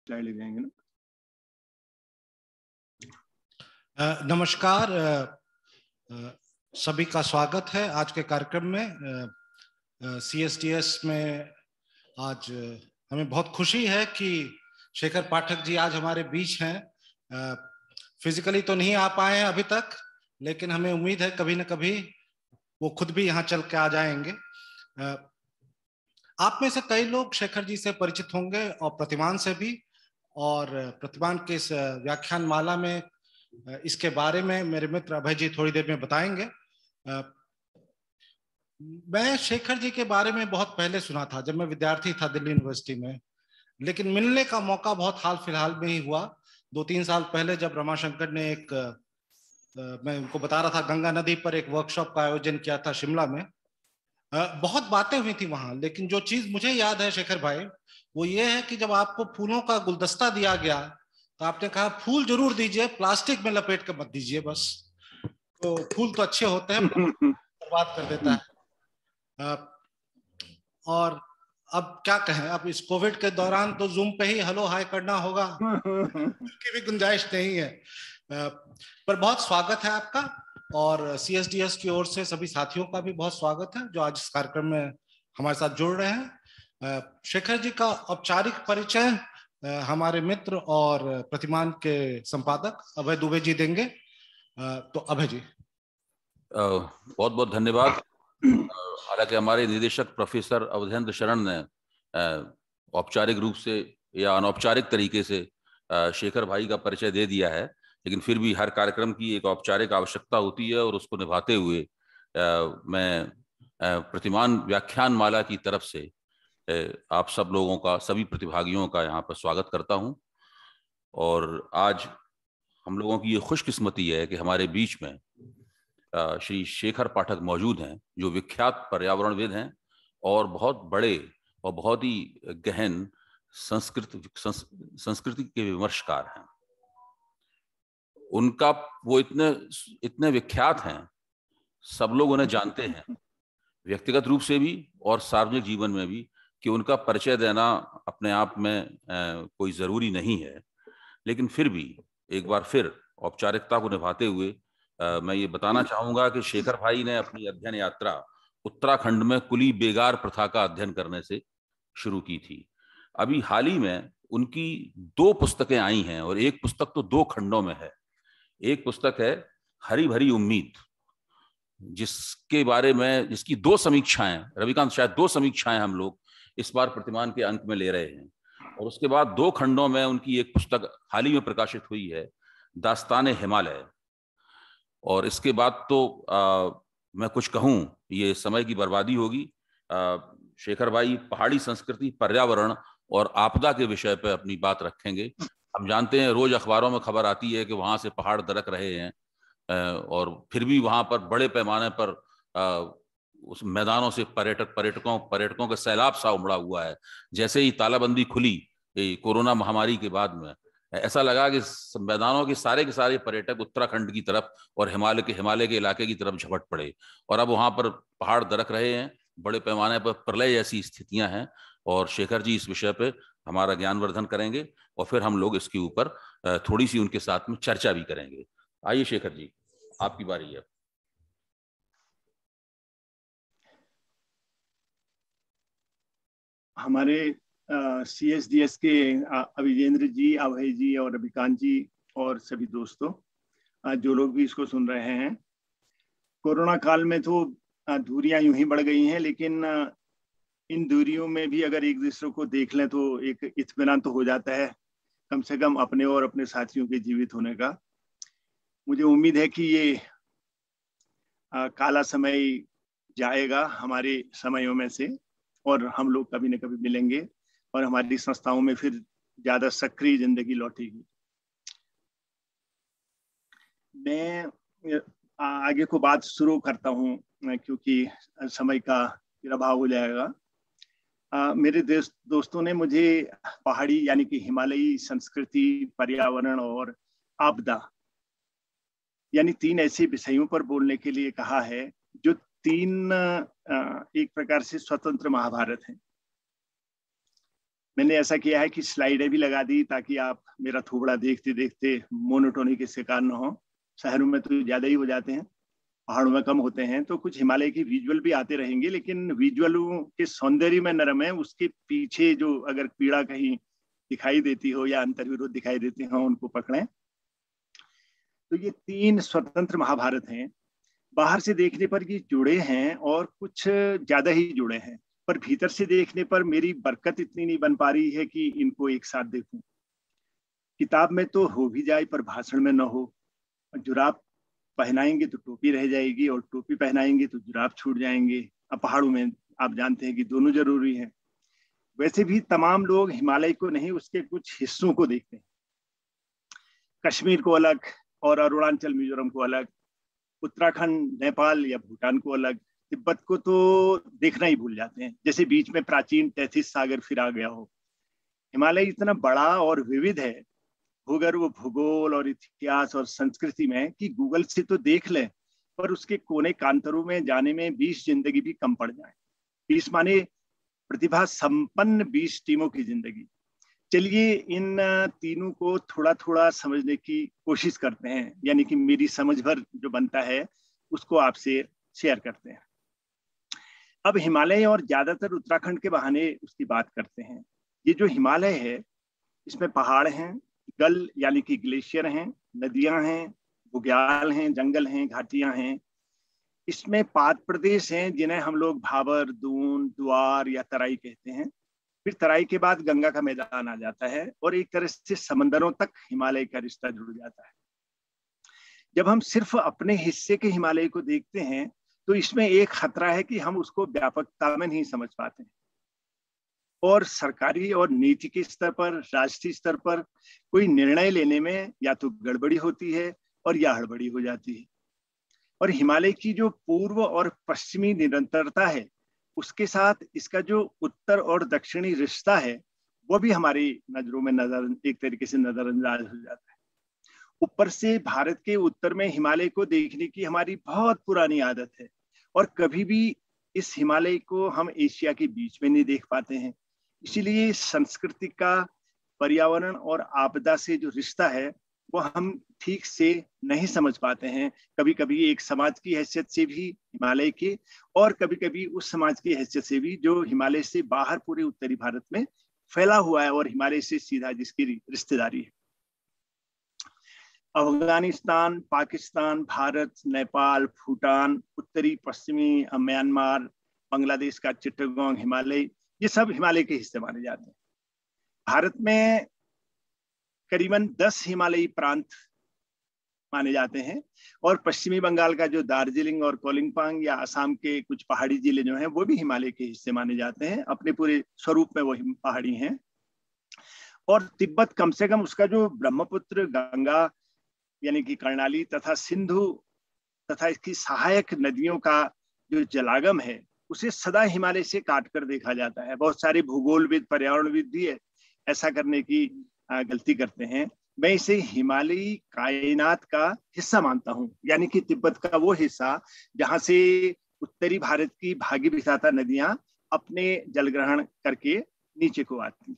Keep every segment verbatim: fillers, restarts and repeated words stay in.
Slide ले जाएंगे ना। uh, नमस्कार, uh, uh, सभी का स्वागत है आज के कार्यक्रम में। सी एस डी एस में आज uh, हमें बहुत खुशी है कि शेखर पाठक जी आज हमारे बीच हैं। फिजिकली तो नहीं आ पाए हैं अभी तक, लेकिन हमें उम्मीद है कभी न कभी वो खुद भी यहाँ चल के आ जाएंगे। uh, आप में से कई लोग शेखर जी से परिचित होंगे और प्रतिमान से भी, और प्रतिमान के इस व्याख्यान माला में इसके बारे में मेरे मित्र अभय जी थोड़ी देर में बताएंगे। मैं शेखर जी के बारे में बहुत पहले सुना था, जब मैं विद्यार्थी था दिल्ली यूनिवर्सिटी में, लेकिन मिलने का मौका बहुत हाल फिलहाल में ही हुआ। दो तीन साल पहले जब रमाशंकर ने एक, मैं उनको बता रहा था, गंगा नदी पर एक वर्कशॉप का आयोजन किया था शिमला में। बहुत बातें हुई थी वहां, लेकिन जो चीज मुझे याद है शेखर भाई, वो ये है कि जब आपको फूलों का गुलदस्ता दिया गया तो आपने कहा फूल जरूर दीजिए, प्लास्टिक में लपेट कर मत दीजिए बस। तो फूल तो अच्छे होते हैं, बर्बाद कर देता है। और अब क्या कहें, अब इस कोविड के दौरान तो जूम पे ही हेलो हाय करना होगा, की भी गुंजाइश नहीं है। पर बहुत स्वागत है आपका, और सी एस डी एस की ओर से सभी साथियों का भी बहुत स्वागत है जो आज इस कार्यक्रम में हमारे साथ जुड़ रहे हैं। शेखर जी का औपचारिक परिचय हमारे मित्र और प्रतिमान के संपादक अभय दुबे जी देंगे। तो अभय जी। बहुत बहुत धन्यवाद। हालांकि हमारे निदेशक प्रोफेसर अवधेंद्र शरण ने औपचारिक रूप से या अनौपचारिक तरीके से शेखर भाई का परिचय दे दिया है, लेकिन फिर भी हर कार्यक्रम की एक औपचारिक आवश्यकता होती है, और उसको निभाते हुए मैं प्रतिमान व्याख्यान माला की तरफ से आप सब लोगों का, सभी प्रतिभागियों का यहाँ पर स्वागत करता हूँ। और आज हम लोगों की ये खुशकिस्मती है कि हमारे बीच में श्री शेखर पाठक मौजूद हैं, जो विख्यात पर्यावरणविद हैं और बहुत बड़े और बहुत ही गहन संस्कृत संस्कृति के विमर्शकार हैं। उनका वो इतने इतने विख्यात हैं, सब लोग उन्हें जानते हैं व्यक्तिगत रूप से भी और सार्वजनिक जीवन में भी, कि उनका परिचय देना अपने आप में आ, कोई जरूरी नहीं है। लेकिन फिर भी एक बार फिर औपचारिकता को निभाते हुए आ, मैं ये बताना चाहूंगा कि शेखर भाई ने अपनी अध्ययन यात्रा उत्तराखंड में कुली बेगार प्रथा का अध्ययन करने से शुरू की थी। अभी हाल ही में उनकी दो पुस्तकें आई हैं, और एक पुस्तक तो दो खंडों में है। एक पुस्तक है हरी भरी उम्मीद, जिसके बारे में जिसकी दो समीक्षाएं, रविकांत, शायद दो समीक्षाएं हम लोग इस बार प्रतिमान के अंक में ले रहे हैं। और उसके बाद दो खंडों में उनकी एक पुस्तक हाल ही में प्रकाशित हुई है, दास्तान हिमालय। और इसके बाद तो आ, मैं कुछ कहूं ये समय की बर्बादी होगी। आ, शेखर भाई पहाड़ी संस्कृति, पर्यावरण और आपदा के विषय पर अपनी बात रखेंगे। हम जानते हैं रोज अखबारों में खबर आती है कि वहां से पहाड़ दरक रहे हैं, और फिर भी वहां पर बड़े पैमाने पर उस मैदानों से पर्यटक पर्यटकों पर्यटकों का सैलाब सा उमड़ा हुआ है। जैसे ही तालाबंदी खुली कोरोना महामारी के बाद में, ऐसा लगा कि मैदानों के सारे के सारे पर्यटक उत्तराखंड की तरफ और हिमालय के हिमालय के इलाके की तरफ झपट पड़े, और अब वहां पर पहाड़ दरक रहे हैं, बड़े पैमाने पर प्रलय जैसी स्थितियां हैं। और शेखर जी इस विषय पे हमारा ज्ञानवर्धन करेंगे, और फिर हम लोग इसके ऊपर थोड़ी सी उनके साथ में चर्चा भी करेंगे। आइए शेखर जी, आपकी बारी है। हमारे सी एस डी एस के अभिजेंद्र जी, अभय जी और रविकांत जी और सभी दोस्तों, आ, जो लोग भी इसको सुन रहे हैं, कोरोना काल में तो दूरियां यूं ही बढ़ गई हैं, लेकिन आ, इन दूरियों में भी अगर एक दूसरे को देख लें तो एक इत्मीनान तो हो जाता है, कम से कम अपने और अपने साथियों के जीवित होने का। मुझे उम्मीद है कि ये आ, काला समय जाएगा हमारे समयों में से, और हम लोग कभी न कभी मिलेंगे और हमारी संस्थाओं में फिर ज्यादा सक्रिय जिंदगी लौटेगी। मैं आगे को बात शुरू करता हूं, क्योंकि समय का अभाव हो जाएगा। आ, मेरे देश दोस्तों ने मुझे पहाड़ी यानी कि हिमालयी संस्कृति, पर्यावरण और आपदा यानी तीन ऐसे विषयों पर बोलने के लिए कहा है जो तीन एक प्रकार से स्वतंत्र महाभारत हैं। मैंने ऐसा किया है कि स्लाइडें भी लगा दी ताकि आप मेरा थोबड़ा देखते देखते मोनोटोनी के शिकार न हो। शहरों में तो ज़्यादा ही हो जाते हैं, पहाड़ों में कम होते हैं। तो कुछ हिमालय की विजुअल भी आते रहेंगे, लेकिन विजुअलों के सौंदर्य में नरम है, उसके पीछे जो अगर पीड़ा कहीं दिखाई देती हो या अंतर्विरोध दिखाई देते हो उनको पकड़ें। तो ये तीन स्वतंत्र महाभारत हैं। बाहर से देखने पर ये जुड़े हैं और कुछ ज्यादा ही जुड़े हैं, पर भीतर से देखने पर मेरी बरकत इतनी नहीं बन पा रही है कि इनको एक साथ देखूं। किताब में तो हो भी जाए पर भाषण में न हो। जुराब पहनाएंगे तो टोपी रह जाएगी और टोपी पहनाएंगे तो जुराब छूट जाएंगे। अब पहाड़ों में आप जानते हैं कि दोनों जरूरी हैं। वैसे भी तमाम लोग हिमालय को नहीं, उसके कुछ हिस्सों को देखते हैं। कश्मीर को अलग और अरुणाचल मिजोरम को अलग, उत्तराखंड नेपाल या भूटान को अलग, तिब्बत को तो देखना ही भूल जाते हैं, जैसे बीच में प्राचीन तैतीस सागर फिर आ गया हो। हिमालय इतना बड़ा और विविध है भूगर्भ, भूगोल और इतिहास और संस्कृति में कि गूगल से तो देख लें, पर उसके कोने कांतरों में जाने में बीस जिंदगी भी कम पड़ जाए। बीस माने प्रतिभा संपन्न बीस टीमों की जिंदगी। चलिए इन तीनों को थोड़ा थोड़ा समझने की कोशिश करते हैं, यानी कि मेरी समझ भर जो बनता है उसको आपसे शेयर करते हैं। अब हिमालय और ज्यादातर उत्तराखंड के बहाने उसकी बात करते हैं। ये जो हिमालय है इसमें पहाड़ हैं, गल यानी कि ग्लेशियर हैं, नदियां हैं, बुग्याल हैं, जंगल हैं, घाटियां हैं। इसमें पाद प्रदेश हैं जिन्हें हम लोग भाबर, दून, द्वार या तराई कहते हैं। फिर तराई के बाद गंगा का मैदान आ जाता है और एक तरह से समंदरों तक हिमालय का रिश्ता जुड़ जाता है। जब हम सिर्फ अपने हिस्से के हिमालय को देखते हैं तो इसमें एक खतरा है कि हम उसको व्यापकता में नहीं समझ पाते हैं और सरकारी और नीति के स्तर पर, राष्ट्रीय स्तर पर कोई निर्णय लेने में या तो गड़बड़ी होती है और या हड़बड़ी हो जाती है। और हिमालय की जो पूर्व और पश्चिमी निरंतरता है उसके साथ इसका जो उत्तर और दक्षिणी रिश्ता है वो भी हमारी नजरों में नजर एक तरीके से नजरअंदाज हो जाता है। ऊपर से भारत के उत्तर में हिमालय को देखने की हमारी बहुत पुरानी आदत है और कभी भी इस हिमालय को हम एशिया के बीच में नहीं देख पाते हैं। इसीलिए संस्कृति का, पर्यावरण और आपदा से जो रिश्ता है वो हम ठीक से नहीं समझ पाते हैं। कभी कभी एक समाज की हैसियत से भी हिमालय के, और कभी कभी उस समाज की हैसियत से भी जो हिमालय से बाहर पूरे उत्तरी भारत में फैला हुआ है और हिमालय से सीधा जिसकी रिश्तेदारी है। अफगानिस्तान, पाकिस्तान, भारत, नेपाल, भूटान, उत्तरी पश्चिमी म्यांमार, बांग्लादेश का चिट्टागोंग हिमालय, ये सब हिमालय के हिस्से माने जाते हैं। भारत में करीबन दस हिमालयी प्रांत माने जाते हैं और पश्चिमी बंगाल का जो दार्जिलिंग और कोलिंगपांग या असम के कुछ पहाड़ी जिले जो हैं वो भी हिमालय के हिस्से माने जाते हैं। अपने पूरे स्वरूप में वो पहाड़ी हैं। और तिब्बत कम से कम उसका जो ब्रह्मपुत्र, गंगा यानी कि कर्णाली तथा सिंधु तथा इसकी सहायक नदियों का जो जलागम है उसे सदा हिमालय से काट कर देखा जाता है। बहुत सारे भूगोलविद, पर्यावरणविद भी ऐसा करने की गलती करते हैं। मैं इसे हिमालयी कायनात का हिस्सा मानता हूँ, यानी कि तिब्बत का वो हिस्सा जहां से उत्तरी भारत की भागी विधाता नदियां अपने जल ग्रहण करके नीचे को आती हैं।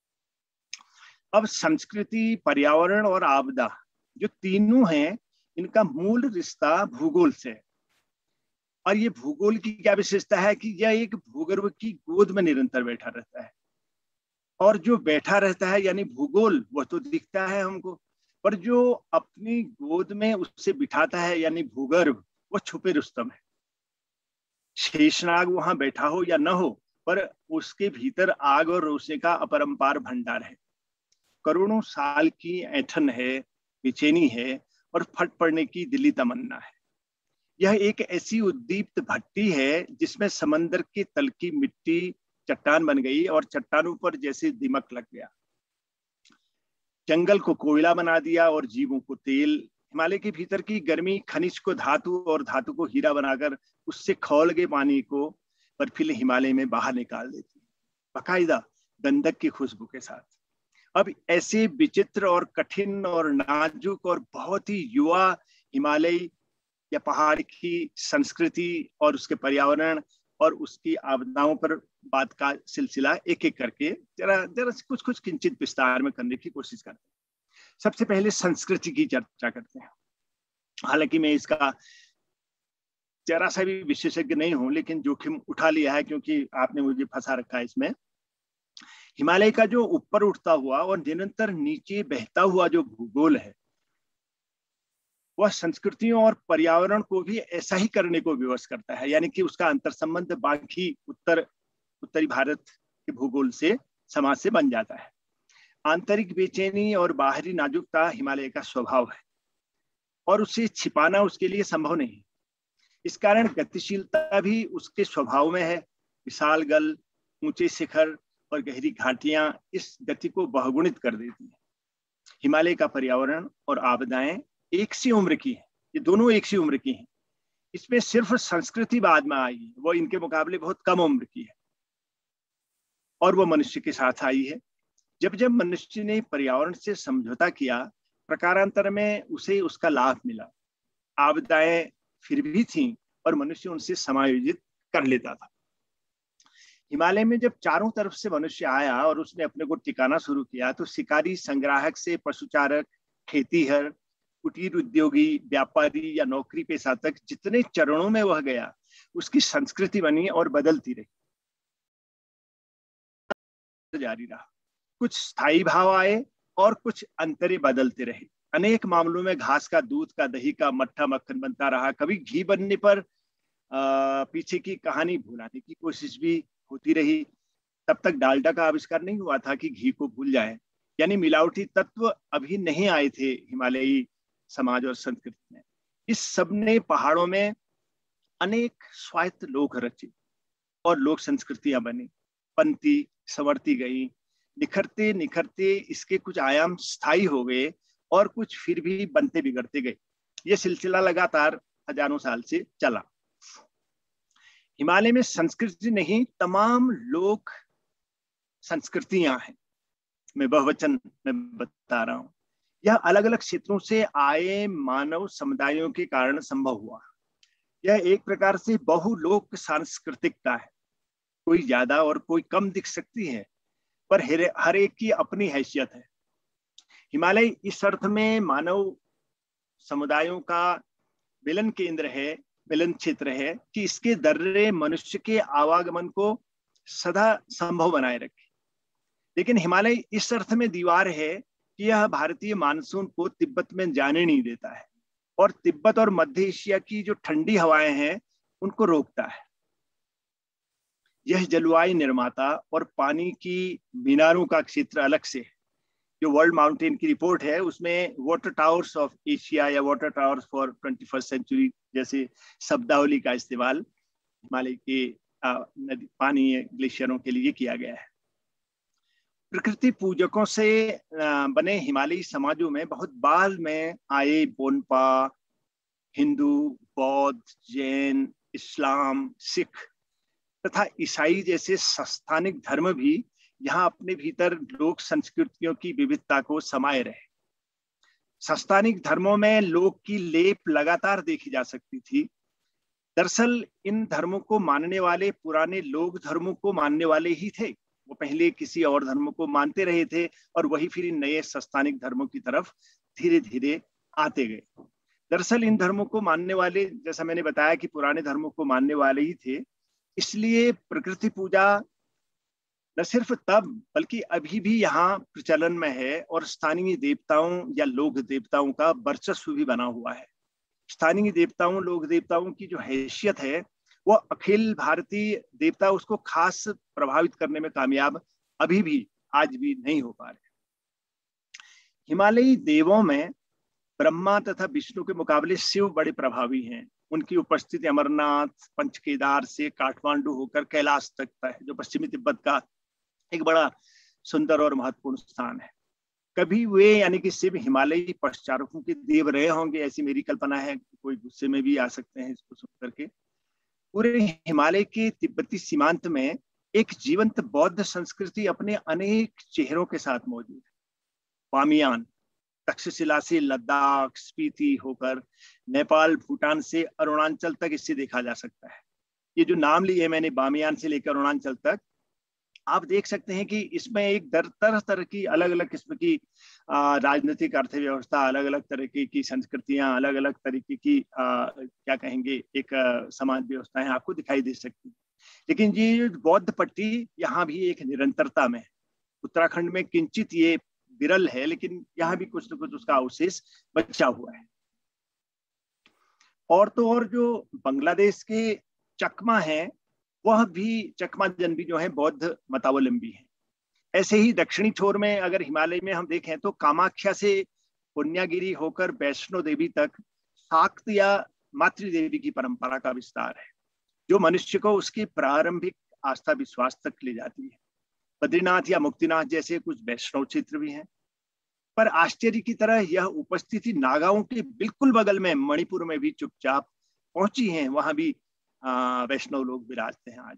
अब संस्कृति, पर्यावरण और आपदा जो तीनों हैं इनका मूल रिश्ता भूगोल से है। और ये भूगोल की क्या विशेषता है कि यह एक भूगर्भ की गोद में निरंतर बैठा रहता है। और जो बैठा रहता है यानी भूगोल वह तो दिखता है हमको, पर जो अपनी गोद में उससे बिठाता है यानी भूगर्भ वह छुपे रुस्तम है। शेषनाग वहां बैठा हो या न हो, पर उसके भीतर आग और रोशनी का अपरंपार भंडार है। करोड़ों साल की ऐंठन है, बेचैनी है और फट पड़ने की दिली तमन्ना है। यह एक ऐसी उद्दीप्त भट्टी है जिसमें समंदर के तल की मिट्टी चट्टान बन गई और चट्टानों पर जैसे दिमक लग गया। जंगल को कोयला बना दिया और जीवों को तेल। हिमालय के भीतर की गर्मी खनिज को धातु और धातु को हीरा बनाकर उससे खौल गए पानी को बर्फीले हिमालय में बाहर निकाल देती है, बाकायदा गंधक की खुशबू के साथ। अब ऐसे विचित्र और कठिन और नाजुक और बहुत ही युवा हिमालय या पहाड़ की संस्कृति और उसके पर्यावरण और उसकी आपदाओं पर बात का सिलसिला एक एक करके जरा जरा कुछ कुछ किंचित विस्तार में करने की कोशिश करते हैं। सबसे पहले संस्कृति की चर्चा करते हैं। हालांकि मैं इसका जरा सा भी विशेषज्ञ नहीं हूं, लेकिन जोखिम उठा लिया है क्योंकि आपने मुझे फंसा रखा है इसमें। हिमालय का जो ऊपर उठता हुआ और निरंतर नीचे बहता हुआ जो भूगोल है, वह संस्कृतियों और पर्यावरण को भी ऐसा ही करने को विवश करता है, यानी कि उसका अंतर संबंध बाकी उत्तर उत्तरी भारत के भूगोल से समाज से बन जाता है। आंतरिक बेचैनी और बाहरी नाजुकता हिमालय का स्वभाव है और उसे छिपाना उसके लिए संभव नहीं है। इस कारण गतिशीलता भी उसके स्वभाव में है। विशाल गल, ऊंचे शिखर और गहरी घाटियां इस गति को बहुगुणित कर देती हैं। हिमालय का पर्यावरण और आपदाएं एक सी उम्र की है, ये दोनों एक सी उम्र की हैं। इसमें सिर्फ संस्कृति बाद में आई है, वो इनके मुकाबले बहुत कम उम्र की है और वो मनुष्य के साथ आई है। जब जब मनुष्य ने पर्यावरण से समझौता किया, प्रकारांतर में उसे उसका लाभ मिला। आपदाएं फिर भी थीं और मनुष्य उनसे समायोजित कर लेता था। हिमालय में जब चारों तरफ से मनुष्य आया और उसने अपने को टिकाना शुरू किया, तो शिकारी संग्राहक से पशुचारक, खेतीहर, कुटीर उद्योगी, व्यापारी या नौकरी पेशा तक जितने चरणों में वह गया, उसकी संस्कृति बनी और बदलती रही, जारी रहा। कुछ स्थायी भाव आए और कुछ अंतरे बदलते रहे। अनेक मामलों में घास का, दूध का, दही का, मट्ठा मक्खन बनता रहा। कभी घी बनने पर आ, पीछे की कहानी भुलाने की कोशिश भी होती रही। तब तक डालडा का आविष्कार नहीं हुआ था कि घी को भूल जाए, यानी मिलावटी तत्व अभी नहीं आए थे हिमालयी समाज और संस्कृति में। इस सब ने पहाड़ों में अनेक स्वायत्त लोक रचे और लोक संस्कृतियां बनी, पनती, संवरती गई। निखरते निखरते इसके कुछ आयाम स्थायी हो गए और कुछ फिर भी बनते बिगड़ते गए। यह सिलसिला लगातार हजारों साल से चला। हिमालय में संस्कृति नहीं, तमाम लोक संस्कृतियां हैं। मैं बहुवचन में बता रहा हूं। यह अलग अलग क्षेत्रों से आए मानव समुदायों के कारण संभव हुआ। यह एक प्रकार से बहुलोक सांस्कृतिकता है। कोई ज्यादा और कोई कम दिख सकती है, पर हर एक की अपनी हैसियत है। हिमालय इस अर्थ में मानव समुदायों का मिलन केंद्र है, मिलन क्षेत्र है कि इसके दर्रे मनुष्य के आवागमन को सदा संभव बनाए रखे। लेकिन हिमालय इस अर्थ में दीवार है कि यह भारतीय मानसून को तिब्बत में जाने नहीं देता है और तिब्बत और मध्य एशिया की जो ठंडी हवाएं हैं उनको रोकता है। यह जलवायु निर्माता और पानी की मीनारों का क्षेत्र अलग से है। जो वर्ल्ड माउंटेन की रिपोर्ट है उसमें वाटर टावर्स ऑफ एशिया या water towers for twenty first century जैसे शब्दावली का इस्तेमाल हिमालय के नदी पानी ग्लेशियरों के लिए किया गया है। प्रकृति पूजकों से बने हिमालयी समाजों में बहुत बाद में आए बोनपा, हिंदू, बौद्ध, जैन, इस्लाम, सिख तथा ईसाई जैसे स्थानिक धर्म भी यहाँ अपने भीतर लोक संस्कृतियों की विविधता को समाये रहे। स्थानिक धर्मों में लोक की लेप लगातार देखी जा सकती थी। दरअसल इन धर्मों को मानने वाले पुराने लोक धर्मों को मानने वाले ही थे। वो पहले किसी और धर्म को मानते रहे थे और वही फिर इन नए स्थानिक धर्मों की तरफ धीरे धीरे आते गए। दरअसल इन धर्मों को मानने वाले, जैसा मैंने बताया कि पुराने धर्मों को मानने वाले ही थे, इसलिए प्रकृति पूजा न सिर्फ तब बल्कि अभी भी यहाँ प्रचलन में है और स्थानीय देवताओं या लोक देवताओं का वर्चस्व भी बना हुआ है। स्थानीय देवताओं, लोक देवताओं की जो हैसियत है वो अखिल भारतीय देवता उसको खास प्रभावित करने में कामयाब अभी भी आज भी नहीं हो पा रहे। हिमालयी देवों में ब्रह्मा तथा विष्णु के मुकाबले शिव बड़े प्रभावी हैं। उनकी उपस्थिति अमरनाथ, पंचकेदार से काठमांडू होकर कैलाश तक है, जो पश्चिमी तिब्बत का एक बड़ा सुंदर और महत्वपूर्ण स्थान है। कभी वे यानी कि शिव हिमालयी पशुचारकों के देव रहे होंगे, ऐसी मेरी कल्पना है। कोई गुस्से में भी आ सकते हैं इसको सुन करके। पूरे हिमालय के तिब्बती सीमांत में एक जीवंत बौद्ध संस्कृति अपने अनेक चेहरों के साथ मौजूद है। बामियान तक्षशिला से लद्दाख, स्पीति होकर नेपाल, भूटान से अरुणाचल तक इससे देखा जा सकता है। ये जो नाम लिए मैंने बामियान से लेकर अरुणाचल तक, आप देख सकते हैं कि इसमें एक दर तरह तरह की अलग अलग किस्म की राजनीतिक अर्थव्यवस्था, अलग अलग तरीके की संस्कृतियां, अलग अलग तरीके की आ, क्या कहेंगे एक आ, समाज व्यवस्थाएं आपको दिखाई दे सकती है। लेकिन ये बौद्ध पट्टी यहाँ भी एक निरंतरता में है। उत्तराखंड में किंचित ये विरल है, लेकिन यहाँ भी कुछ न कुछ उसका अवशेष बचा हुआ है। और तो और जो बांग्लादेश के चकमा है, वह भी चकमा जन भी जो है बौद्ध मतावलंबी है। ऐसे ही दक्षिणी छोर में अगर हिमालय में हम देखें तो कामाख्या से पुण्यागिरी होकर वैष्णो देवी तक शाक्त या मातृदेवी की परंपरा का विस्तार है, जो मनुष्य को उसकी प्रारंभिक आस्था विश्वास तक ले जाती है। बद्रीनाथ या मुक्तिनाथ जैसे कुछ वैष्णव क्षेत्र भी हैं, पर आश्चर्य की तरह यह उपस्थिति नागाओं के बिल्कुल बगल में मणिपुर में भी चुपचाप पहुंची है। वहां भी वैष्णव लोग विराजते हैं आज।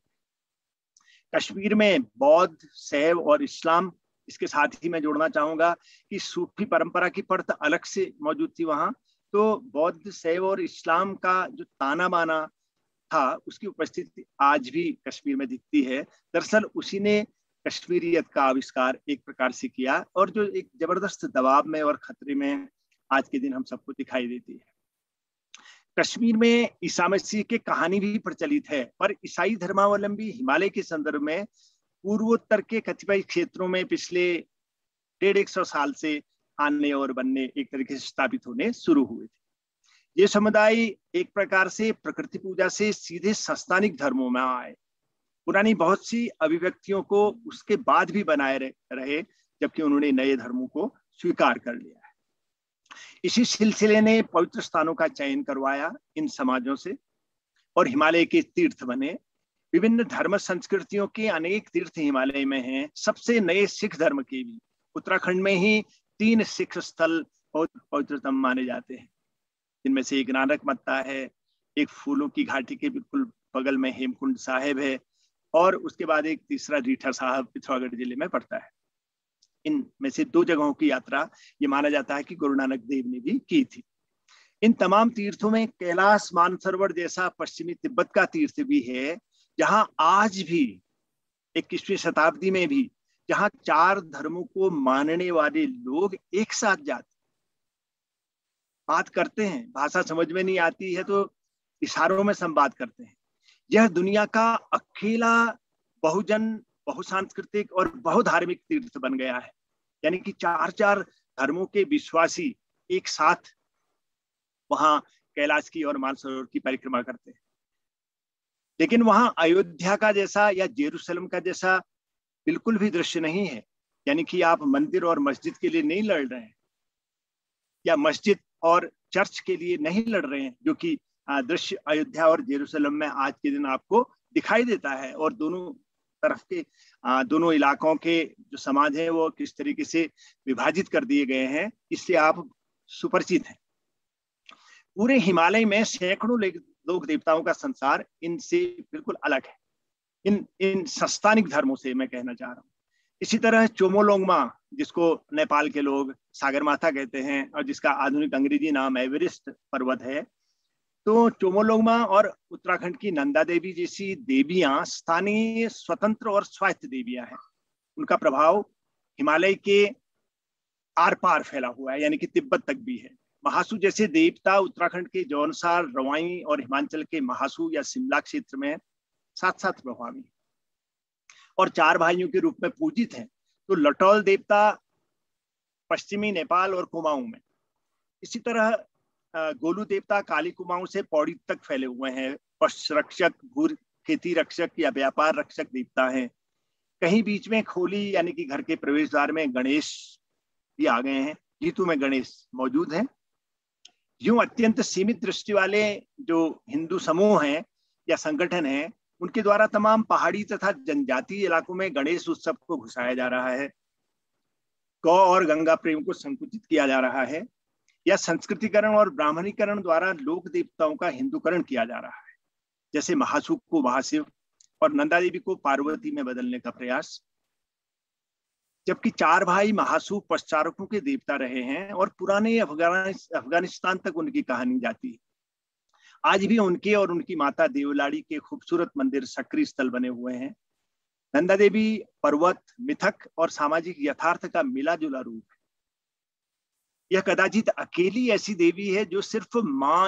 कश्मीर में बौद्ध, शैव और इस्लाम, इसके साथ ही मैं जोड़ना चाहूंगा कि सूफी परंपरा की परत अलग से मौजूद थी वहां। तो बौद्ध, शैव और इस्लाम का जो ताना बाना था, उसकी उपस्थिति आज भी कश्मीर में दिखती है। दरअसल उसी ने कश्मीरियत का आविष्कार एक प्रकार से किया, और जो एक जबरदस्त दबाव में और खतरे में आज के दिन हम सबको दिखाई देती है। कश्मीर में ईसा मसीह की कहानी भी प्रचलित है, पर ईसाई धर्मावलंबी हिमालय के संदर्भ में पूर्वोत्तर के कतिपय क्षेत्रों में पिछले डेढ़ एक सौ साल से आने और बनने, एक तरीके से स्थापित होने शुरू हुए थे। ये समुदाय एक प्रकार से प्रकृति पूजा से सीधे संस्थानिक धर्मों में आए। पुरानी बहुत सी अभिव्यक्तियों को उसके बाद भी बनाए रहे, जबकि उन्होंने नए धर्मों को स्वीकार कर लिया है। इसी सिलसिले ने पवित्र स्थानों का चयन करवाया इन समाजों से, और हिमालय के तीर्थ बने। विभिन्न धर्म संस्कृतियों के अनेक तीर्थ हिमालय में हैं। सबसे नए सिख धर्म के भी उत्तराखंड में ही तीन सिख स्थल बहुत पवित्रतम माने जाते हैं, जिनमें से एक नानक मत्ता है, एक फूलों की घाटी के बिल्कुल बगल में हेमकुंड साहिब है, और उसके बाद एक तीसरा रीठा साहब पिथौरागढ़ जिले में पड़ता है। इनमें से दो जगहों की यात्रा ये माना जाता है कि गुरु नानक देव ने भी की थी। इन तमाम तीर्थों में कैलाश मानसरोवर जैसा पश्चिमी तिब्बत का तीर्थ भी है, जहां आज भी इक्कीसवीं शताब्दी में भी जहां चार धर्मों को मानने वाले लोग एक साथ जाते बात करते हैं। भाषा समझ में नहीं आती है तो इशारों में संवाद करते हैं। यह दुनिया का अकेला बहुजन, बहुसांस्कृतिक और बहुधार्मिक तीर्थ बन गया है। यानी कि चार चार धर्मों के विश्वासी एक साथ वहां कैलाश की और मानसरोवर की परिक्रमा करते हैं। लेकिन वहां अयोध्या का जैसा या जेरूसलम का जैसा बिल्कुल भी दृश्य नहीं है। यानी कि आप मंदिर और मस्जिद के लिए नहीं लड़ रहे हैं, या मस्जिद और चर्च के लिए नहीं लड़ रहे हैं, जो कि दृश्य अयोध्या और जेरूसलम में आज के दिन आपको दिखाई देता है। और दोनों तरफ के दोनों इलाकों के जो समाज है वो किस तरीके से विभाजित कर दिए गए हैं, इससे आप सुपरिचित हैं। पूरे हिमालय में सैकड़ों लोक देवताओं का संसार इनसे बिल्कुल अलग है, इन इन संस्थानिक धर्मों से मैं कहना चाह रहा हूँ। इसी तरह चोमोलोंगमा, जिसको नेपाल के लोग सागरमाथा कहते हैं और जिसका आधुनिक अंग्रेजी नाम एवरेस्ट पर्वत है, तो चोमोलोंगमा और उत्तराखंड की नंदा देवी जैसी देवियां स्थानीय स्वतंत्र और स्वायत्त देवियां हैं। उनका प्रभाव हिमालय के आर पार फैला हुआ है, यानी कि तिब्बत तक भी है। महासू जैसे देवता उत्तराखंड के जौनसार, रवाई और हिमाचल के महासू या शिमला क्षेत्र में साथ साथ प्रभावी और चार भाइयों के रूप में पूजित हैं। तो लटौल देवता पश्चिमी नेपाल और कुमाऊं में, इसी तरह गोलू देवता काली कुमाऊं से पौड़ी तक फैले हुए हैं। पशु रक्षक, भू खेती रक्षक या व्यापार रक्षक देवता हैं। कहीं बीच में खोली यानी कि घर के प्रवेश द्वार में गणेश भी आ गए हैं। जीतू में गणेश मौजूद हैं। यूं अत्यंत सीमित दृष्टि वाले जो हिंदू समूह हैं या संगठन हैं, उनके द्वारा तमाम पहाड़ी तथा जनजातीय इलाकों में गणेश उत्सव को घुसाया जा रहा है। गौ और गंगा प्रेम को संकुचित किया जा रहा है, या संस्कृतिकरण और ब्राह्मणीकरण द्वारा लोक देवताओं का हिंदूकरण किया जा रहा है। जैसे महासू को महाशिव और नंदा देवी को पार्वती में बदलने का प्रयास। जबकि चार भाई महासू पश्चारकों के देवता रहे हैं और पुराने अफगानिस्तान तक उनकी कहानी जाती है। आज भी उनके और उनकी माता देवलाड़ी के खूबसूरत मंदिर सक्रिय स्थल बने हुए हैं। नंदा देवी पर्वत, मिथक और सामाजिक यथार्थ का मिला जुला रूप है। यह कदाचित अकेली ऐसी देवी है जो सिर्फ मां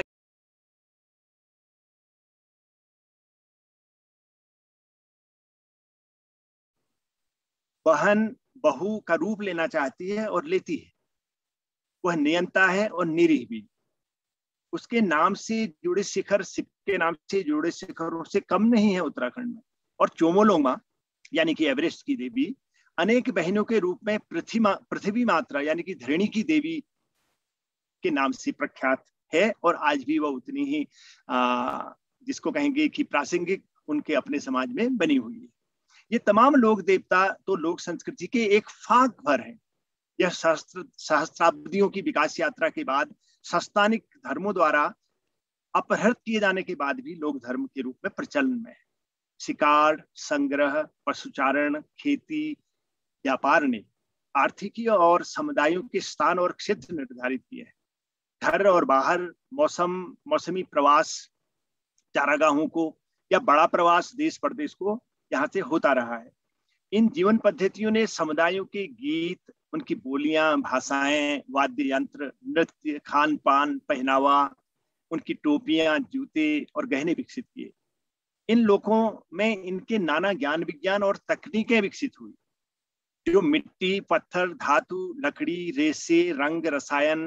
बहन बहू का रूप लेना चाहती है और लेती है। वह नियंता है और निरीह भी। उसके नाम से जुड़े शिखर शिव के नाम से जुड़े शिखरों से कम नहीं है उत्तराखंड में। और चोमोलोंगा यानी कि एवरेस्ट की देवी अनेक बहनों के रूप में पृथ्वी मा, पृथ्वी मात्रा यानी कि धरणी की देवी के नाम से प्रख्यात है। और आज भी वह उतनी ही आ, जिसको कहेंगे कि प्रासंगिक उनके अपने समाज में बनी हुई है। ये तमाम लोक देवता तो लोक संस्कृति के एक फाग भर है। यह सहस्त्र सहस्त्राब्दियों की विकास यात्रा के बाद संस्थानिक धर्मों द्वारा अपहृत किए जाने के बाद भी लोक धर्म के रूप में प्रचलन में है। शिकार, संग्रह, पशुचारण, खेती, व्यापार ने आर्थिकी और समुदायों के स्थान और क्षेत्र निर्धारित किए हैं। घर और बाहर, मौसम मौसमी प्रवास, चारागाहों को या बड़ा प्रवास देश प्रदेश को यहाँ से होता रहा है। इन जीवन पद्धतियों ने समुदायों के गीत, उनकी बोलियां, भाषाएं, वाद्य यंत्र, नृत्य, खान पान, पहनावा, उनकी टोपियां, जूते और गहने विकसित किए। इन लोगों में इनके नाना ज्ञान विज्ञान और तकनीकें विकसित हुई जो मिट्टी, पत्थर, धातु, लकड़ी, रेसे, रंग, रसायन,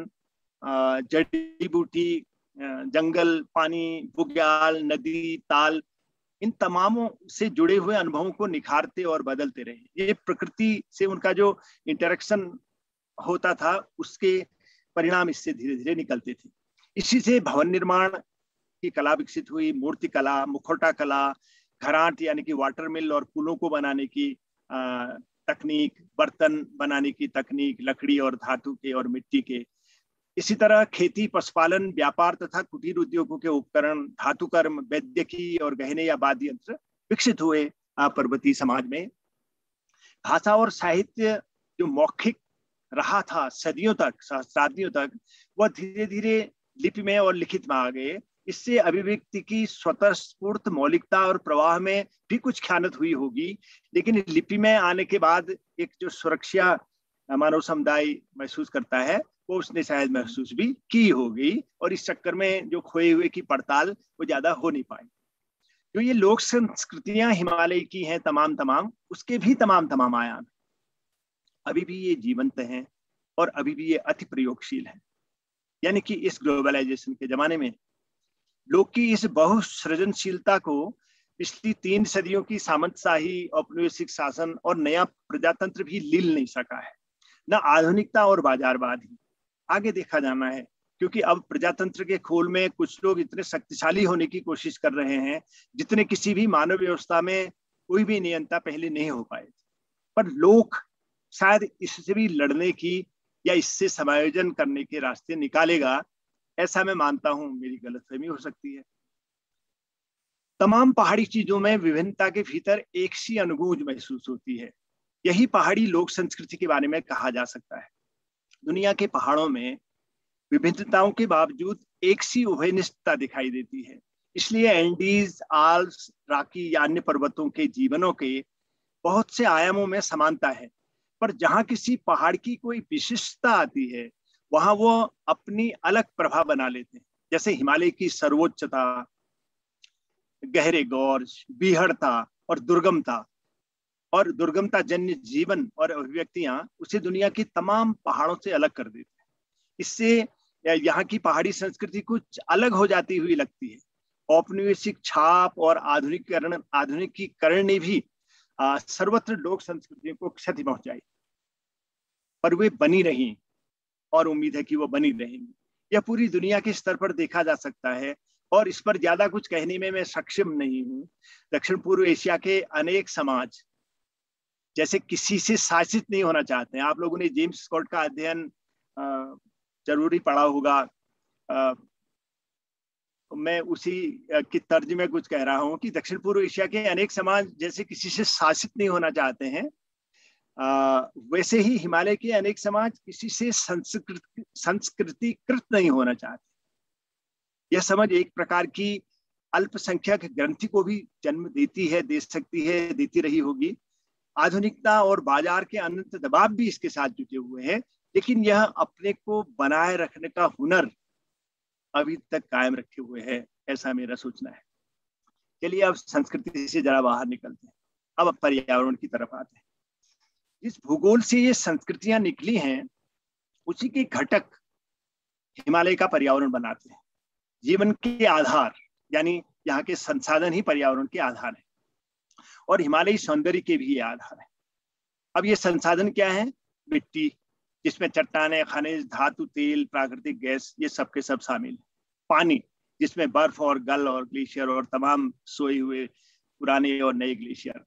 जड़ी बूटी, जंगल, पानी, बुग्याल, नदी, ताल, इन तमामों से जुड़े हुए अनुभवों को निखारते और बदलते रहे। ये प्रकृति से उनका जो इंटरेक्शन होता था उसके परिणाम इससे धीरे धीरे निकलते थे। इसी से भवन निर्माण की कला विकसित हुई, मूर्ति कला, मुखौटा कला, घराट यानी कि वाटर मिल और पुलों को बनाने की तकनीक, बर्तन बनाने की तकनीक, लकड़ी और धातु के और मिट्टी के। इसी तरह खेती, पशुपालन, व्यापार तथा कुटीर उद्योगों के उपकरण, धातुकर्म, वैद्यकीय और गहने या वाद्य यंत्र विकसित हुए पर्वतीय समाज में। भाषा और साहित्य जो मौखिक रहा था सदियों तक, सहस्राब्दियों तक, वह धीरे धीरे लिपि में और लिखित में आ गए। इससे अभिव्यक्ति की स्वतःस्फूर्त मौलिकता और प्रवाह में भी कुछ ख्यानत हुई होगी, लेकिन लिपि में आने के बाद एक जो सुरक्षा मानव समुदाय महसूस करता है वो उसने शायद महसूस भी की होगी, और इस चक्कर में जो खोए हुए की पड़ताल वो ज्यादा हो नहीं पाई। जो ये लोक संस्कृतियां हिमालय की हैं तमाम तमाम, उसके भी तमाम तमाम आयाम अभी भी ये जीवंत हैं और अभी भी ये अति प्रयोगशील हैं। यानी कि इस ग्लोबलाइजेशन के जमाने में लोग की इस बहुसृजनशीलता को पिछली तीन सदियों की सामंतशाही, औपनिवेशिक शासन और नया प्रजातंत्र भी लील नहीं सका है। न आधुनिकता और बाजारवाद ही आगे देखा जाना है, क्योंकि अब प्रजातंत्र के खोल में कुछ लोग इतने शक्तिशाली होने की कोशिश कर रहे हैं जितने किसी भी मानव व्यवस्था में कोई भी नियंता पहले नहीं हो पाए थे। पर लोग शायद इससे भी लड़ने की या इससे समायोजन करने के रास्ते निकालेगा, ऐसा मैं मानता हूं। मेरी गलतफहमी हो सकती है। तमाम पहाड़ी चीजों में विभिन्नता के भीतर एक सी अनुगूंज महसूस होती है। यही पहाड़ी लोक संस्कृति के बारे में कहा जा सकता है। दुनिया के पहाड़ों में विभिन्नताओं के बावजूद एक सी उभयनिष्ठता दिखाई देती है। इसलिए एंडीज, आल्प्स, रॉकी या अन्य पर्वतों के जीवनों के बहुत से आयामों में समानता है, पर जहां किसी पहाड़ की कोई विशिष्टता आती है वहां वो अपनी अलग प्रभाव बना लेते हैं। जैसे हिमालय की सर्वोच्चता, गहरे गौर्ज, बीहड़ता और दुर्गमता और दुर्गमता जन्य जीवन और अभिव्यक्तियां उसे दुनिया की तमाम पहाड़ों से अलग कर देते हैं। इससे यहाँ की पहाड़ी संस्कृति कुछ अलग हो जाती हुई लगती है। औपनिवेशिक छाप और आधुनिकीकरण आधुनिकीकरण ने भी आ, सर्वत्र लोक संस्कृतियों को क्षति पहुंचाई, पर वे बनी रही और उम्मीद है कि वो बनी रहेंगी। यह पूरी दुनिया के स्तर पर देखा जा सकता है और इस पर ज्यादा कुछ कहने में मैं सक्षम नहीं हूँ। दक्षिण पूर्व एशिया के अनेक समाज जैसे किसी से शासित नहीं होना चाहते हैं। आप लोगों ने जेम्स स्कॉट का अध्ययन जरूरी पढ़ा होगा। आ, मैं उसी की तर्ज में कुछ कह रहा हूँ कि दक्षिण पूर्व एशिया के अनेक समाज जैसे किसी से शासित नहीं होना चाहते हैं, आ, वैसे ही हिमालय के अनेक समाज किसी से संस्कृति संस्कृतिकृत नहीं होना चाहते। यह समझ एक प्रकार की अल्पसंख्यक ग्रंथि को भी जन्म देती है, दे सकती है, देती रही होगी। आधुनिकता और बाजार के अनंत दबाव भी इसके साथ जुटे हुए हैं, लेकिन यह अपने को बनाए रखने का हुनर अभी तक कायम रखे हुए है, ऐसा मेरा सोचना है। चलिए अब संस्कृति से जरा बाहर निकलते हैं, अब पर्यावरण की तरफ आते हैं। जिस भूगोल से ये संस्कृतियां निकली हैं उसी के घटक हिमालय का पर्यावरण बनाते हैं। जीवन के आधार यानी यहाँ के संसाधन ही पर्यावरण के आधार है और हिमालयी सौंदर्य के भी ये आधार है। अब ये संसाधन क्या है? मिट्टी, जिसमें चट्टानें, खनिज, धातु, तेल, प्राकृतिक गैस, ये सब के सब शामिल है। पानी, जिसमें बर्फ और गल और ग्लेशियर और तमाम सोए हुए पुराने और नए ग्लेशियर।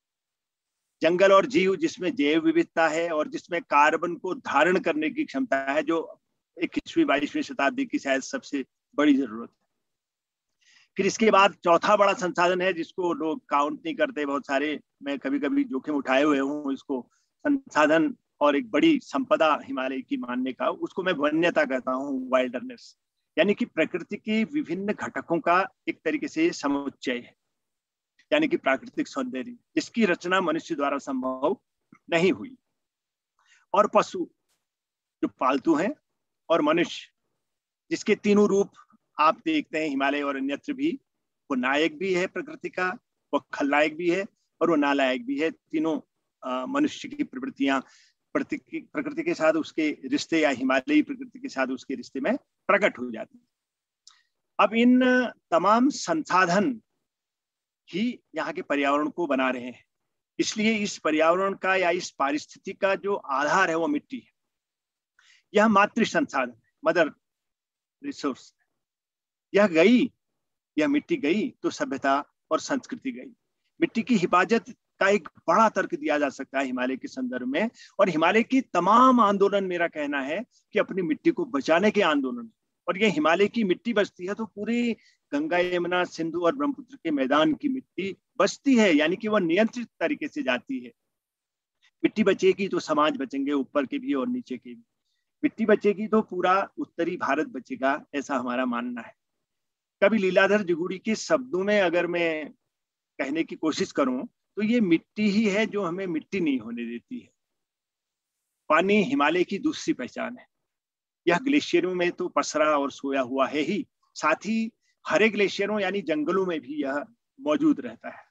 जंगल और जीव, जिसमें जैव विविधता है और जिसमें कार्बन को धारण करने की क्षमता है, जो इक्कीसवीं बाईसवीं शताब्दी की शायद सबसे बड़ी जरूरत है। फिर इसके बाद चौथा बड़ा संसाधन है जिसको लोग काउंट नहीं करते, बहुत सारे, मैं कभी कभी जोखिम उठाए हुए हूँ इसको संसाधन और एक बड़ी संपदा हिमालय की मानने का, उसको मैं वन्यता कहता हूँ, वाइल्डरनेस, यानी कि प्रकृति के विभिन्न घटकों का एक तरीके से समुच्चय है, यानी कि प्राकृतिक सौंदर्य, जिसकी रचना मनुष्य द्वारा संभव नहीं हुई। और पशु जो पालतू हैं, और मनुष्य, जिसके तीनों रूप आप देखते हैं हिमालय और अन्यत्र भी। वो नायक भी है प्रकृति का, वो खलनायक भी है और वो नालायक भी है। तीनों मनुष्य की प्रवृत्तियां प्रकृति के साथ उसके रिश्ते या हिमालयी प्रकृति के साथ उसके रिश्ते में प्रकट हो जाते हैं। अब इन तमाम संसाधन ही यहाँ के पर्यावरण को बना रहे हैं, इसलिए इस पर्यावरण का या इस पारिस्थिति का जो आधार है वो मिट्टी है। यह मातृ संसाधन, मदर रिसोर्स। यह गई, यह मिट्टी गई तो सभ्यता और संस्कृति गई। मिट्टी की हिफाजत का एक बड़ा तर्क दिया जा सकता है हिमालय के संदर्भ में, और हिमालय की तमाम आंदोलन, मेरा कहना है कि अपनी मिट्टी को बचाने के आंदोलन। और ये हिमालय की मिट्टी बचती है तो पूरी गंगा, यमुना, सिंधु और ब्रह्मपुत्र के मैदान की मिट्टी बचती है, यानी कि वह नियंत्रित तरीके से जाती है। मिट्टी बचेगी तो समाज बचेंगे, ऊपर के भी और नीचे के भी। मिट्टी बचेगी तो पूरा उत्तरी भारत बचेगा, ऐसा हमारा मानना है। कभी लीलाधर जुगुड़ी के शब्दों में अगर मैं कहने की कोशिश करूं तो ये मिट्टी ही है जो हमें मिट्टी नहीं होने देती है। पानी हिमालय की दूसरी पहचान है। यह ग्लेशियरों में तो पसरा और सोया हुआ है ही, साथ ही हरे ग्लेशियरों यानी जंगलों में भी यह मौजूद रहता है।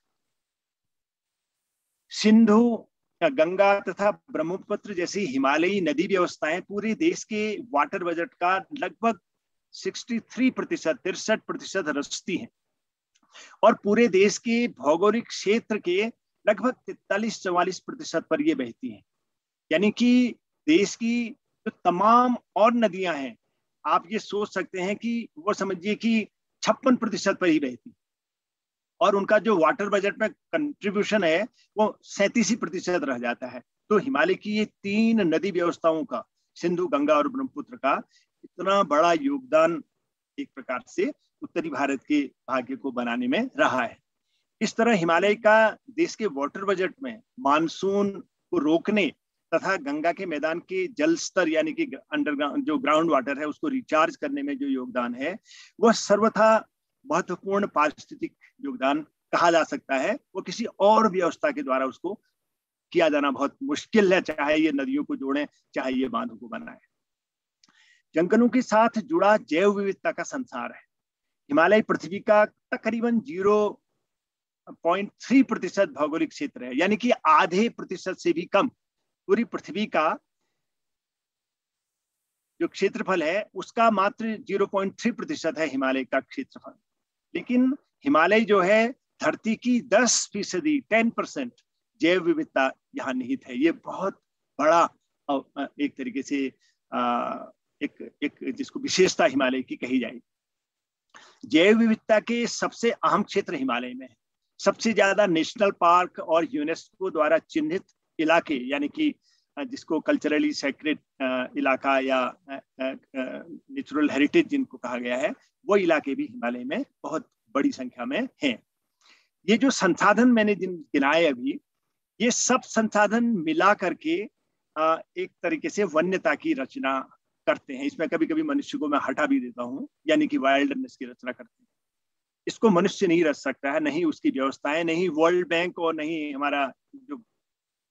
सिंधु, गंगा तथा ब्रह्मपुत्र जैसी हिमालयी नदी व्यवस्थाएं पूरे देश के वाटर बजट का लगभग तिरसठ प्रतिशत तिरसठ प्रतिशत रचती हैं और पूरे देश के भौगोलिक क्षेत्र के लगभग तैंतालीस चौवालीस प्रतिशत पर ये बहती हैं। यानी कि देश की जो तमाम और नदियां हैं, आप ये सोच सकते हैं कि वो समझिए कि छप्पन प्रतिशत पर ही बहती, और उनका जो वाटर बजट में कंट्रीब्यूशन है वो सैंतीस प्रतिशत रह जाता है। तो हिमालय की ये तीन नदी व्यवस्थाओं का, सिंधु, गंगा और ब्रह्मपुत्र का, इतना बड़ा योगदान एक प्रकार से उत्तरी भारत के भाग्य को बनाने में रहा है। इस तरह हिमालय का देश के वाटर बजट में मानसून को रोकने तथा गंगा के मैदान के जल स्तर यानी कि अंडरग्राउंड जो ग्राउंड वाटर है उसको रिचार्ज करने में जो योगदान है वह सर्वथा महत्वपूर्ण पारिस्थितिक योगदान कहा जा सकता है। वो किसी और व्यवस्था के द्वारा उसको किया जाना बहुत मुश्किल है, चाहे ये नदियों को जोड़ें, चाहे ये बांधों को बनाए। जंगलों के साथ जुड़ा जैव विविधता का संसार है। हिमालय पृथ्वी का तकरीबन जीरो पॉइंट थ्री प्रतिशत भौगोलिक क्षेत्र है, यानी कि आधे प्रतिशत से भी कम। पूरी पृथ्वी का जो क्षेत्रफल है उसका मात्र जीरो पॉइंट थ्री प्रतिशत है हिमालय का क्षेत्रफल। लेकिन हिमालय जो है धरती की दस फीसदी टेन परसेंट जैव विविधता यहाँ निहित है। ये बहुत बड़ा एक तरीके से एक एक जिसको विशेषता हिमालय की कही जाएगी। जैव विविधता के सबसे अहम क्षेत्र हिमालय में है। सबसे ज्यादा नेशनल पार्क और यूनेस्को द्वारा चिन्हित इलाके, यानी कि जिसको कल्चरली सेक्रेड इलाका या नेचुरल हेरिटेज जिनको कहा गया है, वो इलाके भी हिमालय में बहुत बड़ी संख्या में हैं। ये जो संसाधन मैंने जिन गिनाए अभी, ये सब संसाधन मिला करके एक तरीके से वन्यता की रचना करते हैं। इसमें कभी कभी मनुष्य को मैं हटा भी देता हूँ, यानी कि वाइल्डनेस की रचना करते हैं। इसको मनुष्य नहीं रच सकता है, नहीं उसकी व्यवस्थाएं, नहीं वर्ल्ड बैंक और नहीं हमारा जो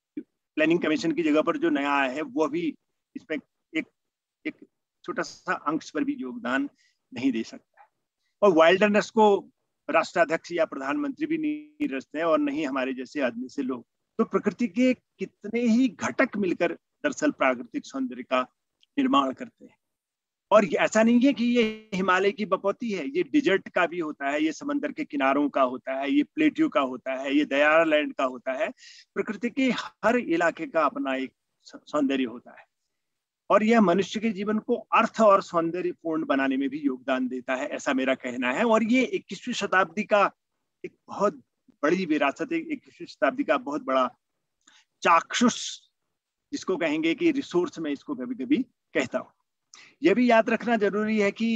प्लानिंग कमीशन की जगह पर जो नया आया है वो भी इसमें एक एक छोटा सा अंश पर भी योगदान नहीं दे सकता है। और वाइल्डनेस को राष्ट्राध्यक्ष या प्रधानमंत्री भी नहीं रचते हैं और नहीं हमारे जैसे आदमी से लोग। तो प्रकृति के कितने ही घटक मिलकर दरअसल प्राकृतिक सौंदर्य का निर्माण करते हैं। और ऐसा नहीं है कि ये हिमालय की बपौती है, ये डिजर्ट का भी होता है, ये समंदर के किनारों का होता है, ये प्लेट्यू का होता है, ये दयारा लैंड का होता है। प्रकृति के हर इलाके का अपना एक सौंदर्य होता है और यह मनुष्य के जीवन को अर्थ और सौंदर्यपूर्ण बनाने में भी योगदान देता है, ऐसा मेरा कहना है। और ये इक्कीसवीं शताब्दी का एक बहुत बड़ी विरासत है, इक्कीसवीं शताब्दी का बहुत बड़ा चाक्षुष जिसको कहेंगे कि रिसोर्स में इसको कभी कभी कहता हूं। यह भी याद रखना जरूरी है कि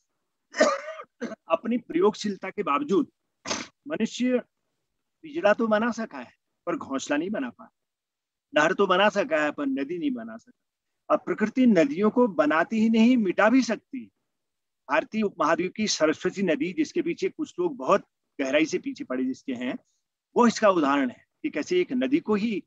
अपनी प्रयोगशीलता के बावजूद मनुष्य पिंजड़ा तो बना सका है पर घोंसला नहीं बना पाया, नहर तो बना सका है पर नदी नहीं बना सका। अब प्रकृति नदियों को बनाती ही नहीं, मिटा भी सकती है। भारतीय उपमहाद्वीप की सरस्वती नदी, जिसके पीछे कुछ लोग बहुत गहराई से पीछे पड़े जिसके हैं, वो इसका उदाहरण है कि कैसे एक नदी को ही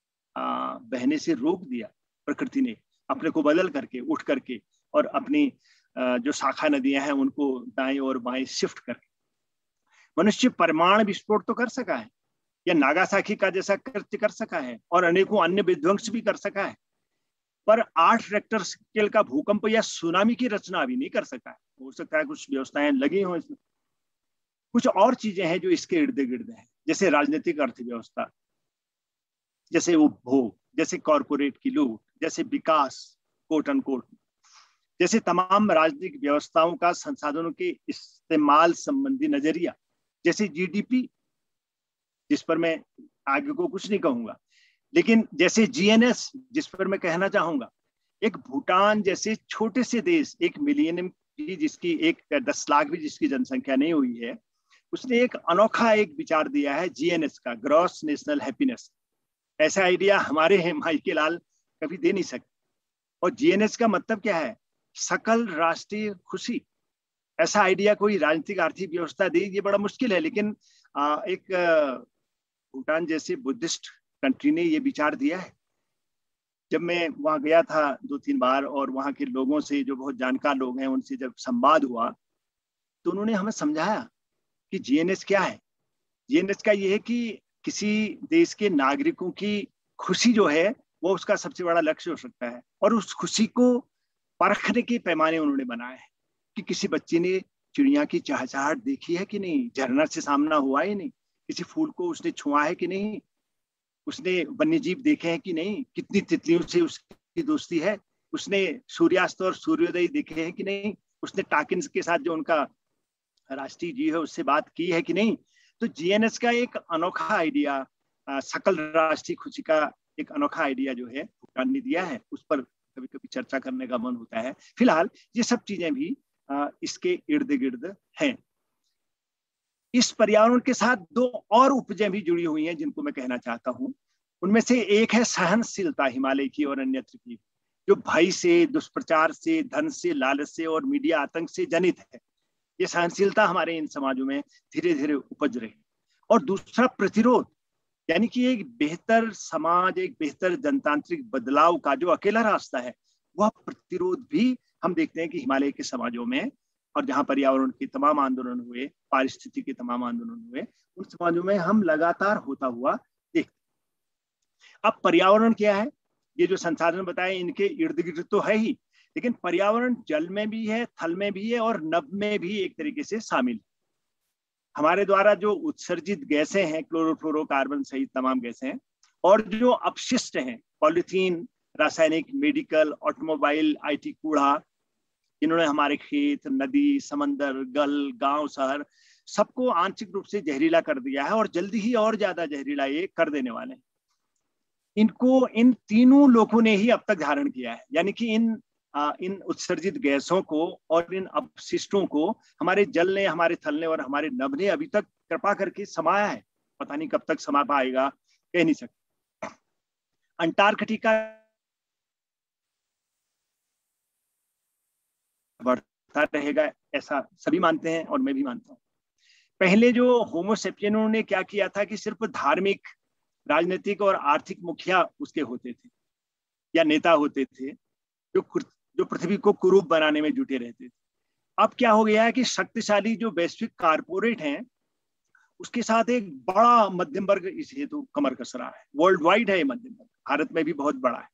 आ, बहने से रोक दिया प्रकृति ने, अपने को बदल करके, उठ करके, और अपनी आ, जो शाखा नदियां हैं उनको दाएं और बाएं शिफ्ट करके। मनुष्य परमाणु विस्फोट तो कर सका है या नागासाकी का जैसा कृत्य कर सका है और अनेकों अन्य विध्वंस भी कर सका है, पर आठ रेक्टर स्केल का भूकंप या सुनामी की रचना अभी नहीं कर सका है। हो सकता है कुछ व्यवस्थाएं लगी हों इसमें, कुछ और चीजें हैं जो इसके इर्द गिर्द हैं, जैसे राजनीतिक अर्थव्यवस्था, जैसे उपभोग, जैसे कॉरपोरेट की लूट, जैसे विकास कोट अनकोट, जैसे तमाम राजनीतिक व्यवस्थाओं का संसाधनों के इस्तेमाल संबंधी नजरिया, जैसे जीडीपी, जिस पर मैं आगे को कुछ नहीं कहूंगा, लेकिन जैसे जीएनएस, जिस पर मैं कहना चाहूंगा। एक भूटान जैसे छोटे से देश, एक मिलियन की जिसकी एक दस लाख भी जिसकी जनसंख्या नहीं हुई है, उसने एक अनोखा एक विचार दिया है जीएनएस का, ग्रॉस नेशनल हैप्पीनेस। ऐसा आइडिया हमारे हैं माई के लाल कभी दे नहीं सकते। और जीएनएस का मतलब क्या है? सकल राष्ट्रीय खुशी। ऐसा आइडिया कोई राजनीतिक आर्थिक व्यवस्था दे, ये बड़ा मुश्किल है, लेकिन एक भूटान जैसे बुद्धिस्ट कंट्री ने ये विचार दिया है। जब मैं वहां गया था दो तीन बार और वहां के लोगों से, जो बहुत जानकार लोग हैं, उनसे जब संवाद हुआ तो उन्होंने हमें समझाया कि जीएनएस क्या है। जीएनएस का ये है कि किसी देश के नागरिकों की खुशी जो है वो उसका सबसे बड़ा लक्ष्य हो सकता है, और उस खुशी को परखने के पैमाने उन्होंने बनाए हैं कि किसी बच्चे ने चिड़िया की चहचहाट देखी है कि नहीं, झरना से सामना हुआ है नहीं, किसी फूल को उसने छुआ है कि नहीं, उसने वन्यजीव देखे हैं कि नहीं, कितनी तितलियों से उसकी दोस्ती है, उसने सूर्यास्त और सूर्योदय देखे हैं कि नहीं, उसने टाकिन्स के साथ जो उनका राष्ट्रीय जीव है उससे बात की है कि नहीं। तो जीएनएस का एक अनोखा आइडिया, सकल राष्ट्रीय खुशी का एक अनोखा आइडिया जो है भूटान ने दिया है, उस पर कभी कभी चर्चा करने का मन होता है। फिलहाल ये सब चीजें भी इसके इर्द गिर्द हैं। इस पर्यावरण के साथ दो और उपजें भी जुड़ी हुई हैं जिनको मैं कहना चाहता हूं। उनमें से एक है सहनशीलता, हिमालय की और अन्यत्र की, जो भय से, दुष्प्रचार से, धन से, लालच से और मीडिया आतंक से जनित है। ये सहनशीलता हमारे इन समाजों में धीरे धीरे उपज रही। और दूसरा प्रतिरोध, यानी कि एक बेहतर समाज, एक बेहतर जनतांत्रिक बदलाव का जो अकेला रास्ता है, वह प्रतिरोध भी हम देखते हैं कि हिमालय के समाजों में, और जहां पर्यावरण के तमाम आंदोलन हुए, पारिस्थितिकी के तमाम आंदोलन हुए, उन समाजों में हम लगातार होता हुआ देखते हैं। अब पर्यावरण क्या है? ये जो संसाधन बताए इनके इर्द गिर्द तो है ही, लेकिन पर्यावरण जल में भी है, थल में भी है और नभ में भी एक तरीके से शामिल है। हमारे द्वारा जो उत्सर्जित गैसें हैं, क्लोरोफ्लोरोकार्बन सहित तमाम गैसें, और जो अपशिष्ट हैं, पॉलिथीन, रासायनिक, मेडिकल, ऑटोमोबाइल, आईटी कूड़ा, इन्होंने हमारे खेत, नदी, समंदर, गल, गांव, शहर सबको आंशिक रूप से जहरीला कर दिया है और जल्दी ही और ज्यादा जहरीला ये कर देने वाले हैं। इनको इन तीनों लोगों ने ही अब तक धारण किया है, यानी कि इन आ, इन उत्सर्जित गैसों को और इन अपशिष्टों को हमारे जल ने, हमारे थल ने और हमारे नभ ने अभी तक कृपा करके समाया है। पता नहीं कब तक समा पाएगा, कह नहीं सकते। अंटार्कटिका बढ़ता रहेगा ऐसा सभी मानते हैं और मैं भी मानता हूं। पहले जो होमो सेपियनों ने क्या किया था कि सिर्फ धार्मिक, राजनीतिक और आर्थिक मुखिया उसके होते थे या नेता होते थे जो जो पृथ्वी को कुरूप बनाने में जुटे रहते थे। अब क्या हो गया है कि शक्तिशाली जो वैश्विक कारपोरेट हैं उसके साथ एक बड़ा मध्यम वर्ग इस हेतु कमर कस रहा है। वर्ल्ड वाइड है ये मध्यम वर्ग, भारत में भी बहुत बड़ा है।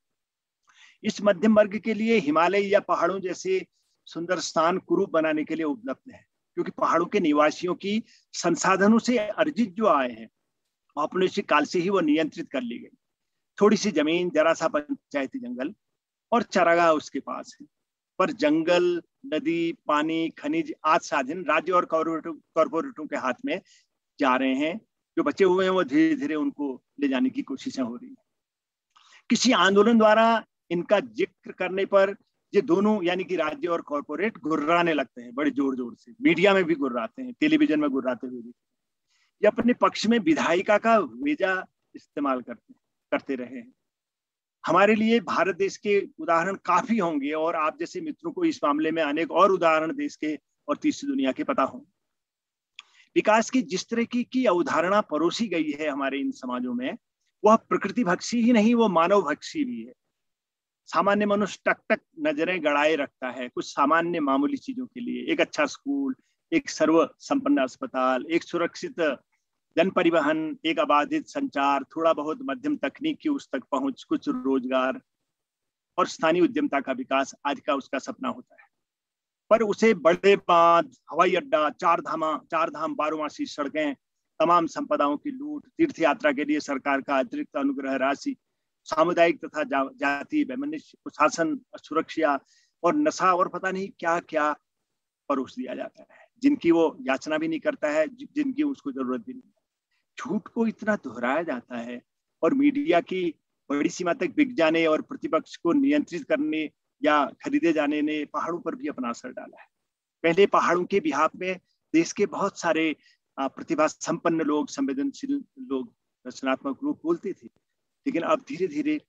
इस मध्यम वर्ग के लिए हिमालय या पहाड़ों जैसे सुंदर स्थान कुरूप बनाने के लिए उपलब्ध है, क्योंकि पहाड़ों के निवासियों की संसाधनों से अर्जित जो आय है औपनिवेशिक काल से ही वो नियंत्रित कर ली गई। थोड़ी सी जमीन, जरा सा पंचायती जंगल और चारागाह उसके पास है, पर जंगल, नदी, पानी, खनिज आदि साधन राज्य और कॉर्पोरेटों के हाथ में जा रहे हैं। जो बचे हुए हैं वो धीरे धीरे उनको ले जाने की कोशिशें हो रही हैं। किसी आंदोलन द्वारा इनका जिक्र करने पर ये दोनों यानी कि राज्य और कॉर्पोरेट गुर्राने लगते हैं, बड़े जोर जोर से। मीडिया में भी गुर्राते हैं, टेलीविजन में गुर्राते हुए भी। ये अपने पक्ष में विधायिका का वेजा इस्तेमाल करते करते रहे हैं। हमारे लिए भारत देश के उदाहरण काफी होंगे और आप जैसे मित्रों को इस मामले में अनेक और उदाहरण देश के और तीसरी दुनिया के पता होंगे। विकास की जिस तरह की, की अवधारणा परोसी गई है हमारे इन समाजों में, वह प्रकृति भक्षी ही नहीं, वो मानव भक्षी भी है। सामान्य मनुष्य टक टक नजरें गड़ाए रखता है कुछ सामान्य मामूली चीजों के लिए। एक अच्छा स्कूल, एक सर्व संपन्न अस्पताल, एक सुरक्षित जन परिवहन, एक अबाधित संचार, थोड़ा बहुत मध्यम तकनीक की उस तक पहुंच, कुछ रोजगार और स्थानीय उद्यमता का विकास आज का उसका सपना होता है। पर उसे बड़े बांध, हवाई अड्डा, चार धामा चार धाम बारोमासी सड़कें, तमाम संपदाओं की लूट, तीर्थ यात्रा के लिए सरकार का अतिरिक्त अनुग्रह राशि, सामुदायिक तथा जा, जातीय वैमनस्य, कुशासन, सुरक्षा और नशा और पता नहीं क्या क्या परोस दिया जाता है, जिनकी वो याचना भी नहीं करता है, जिनकी उसको जरूरत भी नहीं। झूठ को इतना दोहराया जाता है और मीडिया की बड़ी सीमा तक बिक जाने और प्रतिपक्ष को नियंत्रित करने या खरीदे जाने ने पहाड़ों पर भी अपना असर डाला है। पहले पहाड़ों के बिहाफ में देश के बहुत सारे प्रतिभा संपन्न लोग, संवेदनशील लोग, रचनात्मक लोग बोलते थे, लेकिन अब धीरे धीरे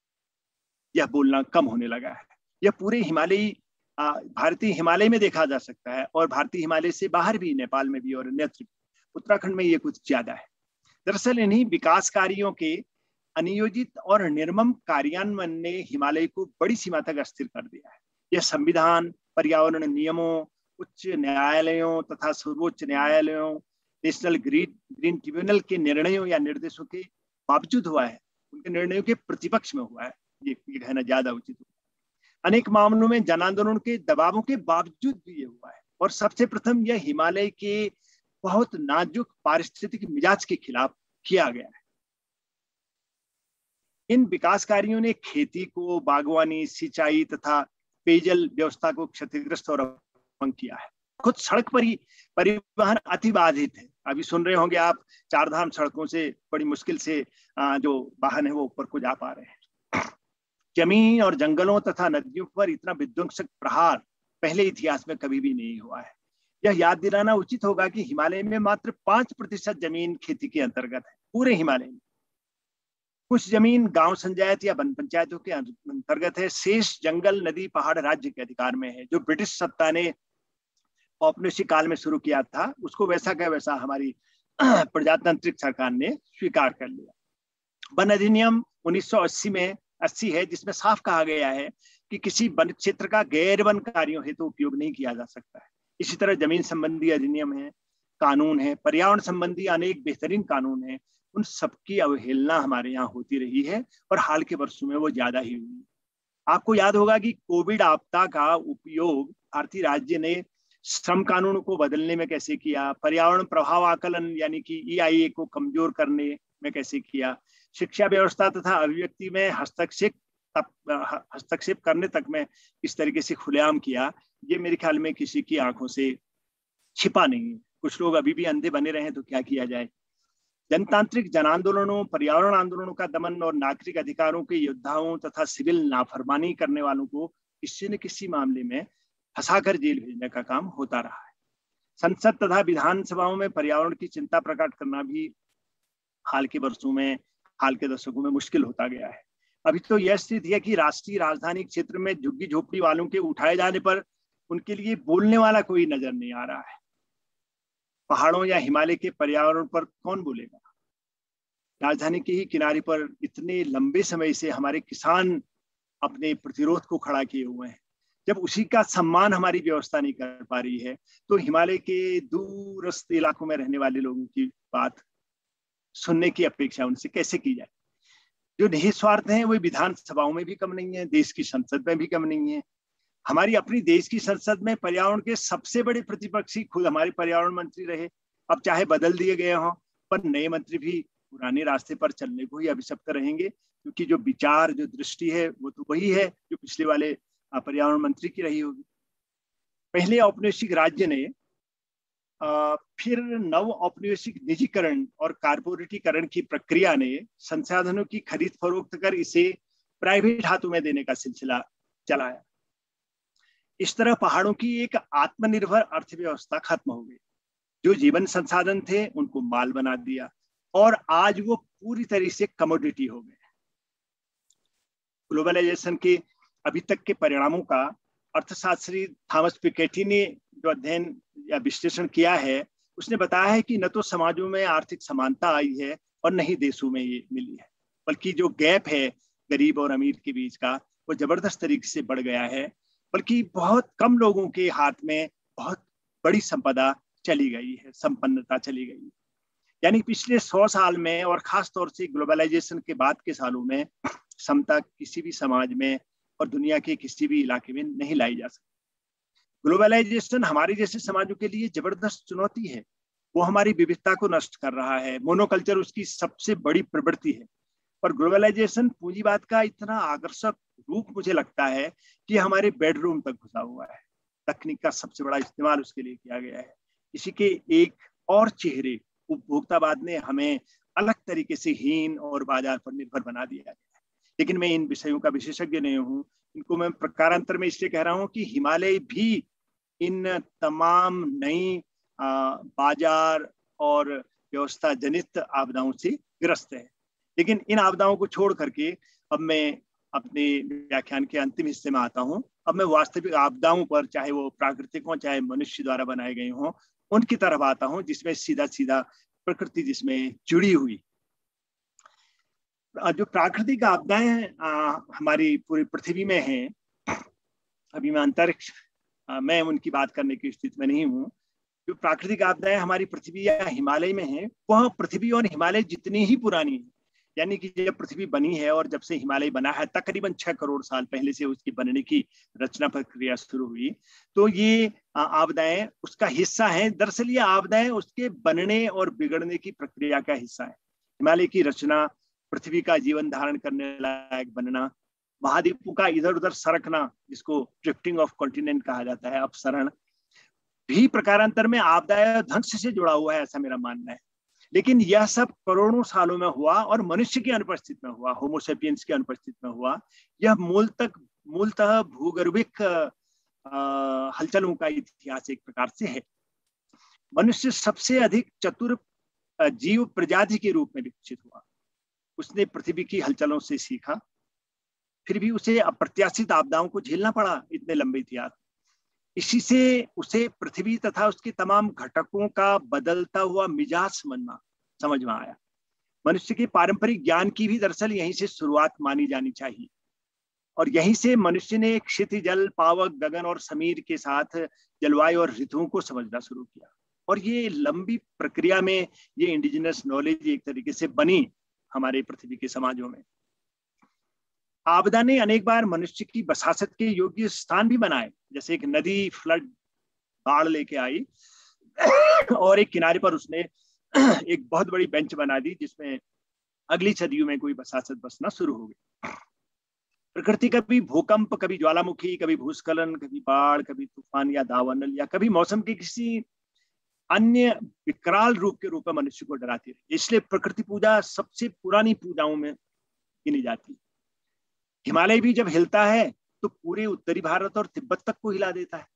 यह बोलना कम होने लगा है। यह पूरे हिमालयी भारतीय हिमालय में देखा जा सकता है और भारतीय हिमालय से बाहर भी, नेपाल में भी और अन्यत्र, उत्तराखंड में ये कुछ ज्यादा है। दरअसल इन्हीं विकास कार्यों के अनियोजित और निर्मम कार्यान्वयन ने हिमालय को बड़ी सीमा तक अस्थिर कर दिया है। यह संविधान, पर्यावरण नियमों, उच्च न्यायालयों तथा सर्वोच्च न्यायालयों, नेशनल ग्रीन ग्रीन ट्रिब्यूनल के निर्णयों या निर्देशों के बावजूद हुआ है, उनके निर्णयों के प्रतिपक्ष में हुआ है, ये, ये कहना ज्यादा उचित होगा। अनेक मामलों में जन आंदोलन के दबावों के बावजूद भी ये हुआ है। और सबसे प्रथम यह हिमालय के बहुत नाजुक पारिस्थितिक मिजाज के खिलाफ किया गया है। इन विकास कार्यों ने खेती को, बागवानी, सिंचाई तथा पेयजल व्यवस्था को क्षतिग्रस्त और अपंग किया है। खुद सड़क पर ही परिवहन अति बाधित है। अभी सुन रहे होंगे आप, चार धाम सड़कों से बड़ी मुश्किल से जो वाहन है वो ऊपर को जा पा रहे हैं। जमीन और जंगलों तथा नदियों पर इतना विध्वंसक प्रहार पहले इतिहास में कभी भी नहीं हुआ है। यह याद दिलाना उचित होगा कि हिमालय में मात्र पांच प्रतिशत जमीन खेती के अंतर्गत है, पूरे हिमालय में। कुछ जमीन गांव संचायत या वन पंचायतों के अंतर्गत है। शेष जंगल, नदी, पहाड़ राज्य के अधिकार में है। जो ब्रिटिश सत्ता ने औपनिवेशिक काल में शुरू किया था, उसको वैसा का वैसा हमारी प्रजातांत्रिक सरकार ने स्वीकार कर लिया। वन अधिनियम उन्नीस सौ अस्सी में अस्सी है, जिसमें साफ कहा गया है कि किसी वन क्षेत्र का गैर वन कार्यों हेतु तो उपयोग नहीं किया जा सकता है। इसी तरह जमीन संबंधी अधिनियम है, कानून है, पर्यावरण संबंधी अनेक बेहतरीन कानून है। उन सबकी अवहेलना हमारे यहाँ होती रही है और हाल के वर्षों में वो ज्यादा ही हुई। आपको याद होगा कि कोविड आपदा का उपयोग भारतीय राज्य ने श्रम कानून को बदलने में कैसे किया, पर्यावरण प्रभाव आकलन यानी कि ई आई ए को कमजोर करने में कैसे किया, शिक्षा व्यवस्था तथा अभिव्यक्ति में हस्तक्षेप हस्तक्षेप करने तक में इस तरीके से खुलेआम किया। ये मेरे ख्याल में किसी की आंखों से छिपा नहीं है। कुछ लोग अभी भी अंधे बने रहे तो क्या किया जाए। जनतांत्रिक जन आंदोलनों, पर्यावरण आंदोलनों का दमन और नागरिक अधिकारों के योद्धाओं तथा सिविल नाफरमानी करने वालों को किसी न किसी मामले में फंसाकर जेल भेजने का काम होता रहा है। संसद तथा विधानसभाओं में पर्यावरण की चिंता प्रकट करना भी हाल के वर्षों में, हाल के दशकों में मुश्किल होता गया है। अभी तो यह स्थिति है कि राष्ट्रीय राजधानी क्षेत्र में झुग्गी झोपड़ी वालों के उठाए जाने पर उनके लिए बोलने वाला कोई नजर नहीं आ रहा है। पहाड़ों या हिमालय के पर्यावरण पर कौन बोलेगा? राजधानी के ही किनारे पर इतने लंबे समय से हमारे किसान अपने प्रतिरोध को खड़ा किए हुए हैं, जब उसी का सम्मान हमारी व्यवस्था नहीं कर पा रही है, तो हिमालय के दूरस्थ इलाकों में रहने वाले लोगों की बात सुनने की अपेक्षा उनसे कैसे की जाए। जो निस्वार्थ हैं वो विधानसभाओं में भी कम नहीं है, देश की संसद में भी कम नहीं है। हमारी अपनी देश की संसद में पर्यावरण के सबसे बड़े प्रतिपक्षी खुद हमारे पर्यावरण मंत्री रहे। अब चाहे बदल दिए गए हों, पर नए मंत्री भी पुराने रास्ते पर चलने को ही अभिशप्त रहेंगे, क्योंकि जो विचार, जो दृष्टि है वो तो वही है जो पिछले वाले पर्यावरण मंत्री की रही होगी। पहले औपनिवेशिक राज्य ने आ, फिर नव औपनिवेशिक निजीकरण और कारपोरेटीकरण की प्रक्रिया ने संसाधनों की खरीद फरोख्त कर इसे प्राइवेट हाथों में देने का सिलसिला चलाया। इस तरह पहाड़ों की एक आत्मनिर्भर अर्थव्यवस्था खत्म हो गई। जो जीवन संसाधन थे उनको माल बना दिया और आज वो पूरी तरह से कमोडिटी हो गए। ग्लोबलाइजेशन के अभी तक के परिणामों का अर्थशास्त्री थॉमस पिकेटी ने जो अध्ययन या विश्लेषण किया है, उसने बताया है कि न तो समाजों में आर्थिक समानता आई है और न ही देशों में ये मिली है, बल्कि जो गैप है गरीब और अमीर के बीच का, वो जबरदस्त तरीके से बढ़ गया है। बल्कि बहुत कम लोगों के हाथ में बहुत बड़ी संपदा चली गई है, संपन्नता चली गई है। यानी पिछले सौ साल में और खास तौर से ग्लोबलाइजेशन के बाद के सालों में समता किसी भी समाज में और दुनिया के किसी भी इलाके में नहीं लाई जा सकती। ग्लोबलाइजेशन हमारे जैसे समाजों के लिए जबरदस्त चुनौती है। वो हमारी विविधता को नष्ट कर रहा है। मोनोकल्चर उसकी सबसे बड़ी प्रवृत्ति है। और ग्लोबलाइजेशन पूंजीवाद का इतना आकर्षक रूप मुझे लगता है कि हमारे बेडरूम तक घुसा हुआ है। तकनीक का सबसे बड़ा इस्तेमाल उसके लिए किया गया है। इसी के एक और चेहरे उपभोक्तावाद ने हमें अलग तरीके से हीन और बाजार पर निर्भर बना दिया है। लेकिन मैं इन विषयों का विशेषज्ञ नहीं हूँ। इनको मैं प्रकारांतर में इसलिए कह रहा हूँ कि हिमालय भी इन तमाम नई बाजार और व्यवस्था जनित आपदाओं से ग्रस्त है। लेकिन इन आपदाओं को छोड़ करके अब मैं अपने व्याख्यान के अंतिम हिस्से में आता हूँ। अब मैं वास्तविक आपदाओं पर, चाहे वो प्राकृतिक हो चाहे मनुष्य द्वारा बनाए गए हों, उनकी तरफ आता हूँ, जिसमें सीधा सीधा प्रकृति जिसमें जुड़ी हुई। जो प्राकृतिक आपदाएं हमारी पूरी पृथ्वी में हैं, अभी मैं अंतरिक्ष मैं उनकी बात करने की स्थिति में नहीं हूँ। जो प्राकृतिक आपदाएं हमारी पृथ्वी या हिमालय में हैं, वह पृथ्वी और हिमालय जितनी ही पुरानी है। यानी कि जब पृथ्वी बनी है और जब से हिमालय बना है, तकरीबन छह करोड़ साल पहले से उसकी बनने की रचना प्रक्रिया शुरू हुई, तो ये आपदाएं उसका हिस्सा हैं। दरअसल ये आपदाएं उसके बनने और बिगड़ने की प्रक्रिया का हिस्सा है। हिमालय की रचना, पृथ्वी का जीवन धारण करने लायक बनना, महाद्वीपों का इधर उधर सरकना, जिसको ड्रिफ्टिंग ऑफ कॉन्टिनेंट कहा जाता है, अपसरण, भी प्रकारांतर में आपदाय ध्वंस से जुड़ा हुआ है, ऐसा मेरा मानना है। लेकिन यह सब करोड़ों सालों में हुआ और मनुष्य की अनुपस्थिति में हुआ, होमोसेपियंस की अनुपस्थिति में हुआ। यह मूल तक मूलतः भूगर्भिक हलचलों का इतिहास एक प्रकार से है। मनुष्य सबसे अधिक चतुर जीव प्रजाति के रूप में विकसित हुआ। उसने पृथ्वी की हलचलों से सीखा, फिर भी उसे अप्रत्याशित आपदाओं को झेलना पड़ा इतने लंबे इतिहास। इसी से उसे पृथ्वी तथा उसके तमाम घटकों का बदलता हुआ मिजाज समझना समझ में आया। मनुष्य के पारंपरिक ज्ञान की भी दरअसल यहीं से शुरुआत मानी जानी चाहिए। और यहीं से मनुष्य ने क्षिति, जल, पावक, गगन और समीर के साथ जलवायु और ऋतुओं को समझना शुरू किया। और ये लंबी प्रक्रिया में ये इंडिजिनस नॉलेज एक तरीके से बनी हमारे पृथ्वी के समाजों में। आपदा ने अनेक बार मनुष्य की बसासत के योग्य स्थान भी बनाए। जैसे एक नदी फ्लड बाढ़ लेके आई और एक किनारे पर उसने एक बहुत बड़ी बेंच बना दी, जिसमें अगली सदियों में कोई बसासत बसना शुरू हो गई। प्रकृति कभी भूकंप, कभी ज्वालामुखी, कभी भूस्खलन, कभी बाढ़, कभी तूफान या दावानल, या कभी मौसम के किसी अन्य विकराल रूप के रूप में मनुष्य को डराती रही। इसलिए प्रकृति पूजा सबसे पुरानी पूजाओं में गिनी जाती है। हिमालय भी जब हिलता है तो पूरे उत्तरी भारत और तिब्बत तक को हिला देता है।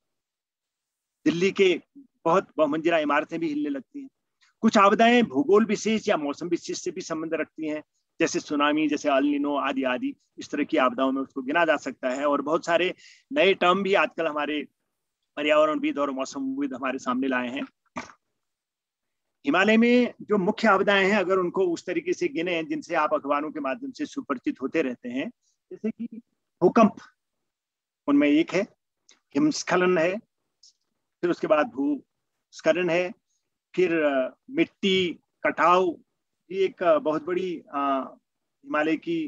दिल्ली के बहुत बहुमंजिला इमारतें भी हिलने लगती हैं। कुछ आपदाएं भूगोल विशेष या मौसम विशेष से भी संबंध रखती हैं, जैसे सुनामी, जैसे अल नीनो आदि आदि। इस तरह की आपदाओं में उसको गिना जा सकता है। और बहुत सारे नए टर्म भी आजकल हमारे पर्यावरणविद और मौसमविद हमारे सामने लाए हैं। हिमालय में जो मुख्य आपदाएं हैं, अगर उनको उस तरीके से गिने जिनसे आप अखबारों के माध्यम से सुपरिचित होते रहते हैं, जैसे कि भूकंप उनमें एक है, हिमस्खलन है, फिर उसके बाद भूस्खलन है, फिर मिट्टी कटाव, ये एक बहुत बड़ी हिमालय की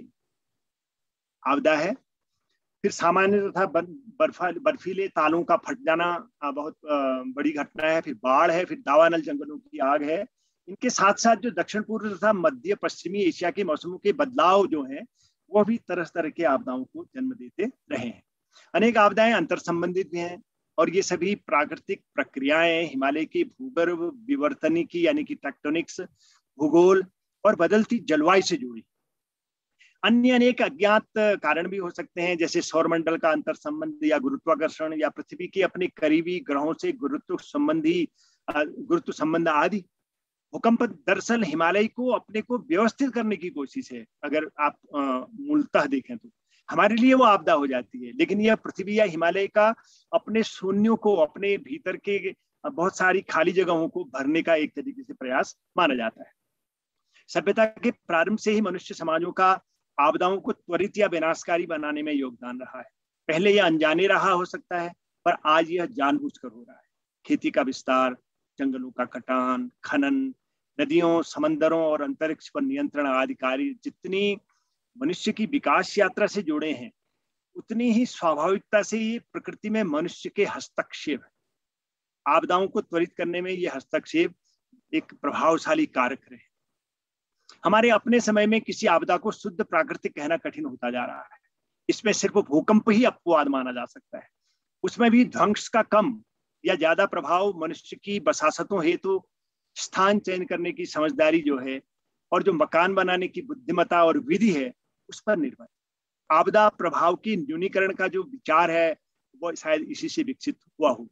आपदा है। फिर सामान्य तथा बर्फा बर्फीले तालों का फट जाना बहुत बड़ी घटना है। फिर बाढ़ है, फिर दावानल जंगलों की आग है। इनके साथ साथ जो दक्षिण पूर्व तथा मध्य पश्चिमी एशिया के मौसमों के बदलाव जो हैं, वो भी तरह तरह के आपदाओं को जन्म देते रहे हैं। अनेक आपदाएं अंतर संबंधित भी हैं और ये सभी प्राकृतिक प्रक्रियाएं हिमालय के भूगर्भ विवर्तनिकी यानी कि टेक्टोनिक्स, भूगोल और बदलती जलवायु से जुड़ी। अन्य अनेक अज्ञात कारण भी हो सकते हैं, जैसे सौरमंडल का अंतर संबंध या गुरुत्वाकर्षण या पृथ्वी के अपने करीबी ग्रहों से गुरुत्व संबंधी गुरुत्व संबंध आदि। भूकंप दरअसल हिमालय को अपने को व्यवस्थित करने की कोशिश है। अगर आप मूलतः देखें तो हमारे लिए वो आपदा हो जाती है, लेकिन यह पृथ्वी या हिमालय का अपने शून्यों को, अपने भीतर के बहुत सारी खाली जगहों को भरने का एक तरीके से प्रयास माना जाता है। सभ्यता के प्रारंभ से ही मनुष्य समाजों का आपदाओं को त्वरित या विनाशकारी बनाने में योगदान रहा है। पहले यह अनजाने रहा हो सकता है, पर आज यह जानबूझकर हो रहा है। खेती का विस्तार, जंगलों का कटान, खनन, नदियों, समंदरों और अंतरिक्ष पर नियंत्रण आदि कार्य जितनी मनुष्य की विकास यात्रा से जुड़े हैं, उतनी ही स्वाभाविकता से ये प्रकृति में मनुष्य के हस्तक्षेप है। आपदाओं को त्वरित करने में यह हस्तक्षेप एक प्रभावशाली कारक रहे। हमारे अपने समय में किसी आपदा को शुद्ध प्राकृतिक कहना कठिन होता जा रहा है। इसमें सिर्फ भूकंप ही अपवाद माना जा सकता है। उसमें भी ध्वंस का कम या ज्यादा प्रभाव मनुष्य की बसासतों हेतु स्थान चयन करने की समझदारी जो है और जो मकान बनाने की बुद्धिमत्ता और विधि है, उस पर निर्भर। आपदा प्रभाव की न्यूनीकरण का जो विचार है, वो शायद इसी से विकसित हुआ हो।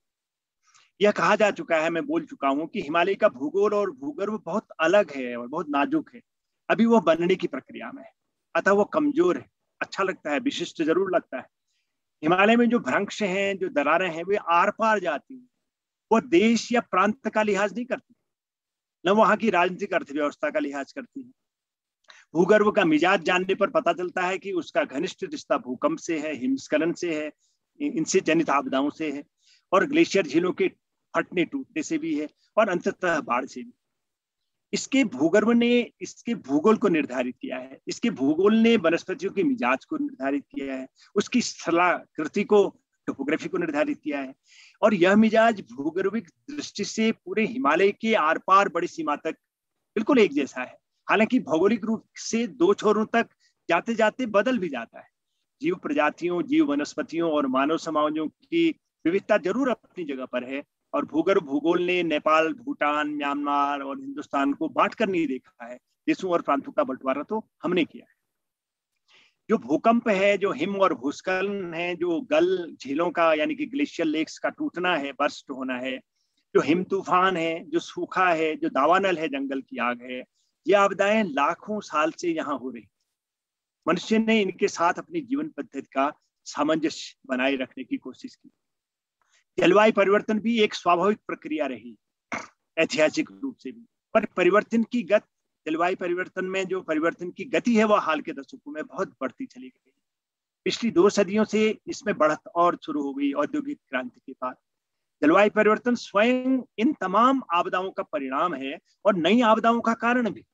यह कहा जा चुका है, मैं बोल चुका हूं कि हिमालय का भूगोल और भूगर्भ बहुत अलग है और बहुत नाजुक है। अभी वो बनने की प्रक्रिया में है, अतः वो कमजोर है। अच्छा लगता है, विशिष्ट जरूर लगता है। हिमालय में जो भ्रंश हैं, जो दरारें हैं, वे आर पार जाती हैं। वो देश या प्रांत का लिहाज नहीं करती, न वहां की राजनीतिक अर्थव्यवस्था का लिहाज करती है। भूगर्भ का मिजाज जानने पर पता चलता है कि उसका घनिष्ठ रिश्ता भूकंप से है, हिमस्खलन से है, इनसे जनित आपदाओं से है, और ग्लेशियर झीलों के फटने टूटने से भी है, और अंततः बाढ़ से भी। इसके भूगर्भ ने इसके भूगोल को निर्धारित किया है। इसके भूगोल ने वनस्पतियों के मिजाज को निर्धारित किया है, उसकी स्थलाकृति को, टोपोग्राफी को निर्धारित किया है। और यह मिजाज भूगर्भिक दृष्टि से पूरे हिमालय के आर पार बड़ी सीमा तक बिल्कुल एक जैसा है। हालांकि भौगोलिक रूप से दो छोरों तक जाते जाते बदल भी जाता है। जीव प्रजातियों, जीव वनस्पतियों और मानव समाजों की विविधता जरूर अपनी जगह पर है, और भूगर्भ भूगोल ने नेपाल, भूटान, म्यांमार और हिंदुस्तान को बांट कर नहीं देखा है। देशों और प्रांतों का बंटवारा तो हमने किया है। जो भूकंप है, जो हिम और भूस्खलन है, जो गल झीलों का यानी कि ग्लेशियर लेक्स का टूटना है, बर्स्ट होना है, जो हिम तूफान है, जो सूखा है, जो दावानल है, जंगल की आग है, ये आपदाएं लाखों साल से यहाँ हो रही। मनुष्य ने इनके साथ अपनी जीवन पद्धति का सामंजस्य बनाए रखने की कोशिश की। जलवायु परिवर्तन भी एक स्वाभाविक प्रक्रिया रही ऐतिहासिक रूप से भी, पर परिवर्तन की गति, जलवायु परिवर्तन में जो परिवर्तन की गति है, वह हाल के दशकों में बहुत बढ़ती चली गई। पिछली दो सदियों से इसमें बढ़त और शुरू हो गई औद्योगिक क्रांति के बाद। जलवायु परिवर्तन स्वयं इन तमाम आपदाओं का परिणाम है और नई आपदाओं का कारण भी।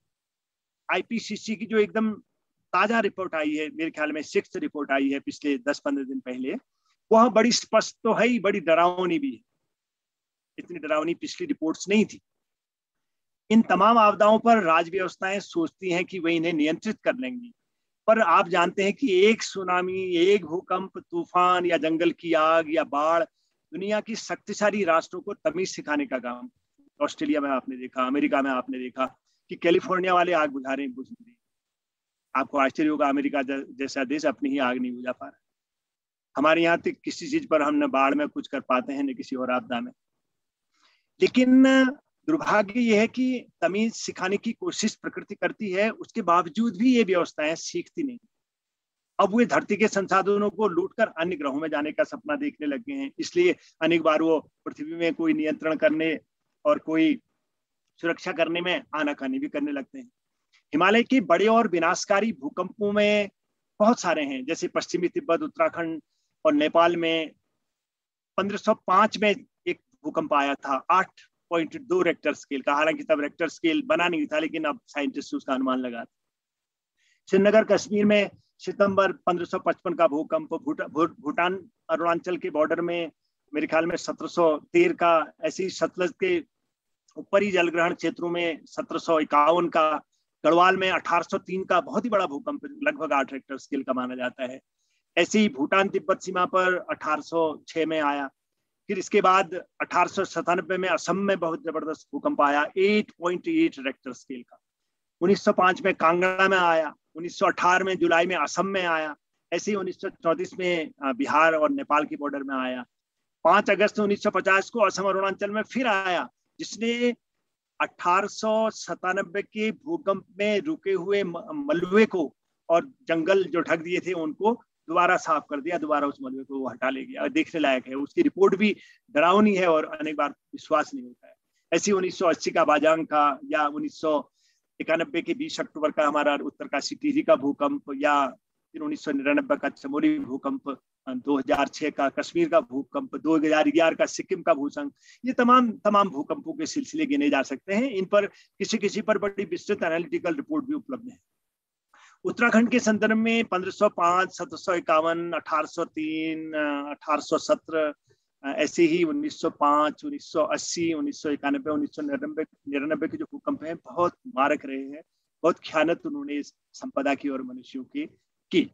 आईपीसीसी की जो एकदम ताजा रिपोर्ट आई है, मेरे ख्याल में सिक्स्थ रिपोर्ट आई है पिछले दस पंद्रह दिन पहले, वह बड़ी स्पष्ट तो है ही, बड़ी डरावनी भी है। इतनी डरावनी पिछली रिपोर्ट्स नहीं थी। इन तमाम आपदाओं पर राज व्यवस्थाएं सोचती हैं कि वे इन्हें नियंत्रित कर लेंगी, पर आप जानते हैं कि एक सुनामी, एक भूकंप, तूफान या जंगल की आग या बाढ़ दुनिया की शक्तिशाली राष्ट्रों को तमीज सिखाने का काम। ऑस्ट्रेलिया में आपने देखा, अमेरिका में आपने देखा कि कैलिफोर्निया वाले आग बुझा रहे हैं, बुझ रही। आपको आश्चर्य होगा, अमेरिका जैसा देश अपनी ही आग नहीं बुझा पा रहा। हमारे यहाँ तक किसी चीज पर हम न बाढ़ में कुछ कर पाते हैं, न किसी और आपदा में। लेकिन दुर्भाग्य यह है कि तमीज सिखाने की कोशिश प्रकृति करती है, उसके बावजूद भी ये व्यवस्थाएं सीखती नहीं। अब वे धरती के संसाधनों को लूटकर अन्य ग्रहों में जाने का सपना देखने लग गए हैं। इसलिए अनेक बार वो पृथ्वी में कोई नियंत्रण करने और कोई सुरक्षा करने में आनाकानी भी करने लगते हैं। हिमालय के बड़े और विनाशकारी भूकंपों में बहुत सारे हैं, जैसे पश्चिमी तिब्बत, उत्तराखंड और नेपाल में पंद्रह सौ पाँच में एक भूकंप आया था, आठ पॉइंट दो रेक्टर स्केल का। हालांकि तब रेक्टर स्केल बना नहीं था, लेकिन अब साइंटिस्ट उसका अनुमान लगा। श्रीनगर कश्मीर में सितंबर पंद्रह सौ पचपन का भूकंप, भूटान अरुणाचल के बॉर्डर में मेरे ख्याल में सत्रह सौ तेरह का, ऐसी सतलज के ऊपरी जलग्रहण क्षेत्रों में सत्रह सौ इक्यावन का, गढ़वाल में अठारह सौ तीन का बहुत ही बड़ा भूकंप लगभग आठ रेक्टर स्केल का माना जाता है। ऐसे ही भूटान तिब्बत सीमा पर अठारह सौ छह में आया। फिर इसके बाद अठारह सौ सतानबे में असम में बहुत जबरदस्त भूकंप आया, आठ पॉइंट आठ रेक्टर स्केल का। उन्नीस सौ पाँच में कांगड़ा में आया, उन्नीस सौ अठारह में जुलाई में असम में आया। ऐसे ही उन्नीस सौ चौंतीस में बिहार और नेपाल की बॉर्डर में आया। पाँच अगस्त उन्नीस सौ पचास को असम और अरुणाचल में फिर आया, जिसने अठारह सौ सतानबे के भूकंप में रुके हुए मलबे को और जंगल जो ढक दिए थे उनको दोबारा साफ कर दिया, दोबारा उस मलबे को वो हटा ले गया। देखने लायक है, उसकी रिपोर्ट भी डरावनी है और अनेक बार विश्वास नहीं होता है। ऐसे उन्नीस सौ अस्सी का बाजांग का, या उन्नीस सौ इक्यानबे के बीस अक्टूबर का हमारा उत्तरकाशी टिहरी का भूकंप, या फिर उन्नीस सौ निन्यानबे का चमोली भूकंप, दो हजार छह का कश्मीर का भूकंप, दो हजार ग्यारह का सिक्किम का भूकंप, ये तमाम तमाम भूकंपों के सिलसिले गिने जा सकते हैं। इन पर किसी किसी पर बड़ी विस्तृत एनालिटिकल रिपोर्ट भी उपलब्ध है। उत्तराखंड के संदर्भ में पंद्रह सौ पाँच, सत्रह सौ इक्यावन, अठारह सौ तीन, अठारह सौ सत्रह, ऐसे ही उन्नीस सौ पाँच, उन्नीस सौ अस्सी, उन्नीस सौ इक्यानबे, उन्नीस सौ निन्यानबे निन्यानबे के जो भूकंप हैं बहुत मारक रहे हैं। बहुत ख्यानत उन्होंने इस संपदा की और मनुष्यों की की।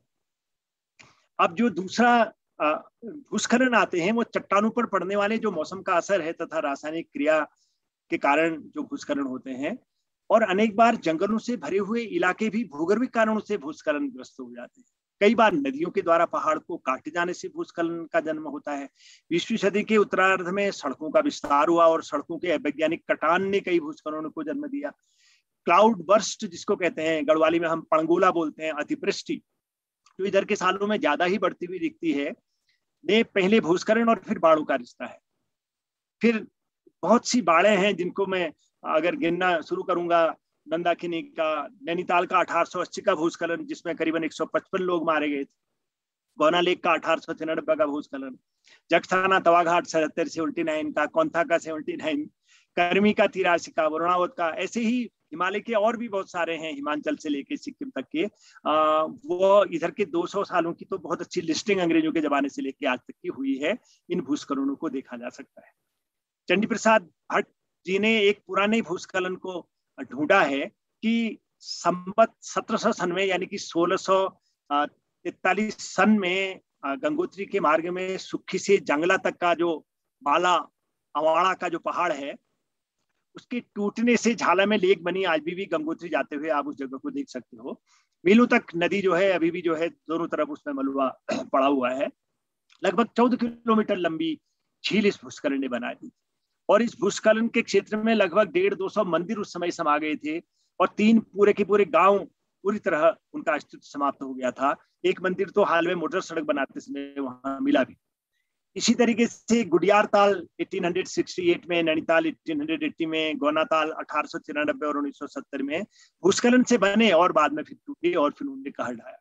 अब जो दूसरा भूस्खलन आते हैं वो चट्टानों पर पड़ने वाले जो मौसम का असर है तथा रासायनिक क्रिया के कारण जो भूस्खलन होते हैं, और अनेक बार जंगलों से भरे हुए इलाके भी भूगर्भिक कारणों से भूस्खलन ग्रस्त हो जाते हैं। कई बार नदियों के द्वारा पहाड़ को काटे जाने से भूस्खलन का जन्म होता है। बीसवीं सदी के उत्तरार्ध में सड़कों का विस्तार हुआ और सड़कों के अवैज्ञानिक कटान ने कई भूस्खलनों को जन्म दिया। क्लाउड बर्स्ट जिसको कहते हैं, गढ़वाली में हम पणगोला बोलते हैं, अतिवृष्टि जो इधर के सालों में ज्यादा ही बढ़ती हुई दिखती है, ने पहले भूस्खलन और फिर बाढ़ों का रिश्ता है। फिर बहुत सी बाढ़ें हैं जिनको मैं अगर गिनना शुरू करूंगा, नंदाकिनी का, नैनीताल का अठारह सौ अस्सी का भूस्खलन जिसमें करीबन एक सौ पचपन लोग मारे गए थे, गौना लेक का अठारह सौ तिरानबे का भूस्खलन, जगथाना तवाघाट सत्तर से उल्टी नाइन का, कोंथा का सेवेंटी नाइन, कर्मी का तिरासी का, वरुणावत का, ऐसे ही हिमालय के और भी बहुत सारे हैं, हिमाचल से लेके सिक्किम तक के। आ, वो इधर के दो सौ सालों की तो बहुत अच्छी लिस्टिंग अंग्रेजों के जमाने से लेके आज तक की हुई है। इन भूस्खलनों को देखा जा सकता है। चंडी प्रसाद भट्ट जी ने एक पुराने भूस्खलन को ढूंढा है कि संवत सत्रह सौ सन में, यानी कि सोलह सौ तैतालीस सन में गंगोत्री के मार्ग में सुखी से जंगला तक का जो बाला अवाड़ा का जो पहाड़ है, उसके टूटने से झाला में लेक बनी। आज भी, भी गंगोत्री जाते हुए आप उस जगह को देख सकते हो। मीलों तक नदी जो है अभी भी जो है दोनों तरफ उसमें मलबा पड़ा हुआ है। लगभग चौदह किलोमीटर लंबी झील इस भूस्खलन ने बना दी, और इस भूस्खलन के क्षेत्र में लगभग डेढ़ दो सौ मंदिर उस समय समा गए थे, और तीन पूरे के पूरे गांव पूरी तरह उनका अस्तित्व समाप्त हो गया था। एक मंदिर तो हाल में मोटर सड़क बनाते समय वहां मिला भी। इसी तरीके से गुडियार ताल अठारह सौ अड़सठ में, नैनीताल अठारह सौ अस्सी में, गौनाताल अठारह सौ तिरानबे और उन्नीस सौ सत्तर में भूस्खलन से बने और बाद में फिर टूटे और फिर उन्होंने कहर ढाया।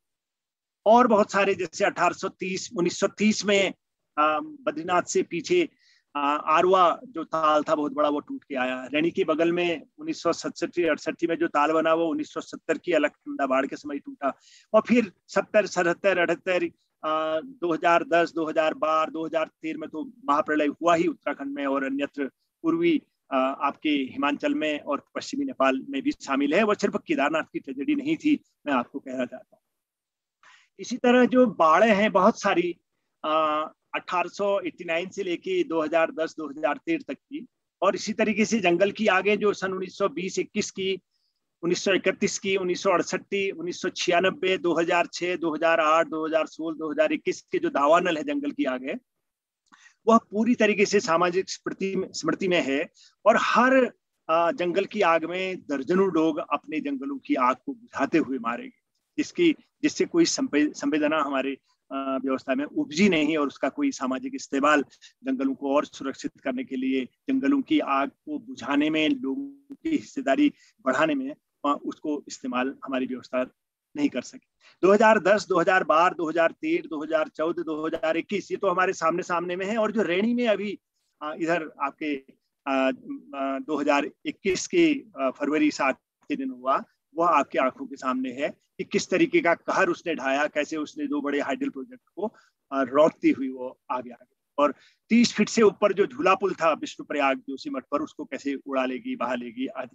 और बहुत सारे, जैसे अठारह सौ तीस उन्नीस सौ तीस में बद्रीनाथ से पीछे आरवा जो ताल था बहुत बड़ा, वो टूट के आया। रैनी के बगल में उन्नीस सौ सड़सठ अड़सठ में जो ताल बना वो उन्नीस सौ सत्तर की अलकनंदा बाढ़ के समय टूटा, और फिर सत्तर सतहत्तर अठहत्तर दो हजार दस दो हजार बारह दो हजार तेरह में तो महाप्रलय हुआ ही उत्तराखंड में, और अन्यत्र पूर्वी आपके हिमाचल में और पश्चिमी नेपाल में भी शामिल है। वो सिर्फ केदारनाथ की ट्रेजेडी नहीं थी, मैं आपको कहना चाहता हूँ। इसी तरह जो बाढ़ें हैं बहुत सारी, अठारह सौ नवासी से लेके दो हजार दस दो हजार तेरह तक की, और इसी तरीके से जंगल की आगे जो सन उन्नीस सौ बीस इक्कीस की, उन्नीस सौ इकतीस की, उन्नीस सौ अड़सठ, उन्नीस सौ छियानबे, दो हजार छह, दो हजार आठ, दो हजार सोलह, दो हजार इक्कीस के जो दावानल है जंगल की आग है, वह पूरी तरीके से सामाजिक स्मृति में है। और हर जंगल की आग में दर्जनों लोग अपने जंगलों की आग को बुझाते हुए मारे गए, जिसकी जिससे कोई संवेदना हमारे व्यवस्था में उपजी नहीं और उसका कोई सामाजिक इस्तेमाल जंगलों को और सुरक्षित करने के लिए, जंगलों की आग को बुझाने में, लोगों की हिस्सेदारी बढ़ाने में उसको इस्तेमाल हमारी व्यवस्था नहीं कर सकी। दो हज़ार दस, दो हज़ार बारह, दो हज़ार तेरह, दो हज़ार चौदह, दो हज़ार इक्कीस ये तो हमारे सामने सामने में है। और जो रैनी में अभी इधर आपके दो हज़ार इक्कीस की फरवरी सात के दिन हुआ, वह आपकी आंखों के सामने है कि किस तरीके का कहर उसने ढाया, कैसे उसने दो बड़े हाइडल प्रोजेक्ट को रोकती हुई वो आगे आगे और तीस फीट से ऊपर जो झूला पुल था विष्णुप्रयाग जोशीमठ पर, उसको कैसे उड़ा लेगी, बहा लेगी आदि।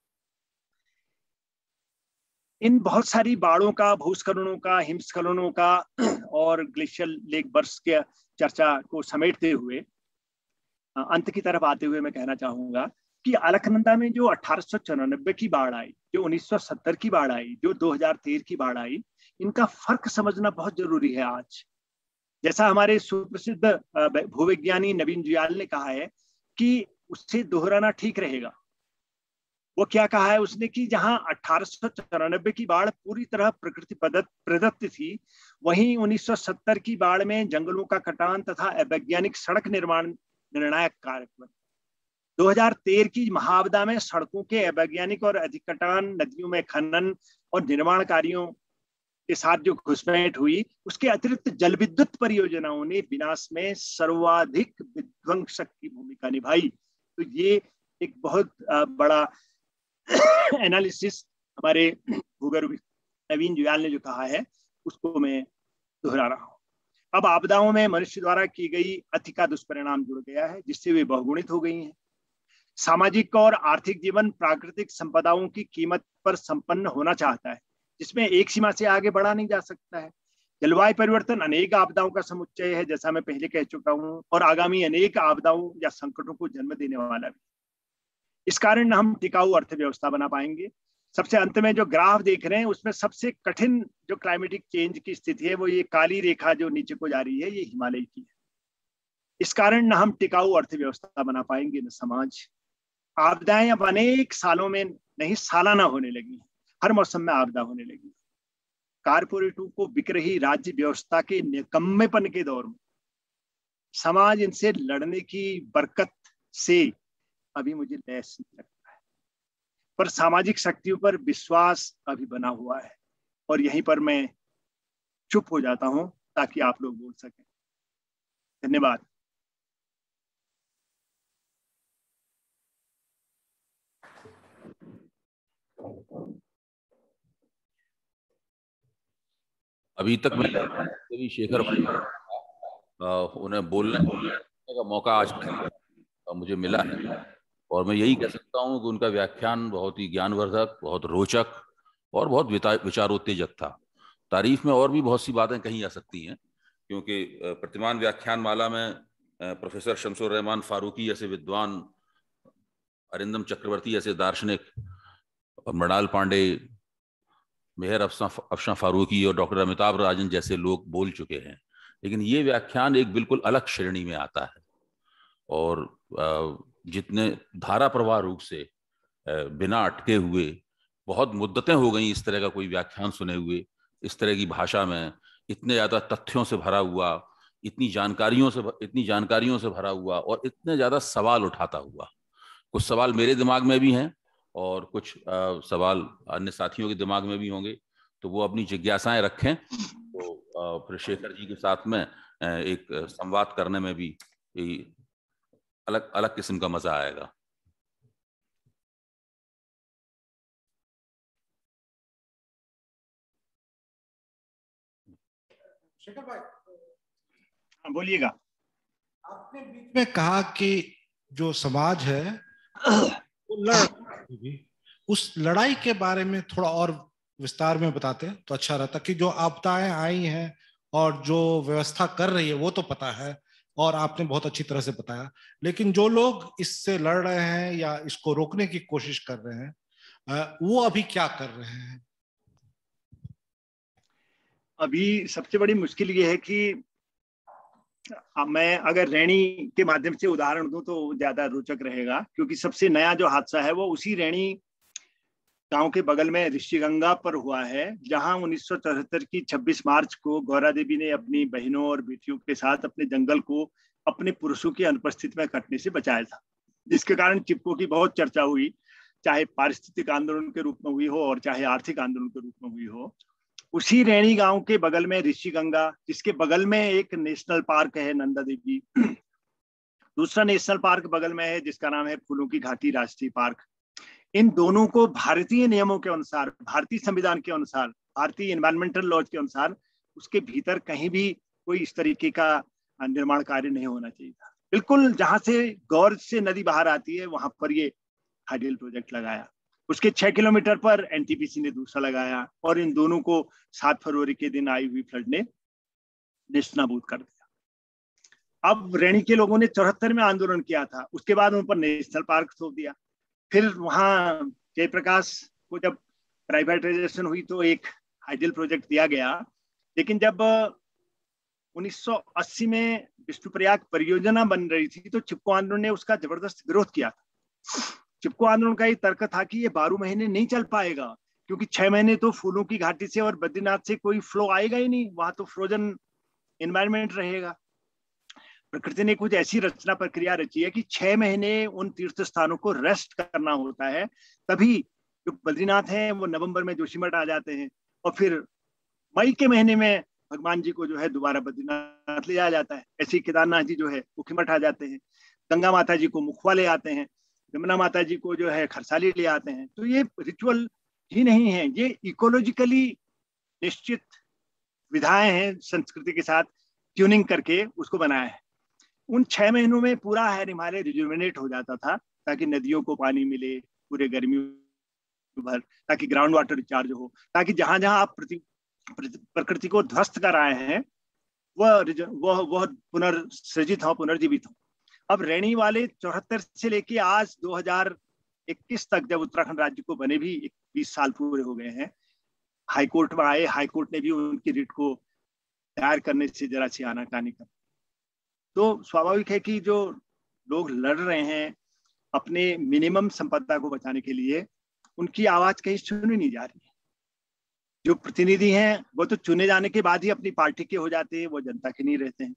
इन बहुत सारी बाढ़ों का, भूस्खलनों का, हिमस्खलनों का और ग्लेशियल लेक बर्स्ट के चर्चा को समेटते हुए अंत की तरफ आते हुए मैं कहना चाहूंगा कि अलकनंदा में जो अठारह सौ चौरानबे की बाढ़ आई, जो उन्नीस सौ सत्तर की बाढ़ आई, जो दो हज़ार तेरह की बाढ़ आई, इनका फर्क समझना बहुत जरूरी है आज। जैसा हमारे सुप्रसिद्ध भूविज्ञानी नवीन जुयाल ने कहा है कि उससे दोहराना ठीक रहेगा। वो क्या कहा है उसने कि जहां अठारह सौ चौरानबे की बाढ़ पूरी तरह प्रकृति प्रदत्त थी, वहीं उन्नीस सौ सत्तर की बाढ़ में जंगलों का कटान तथा अवैज्ञानिक सड़क निर्माण निर्णायक कारक बने। दो हज़ार तेरह की महाआपदा में सड़कों के अवैज्ञानिक और अधिक कटान, नदियों में खनन और निर्माण कार्यों के साथ जो घुसपैठ हुई, उसके अतिरिक्त जल विद्युत परियोजनाओं ने विनाश में सर्वाधिक विध्वंसक की भूमिका निभाई। तो ये एक बहुत बड़ा एनालिसिस हमारे भूगर्भ नवीन जुयाल ने जो कहा है उसको मैं दोहरा रहा हूं। अब आपदाओं में मनुष्य द्वारा की गई अति का दुष्परिणाम जुड़ गया है, जिससे वे बहुगुणित हो गई हैं। सामाजिक और आर्थिक जीवन प्राकृतिक संपदाओं की कीमत पर संपन्न होना चाहता है, जिसमें एक सीमा से आगे बढ़ा नहीं जा सकता है। जलवायु परिवर्तन अनेक आपदाओं का समुच्चय है, जैसा मैं पहले कह चुका हूं, और आगामी अनेक आपदाओं या संकटों को जन्म देने वाला भी। इस कारण हम टिकाऊ अर्थव्यवस्था बना पाएंगे। सबसे अंत में जो ग्राफ देख रहे हैं उसमें सबसे कठिन जो क्लाइमेटिक चेंज की स्थिति है वो ये काली रेखा जो नीचे को जा रही है, ये हिमालय की है। इस कारण न हम टिकाऊ अर्थव्यवस्था बना पाएंगे न समाज। आपदाएं अब अनेक सालों में नहीं, सालाना होने लगी, हर मौसम में आपदा होने लगी। कारपोरेटों को बिक रही राज्य व्यवस्था के निकम्मेपन के दौर में समाज इनसे लड़ने की बरकत से अभी मुझे लैस नहीं लगता है, पर सामाजिक शक्तियों पर विश्वास अभी बना हुआ है। और यहीं पर मैं चुप हो जाता हूं ताकि आप लोग बोल सकें। धन्यवाद। अभी तक मैं भी शेखर भाई उन्हें बोलने का मौका आज मुझे मिला है, और मैं यही कह सकता हूं कि उनका व्याख्यान बहुत ही ज्ञानवर्धक, बहुत रोचक और बहुत विचारोत्तेजक था। तारीफ में और भी बहुत सी बातें कही जा सकती हैं, क्योंकि प्रतिमान व्याख्यान माला में प्रोफेसर शमसुर रहमान फारूकी जैसे विद्वान, अरिंदम चक्रवर्ती जैसे दार्शनिक, और मृणाल पांडे, मेहर अफसा अफशा फारूकी और डॉक्टर अमिताभ राजन जैसे लोग बोल चुके हैं। लेकिन ये व्याख्यान एक बिल्कुल अलग श्रेणी में आता है, और जितने धारा प्रवाह रूप से बिना अटके हुए, बहुत मुद्दतें हो गई इस तरह का कोई व्याख्यान सुने हुए, इस तरह की भाषा में इतने ज़्यादा तथ्यों से भरा हुआ, इतनी जानकारियों से इतनी जानकारियों से भरा हुआ, और इतने ज़्यादा सवाल उठाता हुआ। कुछ सवाल मेरे दिमाग में भी हैं और कुछ आ, सवाल अन्य साथियों के दिमाग में भी होंगे, तो वो अपनी जिज्ञासाएं रखें, तो आ, फिर शेखर जी के साथ में एक संवाद करने में भी अलग अलग किस्म का मजा आएगा। शेखर भाई बोलिएगा। आपने बीच में कहा कि जो समाज है वो लड़ उस लड़ाई के बारे में थोड़ा और विस्तार में बताते तो अच्छा रहता, कि जो आपदाएं आई हैं और जो व्यवस्था कर रही है वो तो पता है और आपने बहुत अच्छी तरह से बताया, लेकिन जो लोग इससे लड़ रहे हैं या इसको रोकने की कोशिश कर रहे हैं वो अभी क्या कर रहे हैं? अभी सबसे बड़ी मुश्किल ये है कि मैं अगर रैनी के माध्यम से उदाहरण दूं तो ज्यादा रोचक रहेगा, क्योंकि सबसे नया जो हादसा है वो उसी रैनी गांव के बगल में ऋषिगंगा पर हुआ है, जहां उन्नीस सौ चौहत्तर की छब्बीस मार्च को गौरा देवी ने अपनी बहनों और बेटियों के साथ अपने जंगल को अपने पुरुषों की अनुपस्थिति में कटने से बचाया था, जिसके कारण चिपको की बहुत चर्चा हुई, चाहे पारिस्थितिक आंदोलन के रूप में हुई हो और चाहे आर्थिक आंदोलन के रूप में हुई हो। उसी रैणी गांव के बगल में ऋषिगंगा, जिसके बगल में एक नेशनल पार्क है नंदा देवी, दूसरा नेशनल पार्क बगल में है जिसका नाम है फूलों की घाटी राष्ट्रीय पार्क। इन दोनों को भारतीय नियमों के अनुसार, भारतीय संविधान के अनुसार, भारतीय एनवायरमेंटल लॉज के अनुसार उसके भीतर कहीं भी कोई इस तरीके का निर्माण कार्य नहीं होना चाहिए था। बिल्कुल जहां से गौर से नदी बाहर आती है वहां पर ये हाइडल प्रोजेक्ट लगाया। उसके छह किलोमीटर पर एनटीपीसी ने दूसरा लगाया और इन दोनों को सात फरवरी के दिन आई हुई फ्लड ने नेस्तनाबूद कर दिया। अब रैणी के लोगों ने चौहत्तर में आंदोलन किया था, उसके बाद उन पर नेशनल पार्क थोप दिया। फिर वहां जयप्रकाश को जब प्राइवेटाइजेशन हुई तो एक हाइडल प्रोजेक्ट दिया गया, लेकिन जब उन्नीस सौ अस्सी में विष्णुप्रयाग परियोजना बन रही थी तो चिपको आंदोलन ने उसका जबरदस्त विरोध किया था। चिपको आंदोलन का ये तर्क था कि ये बारह महीने नहीं चल पाएगा, क्योंकि छह महीने तो फूलों की घाटी से और बद्रीनाथ से कोई फ्लो आएगा ही नहीं, वहां तो फ्रोजन एनवायरमेंट रहेगा। प्रकृति ने कुछ ऐसी रचना प्रक्रिया रची है कि छह महीने उन तीर्थ स्थानों को रेस्ट करना होता है, तभी जो बद्रीनाथ है वो नवंबर में जोशीमठ आ जाते हैं और फिर मई के महीने में भगवान जी को जो है दोबारा बद्रीनाथ ले जाया जाता है। ऐसे केदारनाथ जी जो है ऊखीमठ आ जाते हैं, गंगा माता जी को मुखवा ले आते हैं, यमुना माता जी को जो है खरसाली ले आते हैं। तो ये रिचुअल ही नहीं है, ये इकोलॉजिकली निश्चित विधाएं हैं, संस्कृति के साथ ट्यूनिंग करके उसको बनाया है। उन छह महीनों में पूरा है हिमालय रिजुविनेट हो जाता था, ताकि नदियों को पानी मिले पूरे गर्मी भर, ताकि ग्राउंड वाटर रिचार्ज हो, ताकि जहां जहां आप प्रति, प्रति, प्रकृति को ध्वस्त कर आए हैं वह वह वह पुनर्सृजित हो, पुनर्जीवित हो। अब रैणी वाले चौहत्तर से लेके आज दो हज़ार इक्कीस तक, जब उत्तराखंड राज्य को बने भी बीस साल पूरे हो गए हैं, हाईकोर्ट में आए, हाईकोर्ट ने भी उनकी रिट को दायर करने से जरा सी आनाकानी कर। तो स्वाभाविक है कि जो लोग लड़ रहे हैं अपने मिनिमम संपदा को बचाने के लिए, उनकी आवाज कहीं सुनी नहीं जा रही है। जो प्रतिनिधि हैं वो तो चुने जाने के बाद ही अपनी पार्टी के हो जाते हैं, वो जनता के नहीं रहते हैं।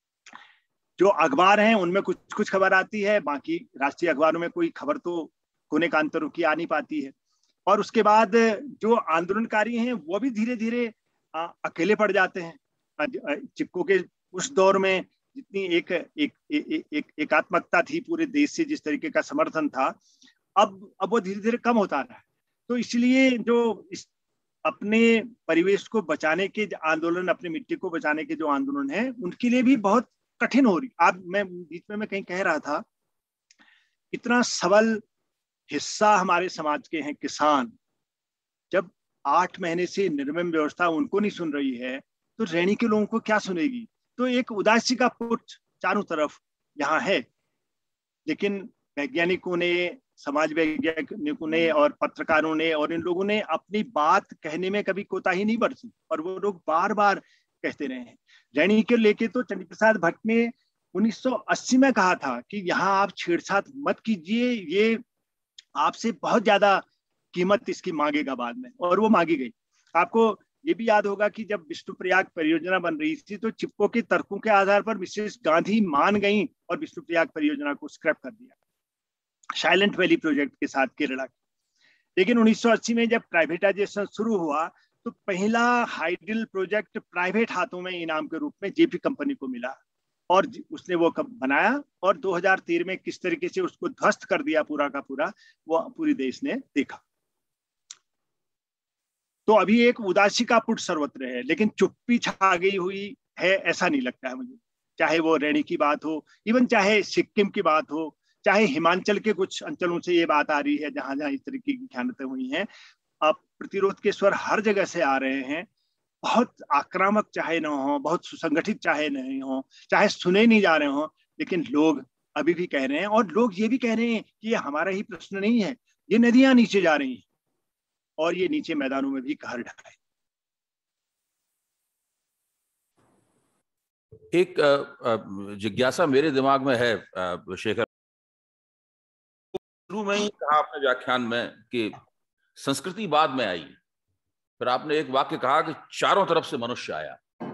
जो अखबार हैं उनमें कुछ कुछ खबर आती है, बाकी राष्ट्रीय अखबारों में कोई खबर तो कोने कांतरों की आ नहीं पाती है। और उसके बाद जो आंदोलनकारी हैं वो भी धीरे धीरे अकेले पड़ जाते हैं। चिपको के उस दौर में जितनी एक एक एक एक एकात्मकता थी पूरे देश से, जिस तरीके का समर्थन था, अब अब वो धीरे धीरे कम होता रहा है। तो इसलिए जो इस अपने परिवेश को बचाने के आंदोलन, अपनी मिट्टी को बचाने के जो आंदोलन है, उनके लिए भी बहुत कठिन हो रही। आप मैं बीच में मैं कहीं कह रहा था, इतना सबल हिस्सा हमारे समाज के हैं किसान, जब आठ महीने से निर्मम व्यवस्था उनको नहीं सुन रही है तो रैणी के लोगों को क्या सुनेगी। तो एक उदासी का पुट चारों तरफ यहाँ है। लेकिन वैज्ञानिकों ने, समाज वैज्ञानिकों ने और पत्रकारों ने और इन लोगों ने अपनी बात कहने में कभी कोताही नहीं बरती और वो लोग बार बार कहते रहे हैं। रैणी के लेके तो चंडी प्रसाद भट्ट ने उन्नीस सौ अस्सी में कहा था कि यहाँ आप छेड़छाड़ मत कीजिए, ये आपसे बहुत ज्यादा कीमत इसकी मांगेगा बाद में, और वो मांगी गई। आपको ये भी याद होगा कि जब विष्णुप्रयाग परियोजना बन रही थी तो चिपको के तर्कों के आधार पर मिसेस गांधी मान गई और विष्णुप्रयाग परियोजना को स्क्रैप कर दिया, साइलेंट वैली प्रोजेक्ट के साथ केरला के। लेकिन उन्नीस सौ अस्सी में जब प्राइवेटाइजेशन शुरू हुआ तो पहला हाइडल प्रोजेक्ट प्राइवेट हाथों में इनाम के रूप में जेपी कंपनी को मिला और उसने वो बनाया, और दो हज़ार तेरह में किस तरीके से उसको ध्वस्त कर दिया पूरा का पूरा, वो पूरी देश ने देखा। तो अभी एक उदासी का पुट सर्वत्र है, लेकिन चुप्पी छा गई हुई है ऐसा नहीं लगता है मुझे। चाहे वो रैणी की बात हो, इवन चाहे सिक्किम की बात हो, चाहे हिमाचल के कुछ अंचलों से ये बात आ रही है जहां जहां इस तरीके की ख्यानतें हुई हैं। अब प्रतिरोध के स्वर हर जगह से आ रहे हैं, बहुत आक्रामक चाहे न हो, बहुत सुसंगठित चाहे नहीं हो, चाहे सुने नहीं जा रहे हो, लेकिन लोग अभी भी कह रहे हैं। और लोग ये भी कह रहे हैं कि ये हमारा ही प्रश्न नहीं है, ये नदियां नीचे जा रही हैं और ये नीचे मैदानों में भी कहर ढाए। एक जिज्ञासा मेरे दिमाग में है शेखर, शुरू में ही कहा आपने व्याख्यान में कि संस्कृति बाद में आई। फिर आपने एक वाक्य कहा कि चारों तरफ से मनुष्य आया।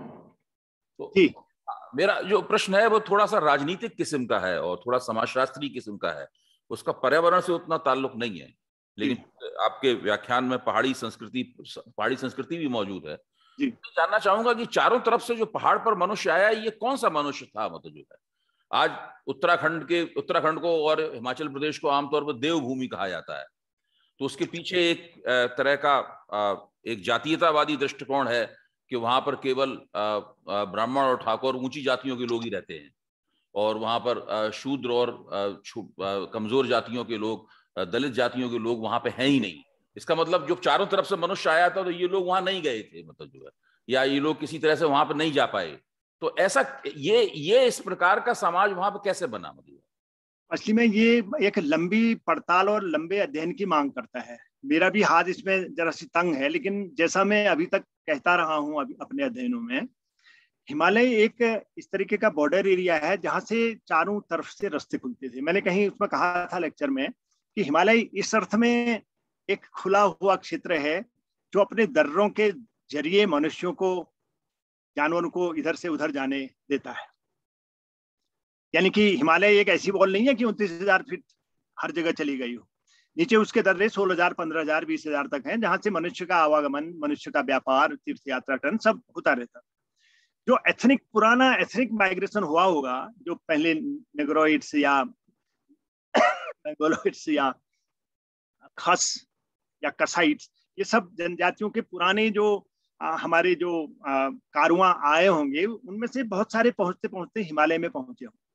तो मेरा जो प्रश्न है वो थोड़ा सा राजनीतिक किस्म का है और थोड़ा समाजशास्त्री किस्म का है, उसका पर्यावरण से उतना ताल्लुक नहीं है, लेकिन आपके व्याख्यान में पहाड़ी संस्कृति पहाड़ी संस्कृति भी मौजूद है। मैं जानना चाहूंगा कि चारों तरफ से जो पहाड़ पर मनुष्य आया, ये कौन सा मनुष्य था? मतलब जो है आज उत्तराखंड के उत्तराखंड को और हिमाचल प्रदेश को आमतौर पर देवभूमि कहा जाता है, तो उसके पीछे एक तरह का एक जातीयतावादी दृष्टिकोण है कि वहां पर केवल ब्राह्मण और ठाकुर ऊंची जातियों के लोग ही रहते हैं और वहां पर शूद्र और कमजोर जातियों के लोग, दलित जातियों के लोग वहां पे हैं ही नहीं। इसका मतलब जो चारों तरफ से मनुष्य आया था तो ये लोग वहां नहीं गए थे, मतलब जो है, या ये लोग किसी तरह से वहां पर नहीं जा पाए। तो ऐसा ये ये इस प्रकार का समाज वहां पर कैसे बना? मतलब असली में ये एक लंबी पड़ताल और लंबे अध्ययन की मांग करता है। मेरा भी हाथ इसमें जरा सी तंग है, लेकिन जैसा मैं अभी तक कहता रहा हूं अभी अपने अध्ययनों में, हिमालय एक इस तरीके का बॉर्डर एरिया है जहां से चारों तरफ से रास्ते खुलते थे। मैंने कहीं उसमें कहा था लेक्चर में कि हिमालय इस अर्थ में एक खुला हुआ क्षेत्र है जो अपने दर्रों के जरिए मनुष्यों को, जानवरों को इधर से उधर जाने देता है। यानी कि हिमालय एक ऐसी वॉल नहीं है कि उनतीस हजार फीट हर जगह चली गई हो। नीचे उसके दर्रे सोलह हजार, पंद्रह हजार, बीस हजार तक हैं, जहां से मनुष्य का आवागमन, मनुष्य का व्यापार, तीर्थ यात्रा, टर्न सब होता रहता। जो एथनिक पुराना एथनिक माइग्रेशन हुआ होगा, जो पहले नेग्रोइड्स या मंगोलोइड्स या खस या कसाइट्स, ये सब जनजातियों के पुराने जो आ, हमारे जो कारवां आए होंगे, उनमें से बहुत सारे पहुंचते पहुंचते हिमालय में पहुंचे होंगे।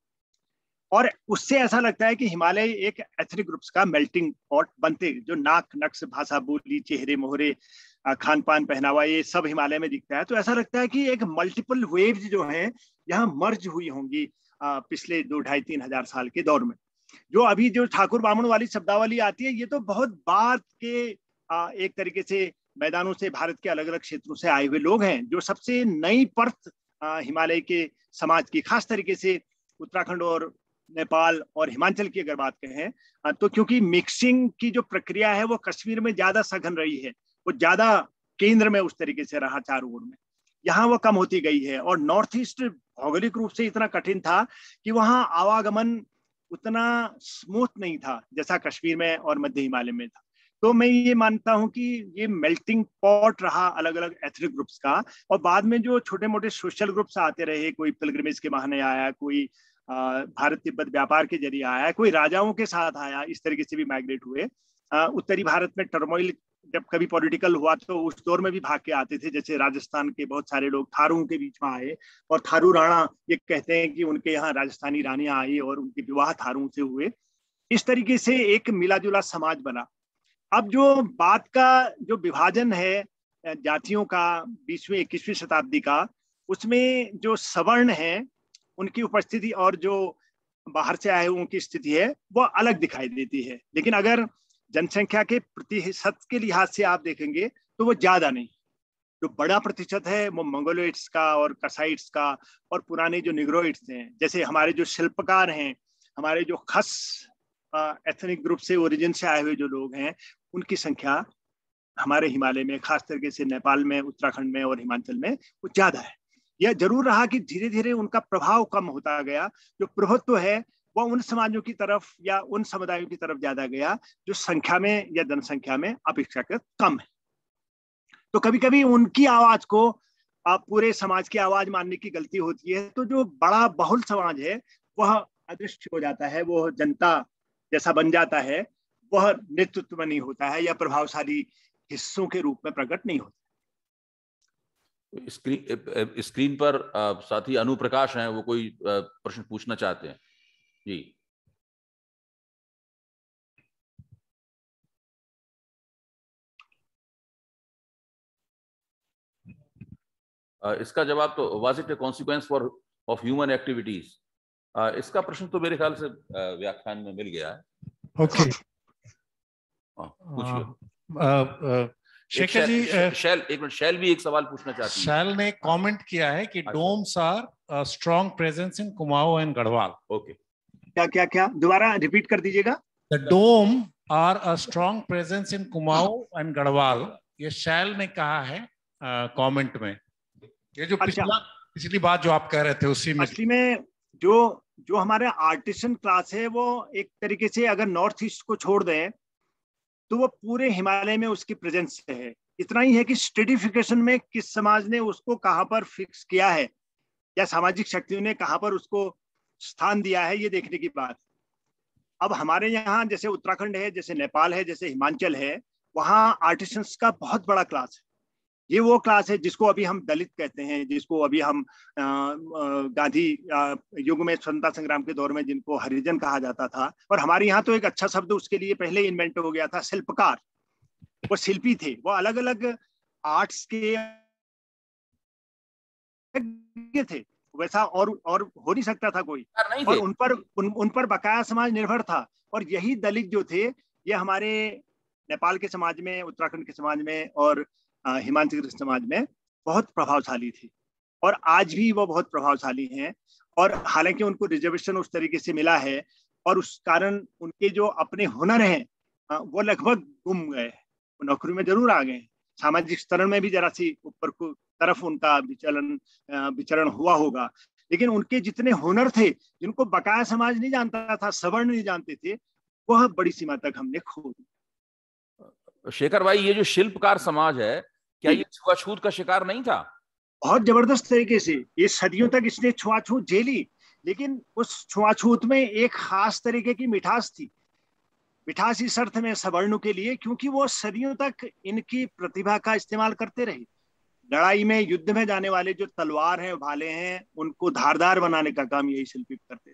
और उससे ऐसा लगता है कि हिमालय एक एथनिक ग्रुप्स का मेल्टिंग पॉट बनते, जो नाक, नक्श, भाषा, बोली, चेहरे, मोहरे, खान पान, पहनावा, ये सब हिमालय में दिखता है। तो ऐसा लगता है कि एक मल्टीपल वेव्स जो हैं यहाँ मर्ज हुई होंगी पिछले दो ढाई तीन हजार साल के दौर में। जो अभी जो ठाकुर बामण वाली शब्दावली आती है, ये तो बहुत बाद के आ, एक तरीके से मैदानों से, भारत के अलग अलग क्षेत्रों से आए हुए लोग हैं, जो सबसे नई परत हिमालय के समाज की, खास तरीके से उत्तराखंड और नेपाल और हिमाचल की अगर बात कहें तो, क्योंकि मिक्सिंग की जो प्रक्रिया है वो कश्मीर में ज्यादा सघन रही है, वो ज्यादा केंद्र में उस तरीके से रहा चारों ओर में, यहाँ वो कम होती गई है। और नॉर्थ ईस्ट भौगोलिक रूप से इतना कठिन था कि वहाँ आवागमन उतना स्मूथ नहीं था जैसा कश्मीर में और मध्य हिमालय में था। तो मैं ये मानता हूं कि ये मेल्टिंग पॉट रहा अलग अलग एथनिक ग्रुप्स का। और बाद में जो छोटे मोटे सोशल ग्रुप्स आते रहे, कोई पिलग्रिमेज के बहाने आया, कोई भारत तिब्बत व्यापार के जरिए आया, कोई राजाओं के साथ आया, इस तरीके से भी माइग्रेट हुए। उत्तरी भारत में टर्मोइल जब कभी पॉलिटिकल हुआ तो उस दौर में भी भाग के आते थे, जैसे राजस्थान के बहुत सारे लोग थारुओं के बीच में आए, और थारू राणा, ये कहते हैं कि उनके यहाँ राजस्थानी रानियां आई और उनके विवाह थारुओं से हुए। इस तरीके से एक मिला जुला समाज बना। अब जो बात का जो विभाजन है जातियों का बीसवीं इक्कीसवीं शताब्दी का, उसमें जो सवर्ण है उनकी उपस्थिति और जो बाहर से आए हुए उनकी स्थिति है वो अलग दिखाई देती है। लेकिन अगर जनसंख्या के प्रतिशत के लिहाज से आप देखेंगे तो वो ज्यादा नहीं। जो बड़ा प्रतिशत है वो मंगोलोइड्स का और कसाइट्स का और पुराने जो निग्रोइड्स हैं, जैसे हमारे जो शिल्पकार हैं, हमारे जो खस एथनिक ग्रुप से ओरिजिन से आए हुए जो लोग हैं, उनकी संख्या हमारे हिमालय में, खास करके से नेपाल में, उत्तराखंड में और हिमाचल में वो ज्यादा है। यह जरूर रहा कि धीरे धीरे उनका प्रभाव कम होता गया। जो प्रभुत्व है वो उन समाजों की तरफ या उन समुदायों की तरफ ज्यादा गया जो संख्या में या जनसंख्या में अपेक्षाकृत कम है। तो कभी कभी उनकी आवाज को आप पूरे समाज की आवाज मानने की गलती होती है। तो जो बड़ा बहुल समाज है वह अदृश्य हो जाता है, वो जनता जैसा बन जाता है, वह नेतृत्व में नहीं होता है या प्रभावशाली हिस्सों के रूप में प्रकट नहीं होता। स्क्रीन स्क्रीन पर साथी अनुप्रकाश हैं, वो कोई प्रश्न पूछना चाहते हैं जी। इसका जवाब तो was it a consequence for of human activities, इसका प्रश्न तो मेरे ख्याल से व्याख्यान में मिल गया है। ओके, पूछिए। शेखर जी, शैल एक मिनट, शैल भी एक सवाल पूछना चाहती है। शैल ने कमेंट किया है कि Doms are strong presence in Kumaon and Garhwal. Okay, क्या क्या क्या दोबारा रिपीट कर दीजिएगा। द डोम और a strong presence in Kumaon and Garhwal, ये शैल ने कहा है कमेंट uh, में। ये जो अच्छा, पिछला पिछली बात जो आप कह रहे थे उसी में असली में जो जो हमारे आर्टिसन क्लास है वो एक तरीके से अगर नॉर्थ ईस्ट को छोड़ दें तो वो पूरे हिमालय में उसकी प्रेजेंस है। इतना ही है कि स्ट्रेटिफिकेशन में किस समाज ने उसको कहाँ पर फिक्स किया है या सामाजिक शक्तियों ने कहाँ पर उसको स्थान दिया है, ये देखने की बात। अब हमारे यहाँ जैसे उत्तराखंड है, जैसे नेपाल है, जैसे हिमाचल है, वहाँ आर्टिसंस का बहुत बड़ा क्लास है। ये वो क्लास है जिसको अभी हम दलित कहते हैं, जिसको अभी हम गांधी युग में स्वतंत्रता संग्राम के दौर में जिनको हरिजन कहा जाता था, और हमारे यहाँ तो एक अच्छा शब्द उसके लिए पहले इन्वेंट हो गया था, शिल्पकार। वो शिल्पी थे, वो अलग अलग आर्ट्स के थे, वैसा और और हो नहीं सकता था कोई, और उन पर उन, उन पर बकाया समाज निर्भर था। और यही दलित जो थे ये हमारे नेपाल के समाज में, उत्तराखंड के समाज में और हिमाचल के समाज में बहुत प्रभावशाली थी, और आज भी वो बहुत प्रभावशाली हैं। और हालांकि उनको रिजर्वेशन उस तरीके से मिला है और उस कारण उनके जो अपने हुनर हैं वो लगभग गुम गए। नौकरी में जरूर आ गए, सामाजिक स्तर में भी जरा सी ऊपर को तरफ उनका विचलन विचरण हुआ होगा, लेकिन उनके जितने हुनर थे जिनको बकाया समाज नहीं जानता था, सवर्ण नहीं जानते थे, वह बड़ी सीमा तक हमने खो दी। शेखर भाई, ये जो शिल्पकार समाज है, क्या ये छुआछूत का शिकार नहीं था? बहुत जबरदस्त तरीके से ये सदियों तक इसने छुआछूत झेली, लेकिन उस छुआछूत में एक खास तरीके की मिठास थी। मिठास इस अर्थ में सवर्णों के लिए क्योंकि वो सदियों तक इनकी प्रतिभा का इस्तेमाल करते रहे। लड़ाई में, युद्ध में जाने वाले जो तलवार हैं, भाले हैं, उनको धारदार बनाने का काम यही शिल्पी करते थे।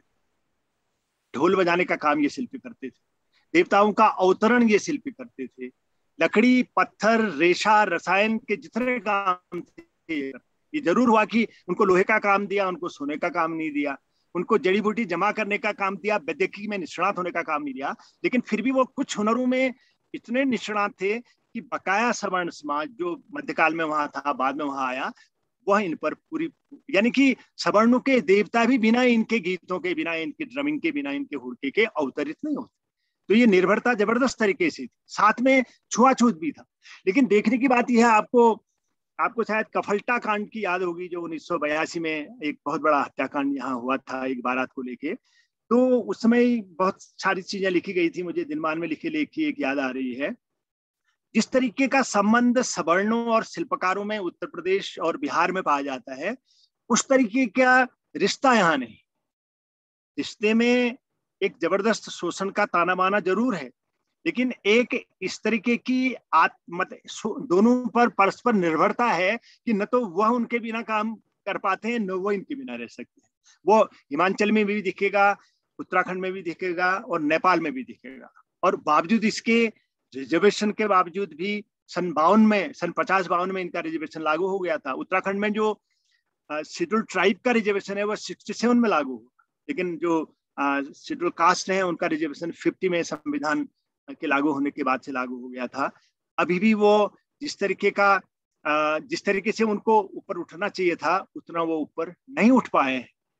ढोल बजाने का काम ये शिल्पी करते थे। देवताओं का अवतरण ये शिल्पी करते थे। लकड़ी, पत्थर, रेशा, रसायन के जितने काम थे, ये जरूर हुआ कि उनको लोहे का काम दिया, उनको सोने का काम नहीं दिया, उनको जड़ी बूटी जमा करने का काम दिया, वैद्यकीय में निष्णात होने का काम नहीं दिया, लेकिन फिर भी वो कुछ हुनरों में इतने निष्णात थे कि बकाया सवर्ण समाज जो मध्यकाल में वहां था, बाद में वहां आया, वह इन पर पूरी, यानी कि सवर्णों के देवता भी बिना इनके गीतों के, बिना इनके ड्रमिंग के, बिना इनके हुड़के के अवतरित नहीं होते। तो ये निर्भरता जबरदस्त तरीके से थी, साथ में छुआछूत भी था। लेकिन देखने की बात यह है, आपको आपको शायद कफल्टा कांड की याद होगी, जो उन्नीस सौ बयासी में एक बहुत बड़ा हत्याकांड यहाँ हुआ था एक बारात को लेके। तो उस समय बहुत सारी चीजें लिखी गई थी, मुझे दिनमान में लिखे लेखी एक याद आ रही है। जिस तरीके का संबंध सवर्णों और शिल्पकारों में उत्तर प्रदेश और बिहार में पाया जाता है, उस तरीके का रिश्ता यहाँ नहीं। रिश्ते में एक जबरदस्त शोषण का ताना बाना जरूर है, लेकिन एक इस तरीके की आत्म दोनों पर परस्पर निर्भरता है कि न तो वह उनके बिना काम कर पाते हैं, न वो इनके बिना रह सकते हैं। वो हिमाचल में भी दिखेगा, उत्तराखंड में भी दिखेगा और नेपाल में भी दिखेगा। और बावजूद इसके, रिजर्वेशन के बावजूद भी सन बावन में, सन पचास बावन में इनका रिजर्वेशन लागू हो गया था। उत्तराखंड में जो शेड्यूल ट्राइब का रिजर्वेशन है वो सिक्सटी सेवन में लागू हुआ, लेकिन जो शेड्यूल कास्ट है उनका रिजर्वेशन फिफ्टी में संविधान के लागू होने के बाद से लागू हो गया था। अभी भी वो जिस तरीके का जिस तरीके से उनको ऊपर उठना चाहिए था, उतना वो ऊपर नहीं उठ पाए।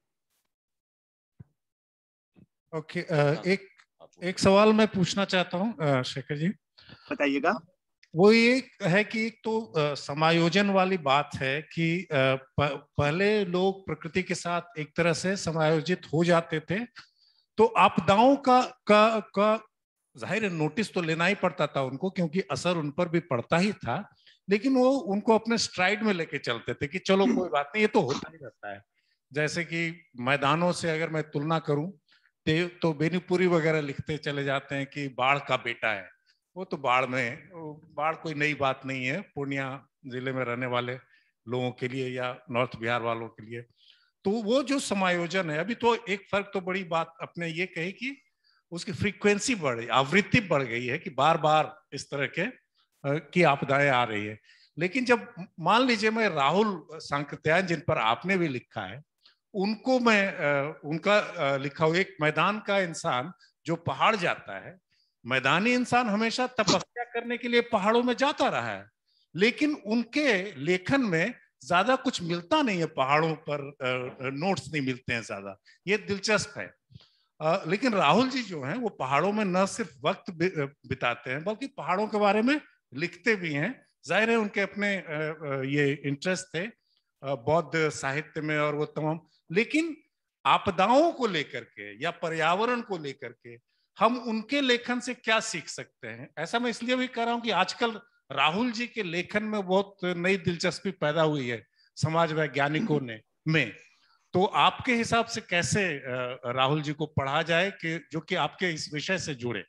ओके okay, uh, एक एक सवाल मैं पूछना चाहता हूँ शेखर जी, बताइएगा। वो ये है कि एक तो uh, समायोजन वाली बात है कि uh, पहले लोग प्रकृति के साथ एक तरह से समायोजित हो जाते थे, तो आपदाओं का का का जाहिर नोटिस तो लेना ही पड़ता था उनको, क्योंकि असर उन पर भी पड़ता ही था, लेकिन वो उनको अपने स्ट्राइड में लेके चलते थे कि चलो कोई बात नहीं, ये तो होता ही रहता है। जैसे कि मैदानों से अगर मैं तुलना करूं तो बेनीपुरी वगैरह लिखते चले जाते हैं कि बाढ़ का बेटा है, वो तो बाढ़ में, बाढ़ कोई नई बात नहीं है पूर्णिया जिले में रहने वाले लोगों के लिए या नॉर्थ बिहार वालों के लिए। तो वो जो समायोजन है, अभी तो एक फर्क तो बड़ी बात अपने ये कही कि उसकी फ्रीक्वेंसी बढ़ गई, आवृत्ति बढ़ गई है कि बार बार इस तरह के की आपदाएं आ रही है। लेकिन जब मान लीजिए मैं राहुल सांकृत्यायन, जिन पर आपने भी लिखा है, उनको मैं उनका लिखा हुआ एक मैदान का इंसान जो पहाड़ जाता है, मैदानी इंसान हमेशा तपस्या करने के लिए पहाड़ों में जाता रहा है, लेकिन उनके लेखन में ज्यादा कुछ मिलता नहीं है, पहाड़ों पर नोट्स नहीं मिलते हैं ज्यादा। ये दिलचस्प है। आ, लेकिन राहुल जी जो हैं वो पहाड़ों में न सिर्फ वक्त बिताते हैं बल्कि पहाड़ों के बारे में लिखते भी हैं। जाहिर है उनके अपने ये इंटरेस्ट थे बौद्ध साहित्य में और वो तमाम, लेकिन आपदाओं को लेकर के या पर्यावरण को लेकर के हम उनके लेखन से क्या सीख सकते हैं? ऐसा मैं इसलिए भी कह रहा हूं कि आजकल राहुल जी के लेखन में बहुत नई दिलचस्पी पैदा हुई है समाज वैज्ञानिकों ने में। तो आपके हिसाब से कैसे राहुल जी को पढ़ा जाए कि जो कि आपके इस विषय से जुड़े?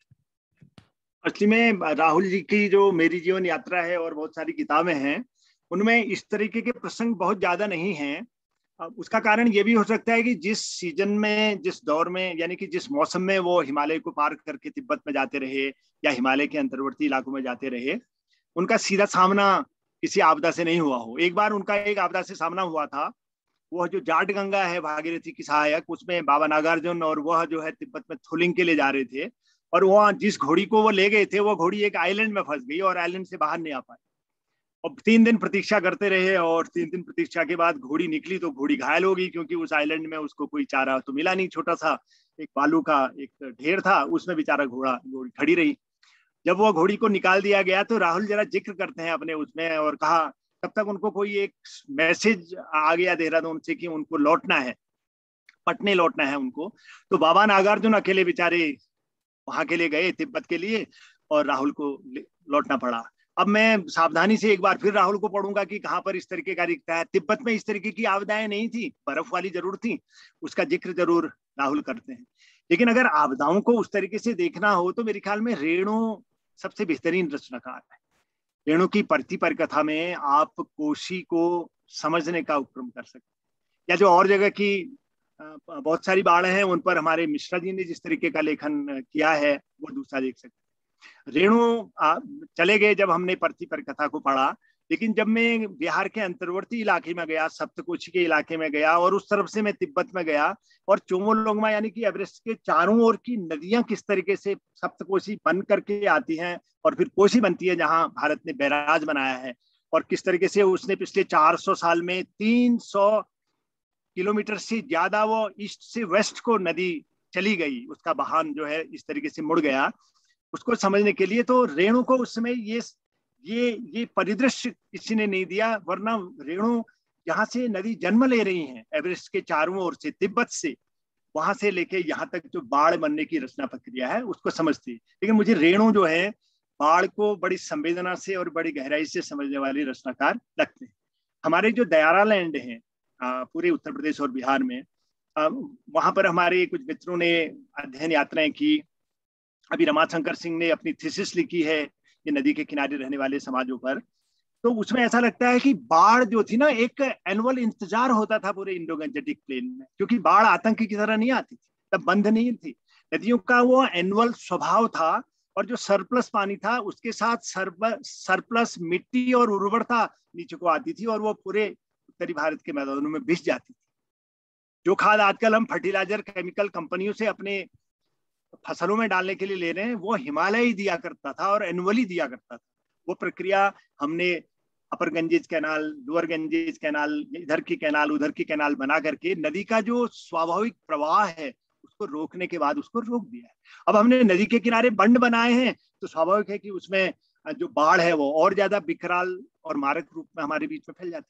असली में राहुल जी की जो मेरी जीवन यात्रा है और बहुत सारी किताबें हैं उनमें इस तरीके के प्रसंग बहुत ज्यादा नहीं हैं। उसका कारण ये भी हो सकता है कि जिस सीजन में, जिस दौर में, यानी कि जिस मौसम में वो हिमालय को पार करके तिब्बत में जाते रहे या हिमालय के अंतर्वर्ती इलाकों में जाते रहे, उनका सीधा सामना किसी आपदा से नहीं हुआ हो। एक बार उनका एक आपदा से सामना हुआ था, वह जो जाट गंगा है भागीरथी की सहायक, उसमें बाबा नागार्जुन और वह जो है तिब्बत में थुलिंग के लिए जा रहे थे और वह जिस घोड़ी को वो ले गए थे वो घोड़ी एक आइलैंड में फंस गई और आइलैंड से बाहर नहीं आ पाई। और तीन दिन प्रतीक्षा करते रहे और तीन दिन प्रतीक्षा के बाद घोड़ी निकली तो घोड़ी घायल हो गई, क्योंकि उस आइलैंड में उसको कोई चारा तो मिला नहीं। छोटा सा एक बालू का एक ढेर था, उसमें बेचारा घोड़ा घोड़ी खड़ी रही। जब वो घोड़ी को निकाल दिया गया तो राहुल जरा जिक्र करते हैं अपने उसमें और कहा तब तक उनको कोई एक मैसेज आ गया देहरादून से कि उनको लौटना है, पटने लौटना है उनको। तो बाबा नागार्जुन अकेले बेचारे वहां के लिए गए तिब्बत के लिए और राहुल को लौटना पड़ा। अब मैं सावधानी से एक बार फिर राहुल को पढ़ूंगा कि कहां पर इस तरीके का लिखता है। तिब्बत में इस तरीके की आपदाएं नहीं थी, बर्फ वाली जरूर थी, उसका जिक्र जरूर राहुल करते हैं। लेकिन अगर आपदाओं को उस तरीके से देखना हो तो मेरे ख्याल में रेणु सबसे बेहतरीन रचनाकार है। रेणु की परती पर कथा में आप कोशी को समझने का उपक्रम कर सकते हैं, या जो और जगह की बहुत सारी बाढ़ हैं उन पर हमारे मिश्रा जी ने जिस तरीके का लेखन किया है वो दूसरा देख सकते हैं। रेणु चले गए जब हमने परती पर कथा को पढ़ा, लेकिन जब मैं बिहार के अंतर्वर्ती इलाके में गया, सप्तकोशी के इलाके में गया और उस तरफ से मैं तिब्बत में गया और चोमोलोंगमा यानी कि एवरेस्ट के चारों ओर की नदियां किस तरीके से सप्तकोशी बन करके आती हैं और फिर कोशी बनती है जहां भारत ने बैराज बनाया है, और किस तरीके से उसने पिछले चार सौ साल में तीन सौ किलोमीटर से ज्यादा वो ईस्ट से वेस्ट को नदी चली गई, उसका बहान जो है इस तरीके से मुड़ गया। उसको समझने के लिए तो रेणु को उस समय ये ये ये परिदृश्य किसी ने नहीं दिया, वरना रेणु यहाँ से नदी जन्म ले रही है एवरेस्ट के चारों ओर से, तिब्बत से, वहां से लेके यहाँ तक जो बाढ़ बनने की रचना प्रक्रिया है उसको समझती है। लेकिन मुझे रेणु जो है बाढ़ को बड़ी संवेदना से और बड़ी गहराई से समझने वाली रचनाकार लगते हैं। हमारे जो दयारा लैंड है पूरे उत्तर प्रदेश और बिहार में, वहां पर हमारे कुछ मित्रों ने अध्ययन यात्राएं की। अभी रमाशंकर सिंह ने अपनी थीसिस लिखी है ये नदी के किनारे रहने वाले समाजों पर। तो उसमें ऐसा लगता है कि बाढ़ जो थी ना एक एनुअल इंतजार होता था पूरे इंडो गंजेटिक प्लेन में, क्योंकि बाढ़ आतंक की तरह नहीं आती थी, तब बंद नहीं थी। नदियों का वो एनुअल स्वभाव था और जो सरप्लस पानी था उसके साथ सरप्लस मिट्टी और उर्वरता नीचे को आती थी और वो पूरे उत्तरी भारत के मैदानों में भिस जाती थी। जो खाद आजकल हम फर्टिलाइजर केमिकल कंपनियों से अपने फसलों में डालने के लिए ले रहे हैं वो हिमालय ही दिया करता था और एनुअली दिया करता था। वो प्रक्रिया हमने upper Ganges canal, lower Ganges canal, इधर की कैनाल उधर की कैनाल बना करके नदी का जो स्वाभाविक प्रवाह है उसको रोकने के बाद उसको रोक दिया है। अब हमने नदी के किनारे बंड बनाए हैं तो स्वाभाविक है कि उसमें जो बाढ़ है वो और ज्यादा विकराल और मारक रूप में हमारे बीच में फैल जाती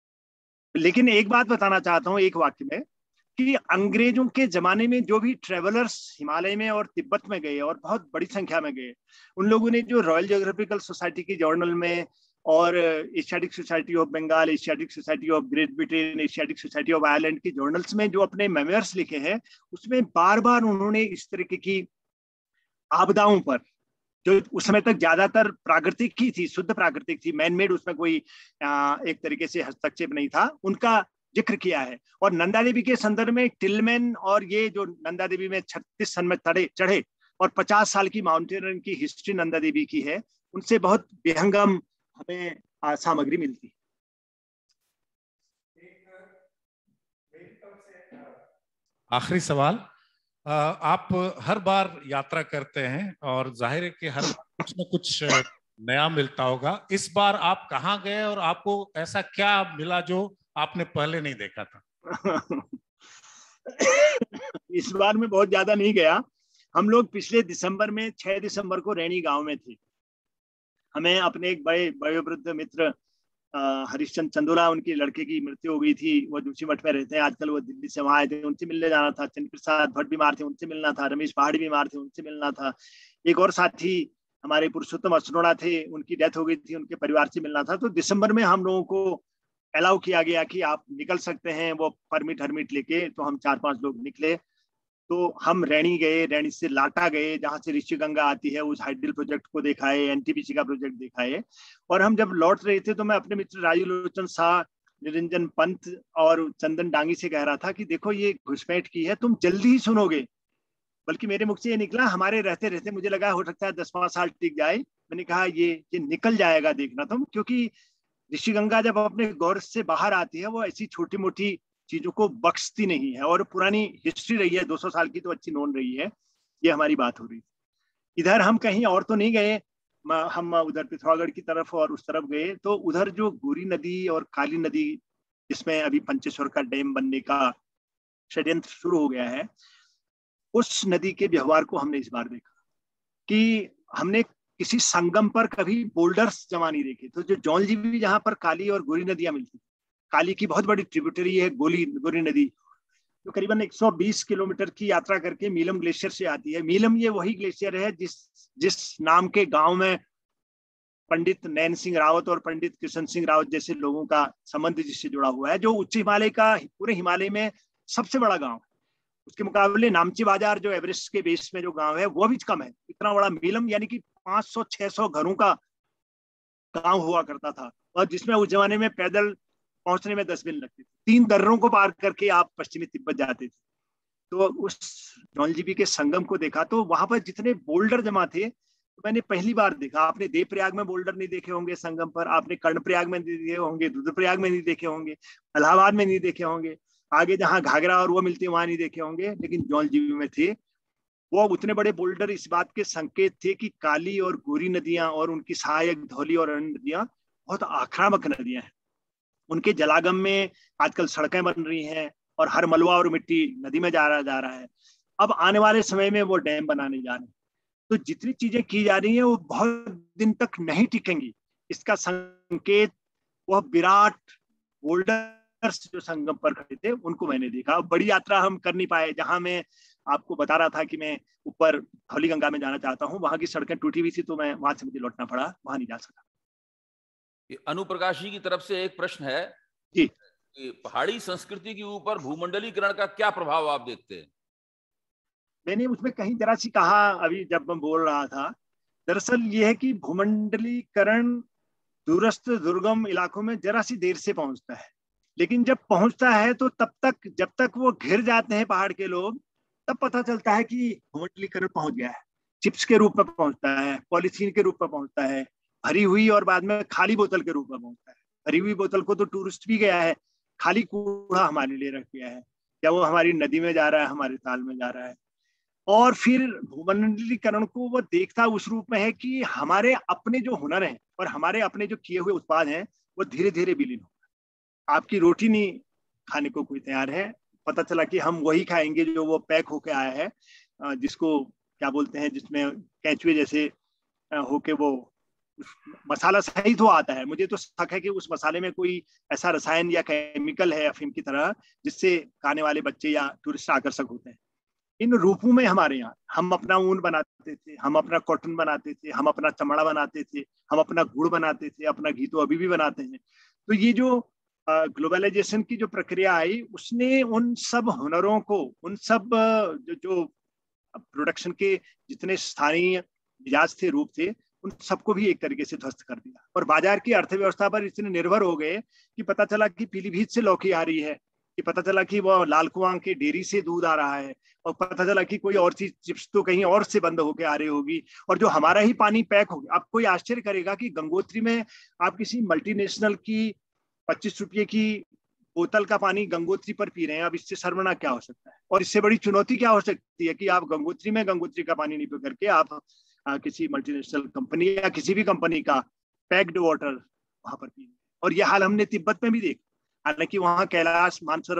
है। लेकिन एक बात बताना चाहता हूँ एक वाक्य में कि अंग्रेजों के जमाने में जो भी ट्रेवलर्स हिमालय में और तिब्बत में गए और बहुत बड़ी संख्या में गए, उन लोगों ने जो रॉयल जियोग्राफिकल सोसाइटी की जर्नल में और asiatic society of Bengal, asiatic society of great Britain, asiatic society of Ireland की जर्नल्स में जो अपने मेमोयर्स लिखे हैं उसमें बार बार उन्होंने इस तरीके की आपदाओं पर, जो उस समय तक ज्यादातर प्राकृतिक ही थी, शुद्ध प्राकृतिक थी, मैन मेड, उसमें कोई आ, एक तरीके से हस्तक्षेप नहीं था, उनका जिक्र किया है। और नंदा देवी के संदर्भ में टिलमैन और ये जो नंदा देवी में छत्तीस सन में चढ़े चढ़े और पचास साल की माउंटेनियरिंग की हिस्ट्री नंदा देवी की है, उनसे बहुत विहंगम हमें सामग्री मिलती है। आखिरी सवाल, आप हर बार यात्रा करते हैं और जाहिर है कि हर बार कुछ न कुछ नया मिलता होगा। इस बार आप कहाँ गए और आपको ऐसा क्या मिला जो आपने पहले नहीं देखा था? इस बार में बहुत ज्यादा नहीं गया। हम लोग पिछले दिसंबर में छह दिसंबर को रैनी गांव में थे। हमें अपने एक बड़े वयोवृद्ध मित्र हरिश्चंद्र चंदोला, उनकी लड़के की मृत्यु हो गई थी। वो जोशीमठ में रहते हैं आजकल, वो दिल्ली से वहां आए थे, उनसे मिलने जाना था। चंद्र प्रसाद भट्ट बीमार थे, उनसे मिलना था। रमेश पहाड़ी बीमार थे, उनसे मिलना था। एक और साथी हमारे पुरुषोत्तम असनोड़ा थे, उनकी डेथ हो गई थी, उनके परिवार से मिलना था। तो दिसंबर में हम लोगों को अलाउ किया गया कि आप निकल सकते हैं, वो परमिट हरमिट लेके। तो हम चार पांच लोग निकले। तो हम रैनी गए, रैनी से लाटा गए, जहाँ से ऋषिगंगा आती है, उस हाइडल प्रोजेक्ट को दिखाए, एनटीपीसी का प्रोजेक्ट दिखाए। और हम जब लौट रहे थे तो मैं अपने मित्र राजू लोचन शाह, निरंजन पंत और चंदन डांगी से कह रहा था कि देखो ये घुसपैठ की है, तुम जल्दी ही सुनोगे। बल्कि मेरे मुख से ये निकला, हमारे रहते रहते मुझे लगा हो सकता है दस पांच साल टिक जाए। मैंने कहा ये ये निकल जाएगा, देखना तुम। क्योंकि ऋषिगंगा जब अपने गौर से बाहर आती है, वो ऐसी छोटी मोटी चीजों को बख्शती नहीं है। और पुरानी हिस्ट्री रही है, दो सौ साल की तो अच्छी नोन रही है। ये हमारी बात हो रही थी। इधर हम कहीं और तो नहीं गए, हम उधर पिथौरागढ़ की तरफ और उस तरफ गए। तो उधर जो गोरी नदी और काली नदी, जिसमें अभी पंचेश्वर का डैम बनने का षड्यंत्र शुरू हो गया है, उस नदी के व्यवहार को हमने इस बार देखा कि हमने किसी संगम पर कभी बोल्डर्स जमा नहीं देखे। तो जो जौनजीबी, जहां पर काली और गोरी नदियां मिलती, काली की बहुत बड़ी ट्रिब्यूटरी है गोली गोरी नदी, जो करीबन एक सौ बीस किलोमीटर की यात्रा करके मीलम ग्लेशियर से आती है। मीलम ये वही ग्लेशियर है जिस जिस नाम के गांव में पंडित नैन सिंह रावत और पंडित कृष्ण सिंह रावत जैसे लोगों का संबंध जिससे जुड़ा हुआ है, जो उच्च हिमालय का, पूरे हिमालय में सबसे बड़ा गांव है। उसके मुकाबले नामची बाजार जो एवरेस्ट के बेस में जो गांव है, वो भी कम है। इतना बड़ा मीलम, यानी कि पांच सौ छह सौ घरों का गांव हुआ करता था, और जिसमें उस जमाने में पैदल पहुंचने में दस दिन लगते थे। तीन दर्रों को पार करके आप पश्चिमी तिब्बत जाते थे। तो उस जौनजीबी के संगम को देखा, तो वहां पर जितने बोल्डर जमा थे, तो मैंने पहली बार देखा। आपने देवप्रयाग में बोल्डर नहीं देखे होंगे संगम पर, आपने कर्णप्रयाग में नहीं देखे होंगे, रुद्रप्रयाग में नहीं देखे होंगे, इलाहाबाद में नहीं देखे होंगे, आगे जहाँ घाघरा और वो मिलती है वहां नहीं देखे होंगे, लेकिन जौनजीबी में थे। वो उतने बड़े बोल्डर इस बात के संकेत थे कि काली और गोरी नदियां और उनकी सहायक धौली और अन्य नदियां बहुत आक्रामक नदियां हैं। उनके जलागम में आजकल सड़कें बन रही हैं और हर मलबा और मिट्टी नदी में जा रहा जा रहा है। अब आने वाले समय में वो डैम बनाने जा रहे हैं। तो जितनी चीजें की जा रही हैं वो बहुत दिन तक नहीं टिकेंगी। इसका संकेत वह विराट बोल्डर्स जो संगम पर खड़े थे, उनको मैंने देखा। बड़ी यात्रा हम कर नहीं पाए। जहां मैं आपको बता रहा था कि मैं ऊपर धौलीगंगा में जाना चाहता हूँ, वहां की सड़कें टूटी हुई थी, तो मैं वहां से मुझे लौटना पड़ा, वहां नहीं जा सका। अनुप्रकाश जी की तरफ से एक प्रश्न है जी, कि पहाड़ी संस्कृति के ऊपर भूमंडलीकरण का क्या प्रभाव आप देखते हैं? मैंने उसमें कहीं जरा सी कहा अभी जब मैं बोल रहा था। दरअसल ये है कि भूमंडलीकरण दूरस्थ दुर्गम इलाकों में जरा सी देर से पहुंचता है, लेकिन जब पहुंचता है तो तब तक, जब तक वो घिर जाते हैं पहाड़ के लोग, तब पता चलता है कि भूमंडलीकरण पहुंच गया है। चिप्स के रूप में पहुंचता है, पॉलीथीन के रूप में पहुंचता है, भरी हुई और बाद में खाली बोतल के रूप में पहुंचता है। भरी हुई बोतल को तो टूरिस्ट भी गया है, खाली कूड़ा हमारे लिए रख गया है, या वो हमारी नदी में जा रहा है, हमारे ताल में जा रहा है। और फिर भूमंडलीकरण को वो देखता उस रूप में है कि हमारे अपने जो हुनर हैं और हमारे अपने जो किए हुए उत्पाद हैं, वो धीरे धीरे विलीन होगा। आपकी रोटी नहीं खाने को कोई तैयार है, पता चला कि हम वही खाएंगे जो वो पैक होके आया है, जिसको क्या बोलते हैं, जिसमें कैचुए जैसे होके वो मसाला सही तो आता है। मुझे तो शक है कि उस मसाले में कोई ऐसा रसायन या केमिकल है अफीम की तरह, जिससे खाने वाले बच्चे या टूरिस्ट आकर्षक होते हैं। इन रूपों में हमारे यहाँ हम अपना ऊन बनाते थे, हम अपना कॉटन बनाते थे, हम अपना चमड़ा बनाते थे, हम अपना गुड़ बनाते थे, अपना घी तो अभी भी बनाते हैं। तो ये जो ग्लोबलाइजेशन की जो प्रक्रिया आई, उसने उन सब हुनरों को, उन सब जो, जो प्रोडक्शन के जितने स्थानीय मिजाज थे, रूप थे, उन सबको भी एक तरीके से ध्वस्त कर दिया। और बाजार की अर्थव्यवस्था पर इतने निर्भर हो गए कि पता चला कि पीलीभीत से लौकी आ रही है, कि पता चला कि वो लाल कुआं के डेयरी से दूध आ रहा है, और पता चला कि कोई और चीज चिप्स तो कहीं और से बंद होके आ रही होगी, और जो हमारा ही पानी पैक हो गया। आप कोई आश्चर्य करेगा कि गंगोत्री में आप किसी मल्टीनेशनल की पच्चीस रुपये की बोतल का पानी गंगोत्री पर पी रहे हैं। अब इससे शर्मनाक क्या हो सकता है, और इससे बड़ी चुनौती क्या हो सकती है कि आप गंगोत्री में गंगोत्री का पानी नहीं पी करके आप आ, किसी मल्टीनेशनल कंपनी या किसी भी कंपनी का पैक्ड वाटर वहां पर पी। और यह हाल हमने तिब्बत में भी देखा। हालांकि वहां कैलाश मानसरोवर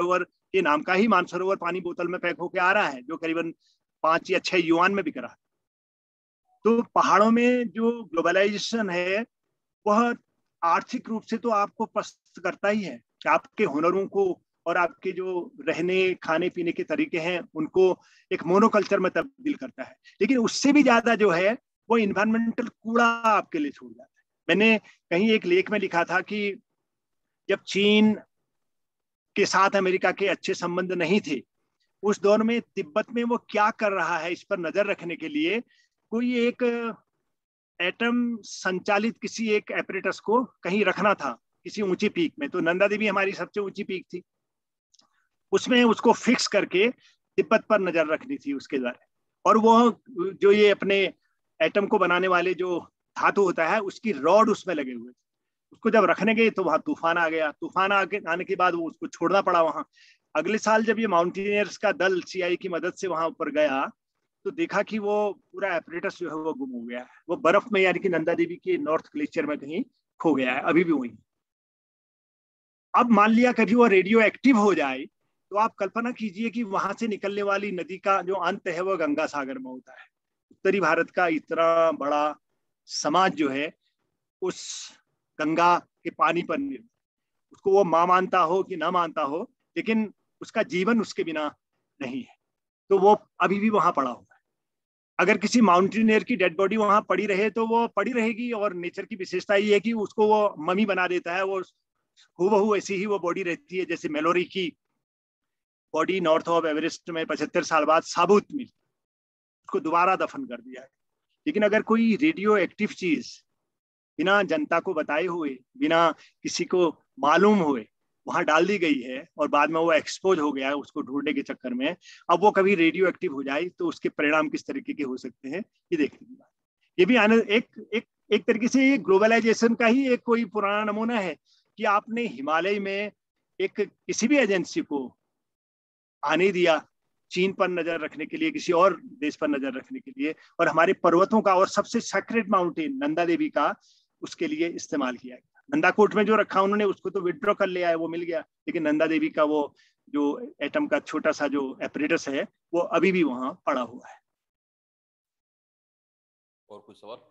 ये नाम का ही मानसरोवर पानी बोतल में पैक होके आ रहा है, जो करीबन पांच या छह युआन में बिक रहा है। तो पहाड़ों में जो ग्लोबलाइजेशन है वह आर्थिक रूप से तो आपको पस्त करता ही है, कि आपके हुनरों को और आपके जो रहने खाने पीने के तरीके हैं उनको एक मोनोकल्चर में तब्दील करता है। लेकिन उससे भी ज्यादा जो है वो इन्वायरमेंटल कूड़ा आपके लिए छोड़ जाता है। मैंने कहीं एक लेख में लिखा था कि जब चीन के साथ अमेरिका के अच्छे संबंध नहीं थे, उस दौर में तिब्बत में वो क्या कर रहा है इस पर नजर रखने के लिए कोई एक एटम संचालित किसी एक एपरेटस को कहीं रखना था किसी ऊंची पीक में। तो नंदा देवी हमारी सबसे ऊंची पीक थी, उसमें उसको फिक्स करके तिब्बत पर नजर रखनी थी उसके द्वारा। और वो जो ये अपने एटम को बनाने वाले जो धातु होता है उसकी रॉड उसमें लगे हुए थे। उसको जब रखने गए तो वहां तूफान आ गया। तूफान आके आने के बाद वो उसको छोड़ना पड़ा वहां। अगले साल जब ये माउंटेनियर्स का दल सीआई की मदद से वहां ऊपर गया तो देखा कि वो पूरा एपरेटस जो है वो गुम हो गया है। वो बर्फ में यानी कि नंदा देवी के नॉर्थ ग्लेशियर में कहीं खो गया है, अभी भी वहीं। अब मान लिया कभी वो रेडियो एक्टिव हो जाए तो आप कल्पना कीजिए कि वहां से निकलने वाली नदी का जो अंत है वो गंगा सागर में होता है। उत्तरी भारत का इतना बड़ा समाज जो है उस गंगा के पानी पर निर्भर, उसको वो मां मानता हो कि ना मानता हो, लेकिन उसका जीवन उसके बिना नहीं है। तो वो अभी भी वहां पड़ा हुआ है। अगर किसी माउंटेनियर की डेड बॉडी वहां पड़ी रहे तो वो पड़ी रहेगी। और नेचर की विशेषता ये है कि उसको वो ममी बना देता है, वो हूबहू ऐसी ही वो बॉडी रहती है जैसे मेलोरी की बॉडी नॉर्थ ऑफ एवरेस्ट में पचहत्तर साल बाद साबुत मिली, उसको दोबारा दफन कर दिया है। लेकिन अगर कोई रेडियो एक्टिव चीज बिना जनता को बताए हुए, बिना किसी को मालूम हुए वहां डाल दी गई है और बाद में वो एक्सपोज हो गया है उसको ढूंढने के चक्कर में, अब वो कभी रेडियो एक्टिव हो जाए तो उसके परिणाम किस तरीके के हो सकते हैं ये देखने की बात। ये भी आने एक एक एक तरीके से ये ग्लोबलाइजेशन का ही एक कोई पुराना नमूना है कि आपने हिमालय में एक किसी भी एजेंसी को आने दिया चीन पर नजर रखने के लिए, किसी और देश पर नजर रखने के लिए, और हमारे पर्वतों का और सबसे सेक्रेड माउंटेन नंदा देवी का उसके लिए इस्तेमाल किया गया। नंदा कोट में जो रखा उन्होंने उसको तो विड्रॉ कर लिया है, वो मिल गया, लेकिन नंदा देवी का वो जो एटम का छोटा सा जो एपरेटस है वो अभी भी वहां पड़ा हुआ है। और कोई सवाल?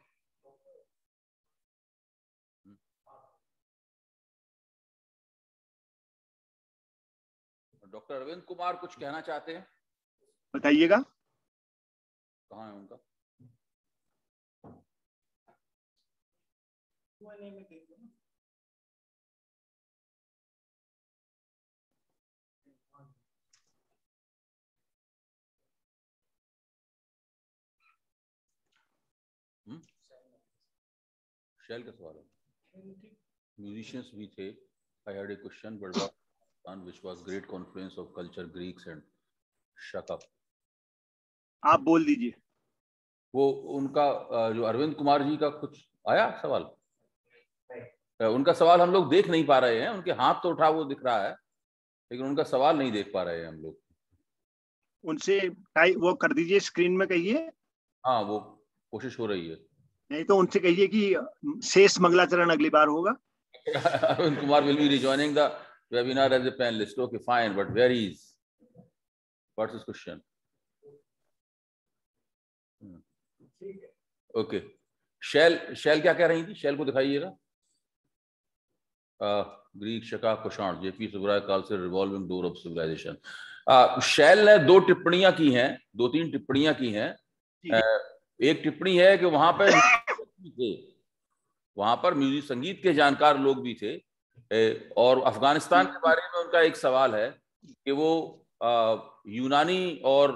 डॉक्टर अरविंद कुमार कुछ कहना चाहते हैं, बताइएगा। कहाँ है उनका? हम्म शैल का सवाल है। म्यूजिशियंस भी थे। I had a question, but what which was great confluence of culture, Greeks and Shaka. आप बोल दीजिए। वो उनका जो अरविंद कुमार जी का कुछ आया सवाल, उनका सवाल हम लोग देख नहीं पा रहे हैं। उनके हाथ तो उठा वो दिख रहा है, लेकिन उनका सवाल नहीं देख पा रहे हैं हम लोग। उनसे वो कर दीजिए, स्क्रीन में कहिए। हाँ, वो कोशिश हो रही है। नहीं तो उनसे कहिए कि शेष मंगलाचरण अगली बार होगा। Arvind Kumar will be rejoining the webinar as a panelist. Okay, fine, but where he is? What's his question? Okay. Shell, Shell क्या कह रही थी? Shell को दिखाइएगा। ग्रीक, शका, कुषाण, जेपी सुब्राय काल से revolving door of civilization. Shell ने दो टिप्पणियां की हैं, दो तीन टिप्पणियां की हैं। एक टिप्पणी है कि वहां पर थे, वहां पर म्यूजिक संगीत के जानकार लोग भी थे। और अफगानिस्तान के बारे में उनका एक सवाल है कि वो यूनानी और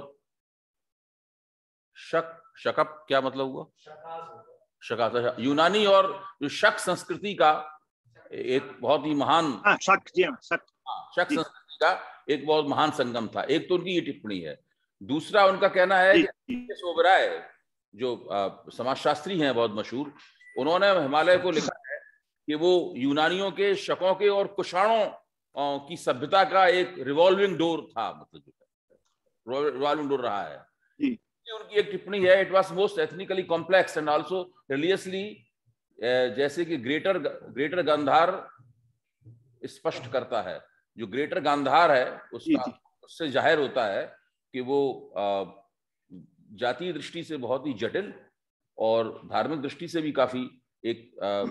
शक शकप क्या मतलब हुआ? शका, यूनानी और जो शक संस्कृति का एक बहुत ही महान शक जी शक शक संस्कृति का एक बहुत महान संगम था। एक तो उनकी ये टिप्पणी है। दूसरा उनका कहना है कि सोबराय जो समाजशास्त्री हैं बहुत मशहूर, उन्होंने हिमालय को लिखा है कि वो यूनानियों के, शकों के और कुषाणों की सभ्यता का एक रिवॉल्विंग डोर था, मतलब रिवॉल्विंग डोर रहा है। उनकी एक टिप्पणी है, it was most ethnically complex and also religiously, जैसे कि ग्रेटर ग्रेटर गांधार स्पष्ट करता है जो ग्रेटर गांधार है उसका उससे जाहिर होता है कि वो जातीय दृष्टि से बहुत ही जटिल और धार्मिक दृष्टि से भी काफी एक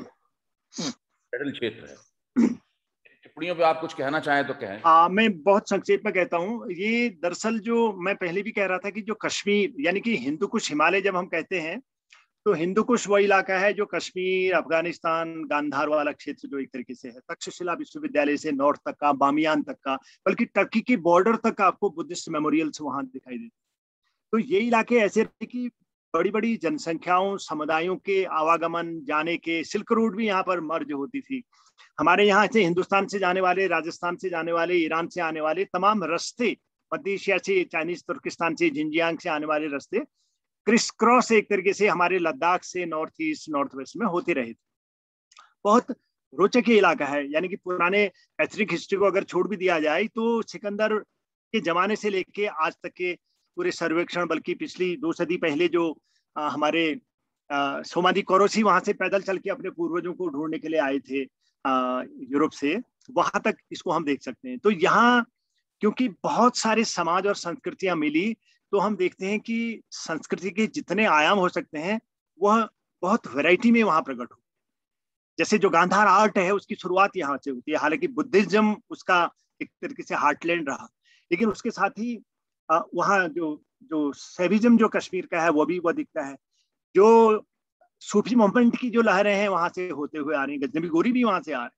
जटिल क्षेत्र है। टिप्पणियों पे आप कुछ कहना चाहें तो कहें। आ, मैं बहुत संक्षेप में कहता हूँ। ये दरअसल जो मैं पहले भी कह रहा था कि जो कश्मीर यानी कि हिंदू कुश हिमालय जब हम कहते हैं तो हिंदू कुश वो इलाका है जो कश्मीर, अफगानिस्तान, गांधार वाला क्षेत्र जो एक तरीके से है, तक्षशिला विश्वविद्यालय से नॉर्थ तक का, बामियान तक का, बल्कि टर्की के बॉर्डर तक आपको बुद्धिस्ट मेमोरियल्स वहां दिखाई देते। तो ये इलाके ऐसे थे कि बड़ी बड़ी जनसंख्याओं, समुदायों के आवागमन जाने के, सिल्क रोड भी यहाँ पर मर्ज होती थी। हमारे यहाँ से हिंदुस्तान से जाने वाले, राजस्थान से जाने वाले, ईरान से आने वाले तमाम रास्ते, मध्य एशिया से, चाइनीज तुर्किस्तान से, जिंजियांग से आने वाले रास्ते क्रिस क्रॉस एक तरीके से हमारे लद्दाख से नॉर्थ ईस्ट, नॉर्थ वेस्ट में होते रहे थे। बहुत रोचक ये इलाका है। यानी कि पुराने एथनिक हिस्ट्री को अगर छोड़ भी दिया जाए तो सिकंदर के जमाने से लेके आज तक के पूरे सर्वेक्षण, बल्कि पिछली दो सदी पहले जो आ, हमारे सोमादी कोरोसी वहां से पैदल चल के अपने पूर्वजों को ढूंढने के लिए आए थे आ, यूरोप से, वहां तक इसको हम देख सकते हैं। तो यहाँ क्योंकि बहुत सारे समाज और संस्कृतियां मिली, तो हम देखते हैं कि संस्कृति के जितने आयाम हो सकते हैं वह बहुत वैरायटी में वहां प्रकट हो। जैसे जो गांधार आर्ट है उसकी शुरुआत यहाँ से होती है। हालांकि बुद्धिज्म उसका एक तरीके से हार्टलैंड रहा, लेकिन उसके साथ ही वहाँ जो जो सेविज्म जो कश्मीर का है वो भी वह दिखता है। जो सूफी मूवमेंट की जो लहरें हैं वहां से होते हुए आ रही हैं, गजनबी गोरी भी वहां से आ रहे हैं,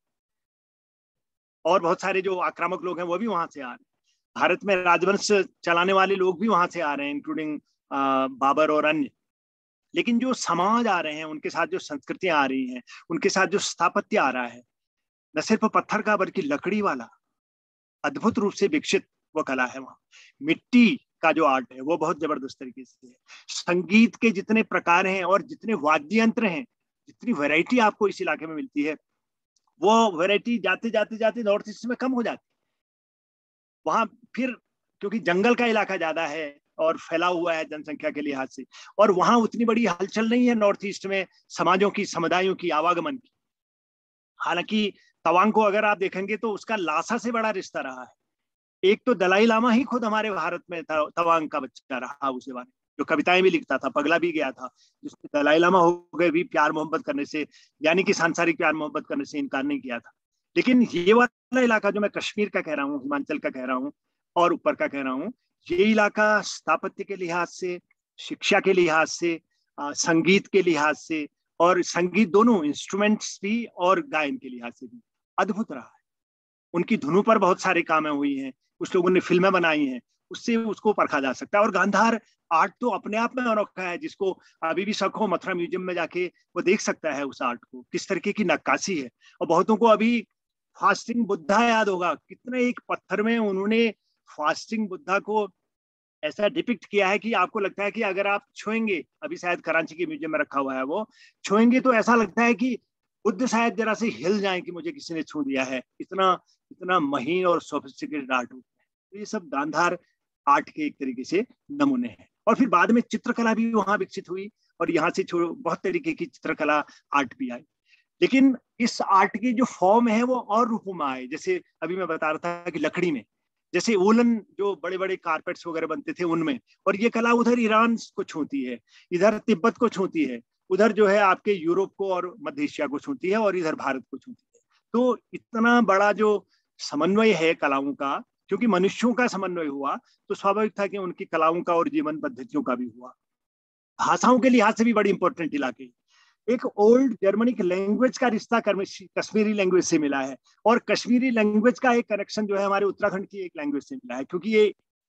और बहुत सारे जो आक्रामक लोग हैं वो भी वहां से आ रहे हैं। भारत में राजवंश चलाने वाले लोग भी वहां से आ रहे हैं, इंक्लूडिंग बाबर और अन्य। लेकिन जो समाज आ रहे हैं, उनके साथ जो संस्कृतियां आ रही हैं, उनके साथ जो स्थापत्य आ रहा है, न सिर्फ पत्थर का बल्कि लकड़ी वाला अद्भुत रूप से विकसित वो कला है। वहाँ मिट्टी का जो आर्ट है वो बहुत जबरदस्त तरीके से है। संगीत के जितने प्रकार हैं और जितने वाद्य यंत्र हैं, जितनी वैरायटी आपको इस इलाके में मिलती है, वो वैरायटी जाते जाते जाते नॉर्थ ईस्ट में कम हो जाती है। वहां फिर क्योंकि जंगल का इलाका ज्यादा है और फैला हुआ है जनसंख्या के लिहाज से, और वहां उतनी बड़ी हलचल नहीं है नॉर्थ ईस्ट में समाजों की, समुदायों की, आवागमन की। हालांकि तवांग को अगर आप देखेंगे तो उसका लासा से बड़ा रिश्ता रहा है। एक तो दलाई लामा ही खुद हमारे भारत में तवांग का बच्चा रहा, उस जमाने जो कविताएं भी लिखता था, पगला भी गया था, जिसने दलाई लामा हो गए भी प्यार मोहब्बत करने से, यानी कि सांसारिक प्यार मोहब्बत करने से इनकार नहीं किया था। लेकिन ये वाला इलाका जो मैं कश्मीर का कह रहा हूँ, हिमाचल का कह रहा हूँ और ऊपर का कह रहा हूँ, ये इलाका स्थापत्य के लिहाज से, शिक्षा के लिहाज से, संगीत के लिहाज से, और संगीत दोनों इंस्ट्रूमेंट्स भी और गायन के लिहाज से भी अद्भुत रहा है। उनकी धुनों पर बहुत सारे कामें हुई हैं, कुछ लोगों ने फिल्में बनाई हैं, उससे उसको परखा जा सकता है। और गांधार आर्ट तो अपने आप में अनोखा है, जिसको अभी भी शक हो मथुरा म्यूजियम में जाके वो देख सकता है उस आर्ट को, किस तरीके की नक्काशी है। और बहुतों को अभी फास्टिंग बुद्धा याद होगा, कितने एक पत्थर में उन्होंने फास्टिंग बुद्धा को ऐसा डिपिक्ट किया है कि आपको लगता है कि अगर आप छुएंगे, अभी शायद कराची के म्यूजियम में रखा हुआ है, वो छुएंगे तो ऐसा लगता है कि बुद्ध शायद जरा से हिल जाए कि मुझे किसी ने छू दिया है। इतना इतना महीन और सोफिस्टिकेटेड आर्ट होता है। तो ये सब गांधार आर्ट के एक तरीके से नमूने हैं। और फिर बाद में चित्रकला भी वहां विकसित हुई, और यहाँ से बहुत तरीके की चित्रकला आर्ट भी आई। लेकिन इस आर्ट की जो फॉर्म है वो और रूपों में आए। जैसे अभी मैं बता रहा था कि लकड़ी में, जैसे वूलन जो बड़े बड़े कारपेट्स वगैरह बनते थे उनमें, और ये कला उधर ईरान को छूती है, इधर तिब्बत को छूती है, उधर जो है आपके यूरोप को और मध्य एशिया को छूती है, और इधर भारत को छूती है। तो इतना बड़ा जो समन्वय है कलाओं का, क्योंकि मनुष्यों का समन्वय हुआ तो स्वाभाविक था कि उनकी कलाओं का और जीवन पद्धतियों का भी हुआ। भाषाओं के लिहाज से भी बड़ी इंपॉर्टेंट इलाके, एक ओल्ड जर्मनिक लैंग्वेज का रिश्ता कश्मीरी लैंग्वेज से मिला है, और कश्मीरी लैंग्वेज का एक कनेक्शन जो है हमारे उत्तराखंड की एक लैंग्वेज से मिला है। क्योंकि ये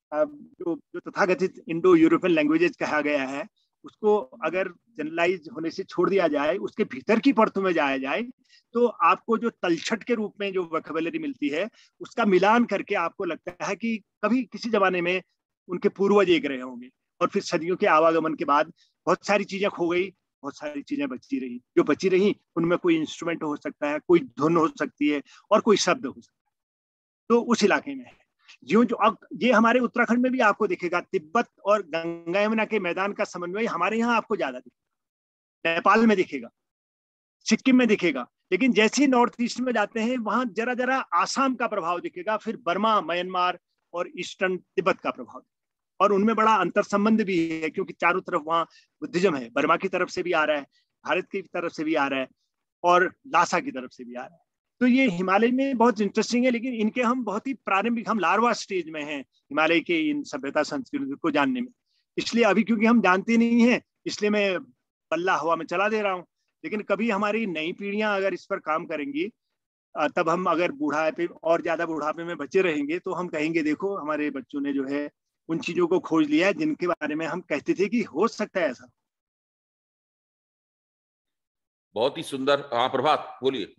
जो जो तथाकथित इंडो यूरोपियन लैंग्वेजेस कहा गया है, उसको अगर जनरलाइज होने से छोड़ दिया जाए, उसके भीतर की परतों में जाया जाए, तो आपको जो तलछट के रूप में जो वोकैबुलरी मिलती है, उसका मिलान करके आपको लगता है कि कभी किसी जमाने में उनके पूर्वज एक रहे होंगे, और फिर सदियों के आवागमन के बाद बहुत सारी चीजें खो गई, बहुत सारी चीजें बची रही। जो बची रही उनमें कोई इंस्ट्रूमेंट हो सकता है, कोई धुन हो सकती है, और कोई शब्द हो सकता है। तो उस इलाके में है जो जो अब ये हमारे उत्तराखंड में भी आपको दिखेगा। तिब्बत और गंगा यमुना के मैदान का समन्वय हमारे यहाँ आपको ज्यादा दिखेगा, नेपाल में दिखेगा, सिक्किम में दिखेगा, लेकिन जैसे ही नॉर्थ ईस्ट में जाते हैं वहां जरा जरा आसाम का प्रभाव दिखेगा, फिर बर्मा, म्यांमार और ईस्टर्न तिब्बत का प्रभाव, और उनमें बड़ा अंतर संबंध भी है क्योंकि चारों तरफ वहां बुद्धिज्म है। बर्मा की तरफ से भी आ रहा है, भारत की तरफ से भी आ रहा है और लासा की तरफ से भी आ रहा है। तो ये हिमालय में बहुत इंटरेस्टिंग है, लेकिन इनके हम बहुत ही प्रारंभिक, हम लार्वा स्टेज में हैं हिमालय के इन सभ्यता संस्कृति को जानने में। इसलिए अभी क्योंकि हम जानते नहीं हैं, इसलिए मैं पल्ला हवा में चला दे रहा हूँ। लेकिन कभी हमारी नई पीढ़ियां अगर इस पर काम करेंगी, तब हम अगर बुढ़ापे और ज्यादा बुढ़ापे में बचे रहेंगे तो हम कहेंगे देखो हमारे बच्चों ने जो है उन चीजों को खोज लिया है जिनके बारे में हम कहते थे कि हो सकता है ऐसा। बहुत ही सुंदर। हाँ प्रभात बोलिए।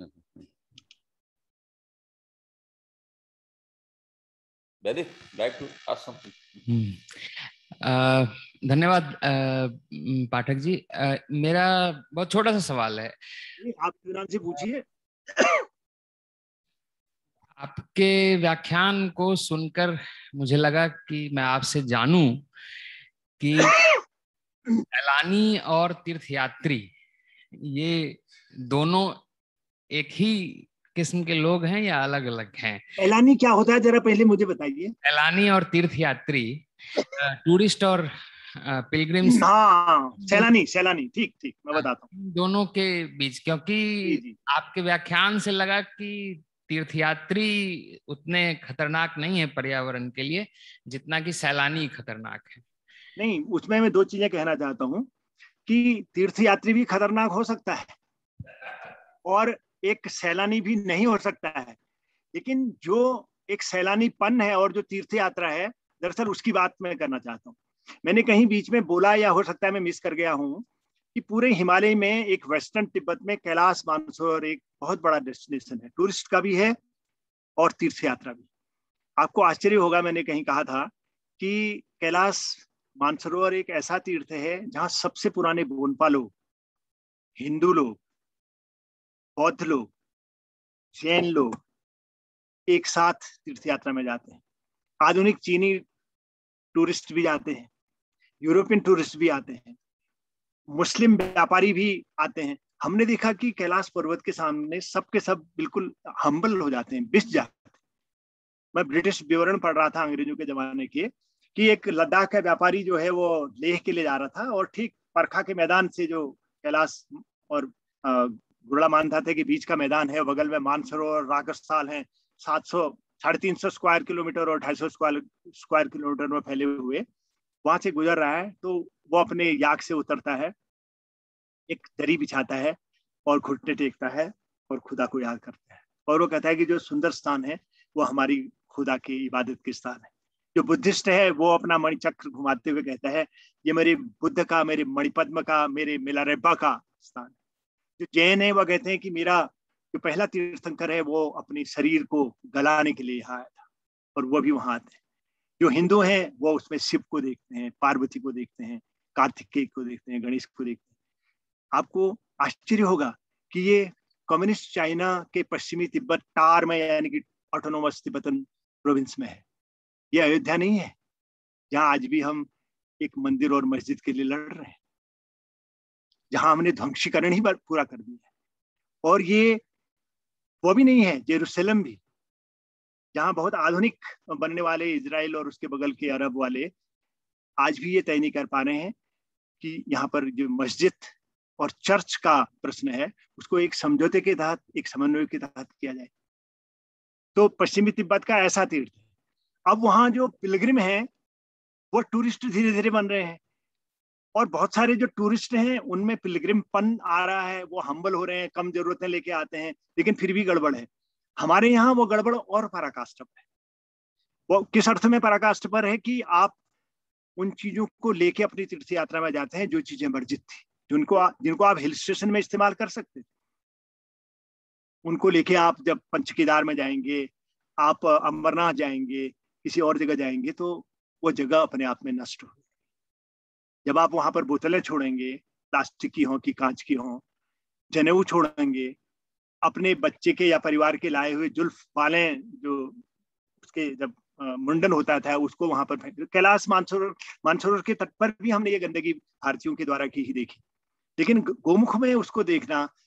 Back to ask something. धन्यवाद पाठक जी। आ, मेरा बहुत छोटा सा सवाल है। आप नाम से पूछिए। आपके व्याख्यान को सुनकर मुझे लगा कि मैं आपसे जानूं कि सैलानी और तीर्थयात्री ये दोनों एक ही किस्म के लोग हैं या अलग अलग हैं? सैलानी क्या होता है जरा पहले मुझे बताइए। सैलानी और तीर्थयात्री, टूरिस्ट और पिलग्रिम्स। हाँ, सैलानी सैलानी ठीक ठीक मैं बताता हूँ दोनों के बीच, क्योंकि जी, जी। आपके व्याख्यान से लगा कि तीर्थयात्री उतने खतरनाक नहीं है पर्यावरण के लिए जितना कि सैलानी खतरनाक है। नहीं, उसमें मैं दो चीजें कहना चाहता हूँ कि तीर्थयात्री भी खतरनाक हो सकता है और एक सैलानी भी नहीं हो सकता है। लेकिन जो एक सैलानीपन है और जो तीर्थ यात्रा है, दरअसल उसकी बात मैं करना चाहता हूँ। मैंने कहीं बीच में बोला या हो सकता है मैं मिस कर गया हूँ कि पूरे हिमालय में एक वेस्टर्न तिब्बत में कैलाश मानसरोवर एक बहुत बड़ा डेस्टिनेशन है, टूरिस्ट का भी है और तीर्थ यात्रा भी। आपको आश्चर्य होगा, मैंने कहीं कहा था कि कैलाश मानसरोवर एक ऐसा तीर्थ है जहां सबसे पुराने बोनपा लोग, हिंदू लोग, बौद्ध लोग, जैन लोग एक साथ तीर्थ यात्रा में जाते हैं। आधुनिक चीनी टूरिस्ट भी जाते हैं, यूरोपियन टूरिस्ट भी आते हैं, मुस्लिम व्यापारी भी आते हैं। हमने देखा कि कैलाश पर्वत के सामने सबके सब बिल्कुल हम्बल हो जाते हैं, बिस जाते हैं। मैं ब्रिटिश विवरण पढ़ रहा था अंग्रेजों के जमाने के कि एक लद्दाख का व्यापारी जो है वो लेह के लिए जा रहा था और ठीक परखा के मैदान से, जो कैलाश और गुरला मानता थे कि बीच का मैदान है, बगल में मानसरोवर, रागस्थाल है, सात सौ साढ़े तीन सौ स्क्वायर किलोमीटर और ढाई सौ स्क्वायर स्क्वायर किलोमीटर में फैले हुए, वहां से गुजर रहा है। तो वो अपने याक से उतरता है, एक दरी बिछाता है और घुटने टेकता है और खुदा को याद करता है और वो कहता है कि जो सुंदर स्थान है वो हमारी खुदा की इबादत के स्थान है। जो बुद्धिस्ट है वो अपना मणिचक्र घुमाते हुए कहता है ये मेरे बुद्ध का, मेरे मणिपद्म का, मेरे मिलारेबा का स्थान। जो जैन है वह कहते हैं कि मेरा जो पहला तीर्थंकर है वो अपने शरीर को गलाने के लिए यहाँ आया था और वो भी वहां आते हैं। जो हिंदू हैं वो उसमें शिव को देखते हैं, पार्वती को देखते हैं, कार्तिकेय को देखते हैं, गणेश को देखते हैं। आपको आश्चर्य होगा कि ये कम्युनिस्ट चाइना के पश्चिमी तिब्बत टार में, यानी कि ऑटोनोमस तिब्बतन प्रोविंस में है। ये अयोध्या नहीं है जहां आज भी हम एक मंदिर और मस्जिद के लिए लड़ रहे हैं, जहां हमने ध्वंसीकरण ही पूरा कर दिया है। और ये वो भी नहीं है जेरूसलम भी, जहां बहुत आधुनिक बनने वाले इजराइल और उसके बगल के अरब वाले आज भी ये तय नहीं कर पा रहे हैं कि यहाँ पर जो मस्जिद और चर्च का प्रश्न है उसको एक समझौते के तहत, एक समन्वय के तहत किया जाए। तो पश्चिमी तिब्बत का ऐसा तीर्थ है। अब वहां जो पिलग्रिम हैं वो टूरिस्ट धीरे धीरे बन रहे हैं और बहुत सारे जो टूरिस्ट हैं उनमें पिलग्रिमपन आ रहा है, वो हम्बल हो रहे हैं, कम जरूरतें लेके आते हैं, लेकिन फिर भी गड़बड़ है। हमारे यहाँ वो गड़बड़ और पराकाष्ठ पर है। वो किस अर्थ में पराकाष्ठ पर है कि आप उन चीजों को लेके अपनी तीर्थ यात्रा में जाते हैं जो चीजें वर्जित थी, जिनको आ, जिनको आप हिल स्टेशन में इस्तेमाल कर सकते थे, उनको लेके आप जब पंचकेदार में जाएंगे, आप अमरनाथ जाएंगे, किसी और जगह जाएंगे, तो वो जगह अपने आप में नष्ट हो। जब आप वहां पर बोतलें छोड़ेंगे, प्लास्टिक की हों कि कांच की हों, जनेऊ छोड़ेंगे, अपने बच्चे के या परिवार के लाए हुए जुल्फ वालें जो उसके जब मुंडन होता था उसको वहां पर फेंक। कैलाश मानसरोवर मानसरोवर के तट पर भी हमने ये गंदगी भारतीयों के द्वारा की ही देखी, लेकिन गोमुख में उसको देखना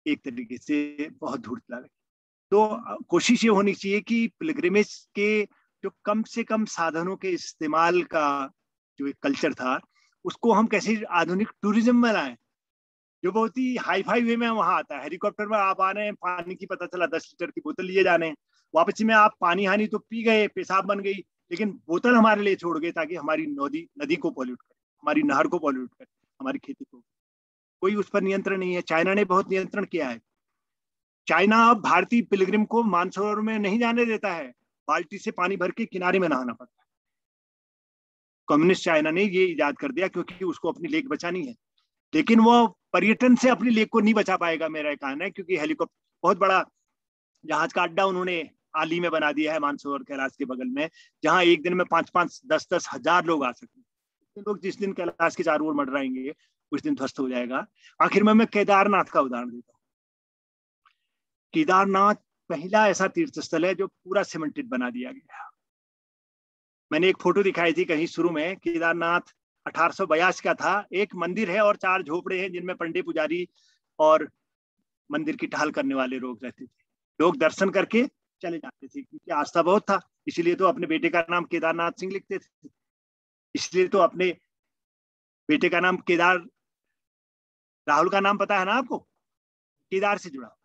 एक तरीके से बहुत धूर्त लगे। तो कोशिश ये होनी चाहिए कि पिलग्रिमेज के जो कम से कम साधनों के इस्तेमाल का जो एक कल्चर था, उसको हम कैसे आधुनिक टूरिज्म में लाएं, जो बहुत ही हाई फाई वे में वहां आता है। हेलीकॉप्टर में आप आ रहे हैं, पानी की पता चला दस लीटर की बोतल लिए जाने, वापसी में आप पानी हानि तो पी गए, पेशाब बन गई, लेकिन बोतल हमारे लिए छोड़ गए ताकि हमारी नदी नदी को पॉल्यूट करे, हमारी नहर को पॉल्यूट करे, हमारी खेती को। कोई उस पर नियंत्रण नहीं है। चाइना ने बहुत नियंत्रण किया है। चाइना अब भारतीय पिलग्रिम को मानसरोवर में नहीं जाने देता है, बाल्टी से पानी भर के किनारे में नहाना पड़ता है। कम्युनिस्ट चाइना ने ये इजाद कर दिया क्योंकि उसको अपनी लेक बचानी है, लेकिन वो पर्यटन से अपनी लेक को नहीं बचा पाएगा, मेरा कहना है, क्योंकि हेलीकॉप्टर बहुत बड़ा जहाज का अड्डा उन्होंने आली में बना दिया है मानसरोवर कैलाश के बगल में, जहां एक दिन में पांच पांच दस दस हजार लोग आ सकते हैं। लोग जिस दिन कैलाश के चारों ओर मंडराएंगे उस दिन ध्वस्त हो जाएगा। आखिर में मैं केदारनाथ का उदाहरण देता हूँ। केदारनाथ पहला ऐसा तीर्थ स्थल है जो पूरा सीमेंटेड बना दिया गया। मैंने एक फोटो दिखाई थी कहीं शुरू में। केदारनाथ अठारह सौ बयासी का था। एक मंदिर है और चार झोपड़े हैं जिनमें पंडित पुजारी और मंदिर की टहल करने वाले लोग रहते थे। लोग दर्शन करके चले जाते थे क्योंकि आस्था बहुत था, इसलिए तो अपने बेटे का नाम केदारनाथ सिंह लिखते थे, इसलिए तो अपने बेटे का नाम केदार। राहुल का नाम पता है ना आपको, केदार से जुड़ा।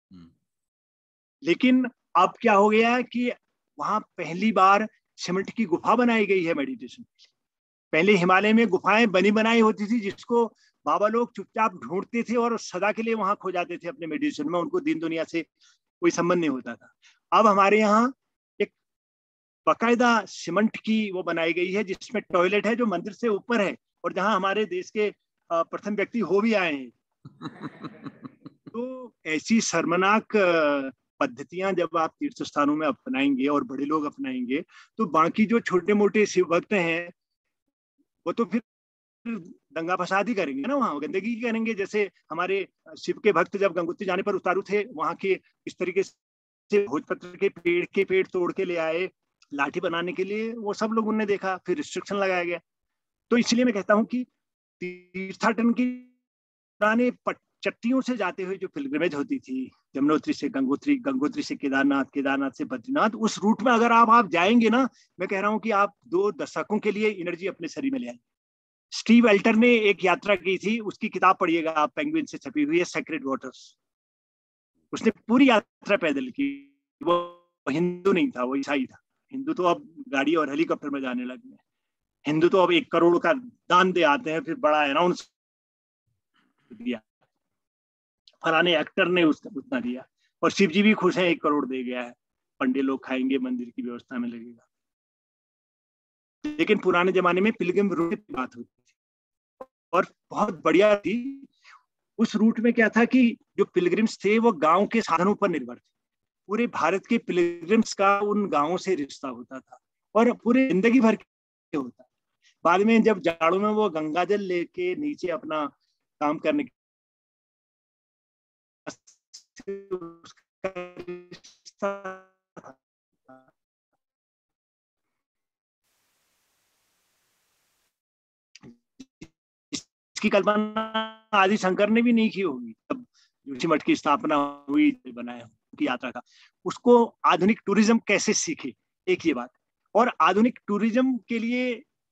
लेकिन अब क्या हो गया है कि वहां पहली बार सीमेंट की गुफा बनाई गई है मेडिटेशन के लिए। पहले हिमालय में गुफाएं बनी बनाई होती थी जिसको बाबा लोग चुपचाप ढूंढते थे और सदा के लिए वहां खो जाते थे अपने मेडिटेशन में, उनको दिन दुनिया से कोई संबंध नहीं होता था। अब हमारे यहाँ एक बाकायदा सीमेंट की वो बनाई गई है जिसमें टॉयलेट है जो मंदिर से ऊपर है और जहां हमारे देश के प्रथम व्यक्ति हो भी आए हैं। तो ऐसी शर्मनाक पद्धतियां जब आप तीर्थ स्थानों में अपनाएंगे और बड़े लोग अपनाएंगे तो बाकी जो छोटे मोटे शिव भक्त हैं वो तो फिर दंगा फसाद ही करेंगे ना, वहां गंदगी करेंगे। जैसे हमारे शिव के भक्त जब गंगोत्री जाने पर उतारू थे, वहां के इस तरीके से भोजपत्र के पेड़ के पेड़ तोड़ के ले आए लाठी बनाने के लिए, वो सब लोग उन्होंने देखा, फिर रिस्ट्रिक्शन लगाया गया। तो इसलिए मैं कहता हूँ कि तीर्थाटन की पुराने चट्टियों से जाते हुए जो पिलग्रिमेज होती थी, यमुनोत्री से गंगोत्री, गंगोत्री से केदारनाथ, केदारनाथ से बद्रीनाथ, उस रूट में अगर आप आप जाएंगे ना, मैं कह रहा हूं कि आप दो दशकों के लिए एनर्जी अपने शरीर में ले आएंगे। स्टीव एल्टर ने एक यात्रा की थी, उसकी किताब पढ़िएगा आप, पेंगुइन से छपी हुई है, सेक्रेड वाटर्स। उसने पूरी यात्रा पैदल की। वो हिंदू नहीं था, वो ईसाई था। हिंदू तो अब गाड़ी और हेलीकॉप्टर में जाने लगे हैं। हिंदू तो अब एक करोड़ का दान दे आते हैं, फिर बड़ा अनाउंस दिया, फलाने एक्टर ने उसका उतना दिया, और शिव जी भी खुश हैं, एक करोड़ दे गया है, पंडित लोग खाएंगे, मंदिर की व्यवस्था में लगेगा। लेकिन पुराने जमाने में पिलग्रिम रूट की बात होती थी और बहुत बढ़िया थी। उस रूट में क्या था कि जो पिलग्रिम्स थे वो गांव के साधनों पर निर्भर थे। पूरे भारत के पिलग्रिम्स का उन गांवों से रिश्ता होता था और पूरे जिंदगी भर के होता। बाद में जब जाड़ों में वो गंगा जल लेके नीचे अपना काम करने इसकी कल्पना आदि शंकर ने भी नहीं की होगी। तब जोशी मठ की स्थापना हुई, बनाया की यात्रा का, उसको आधुनिक टूरिज्म कैसे सीखे, एक ये बात। और आधुनिक टूरिज्म के लिए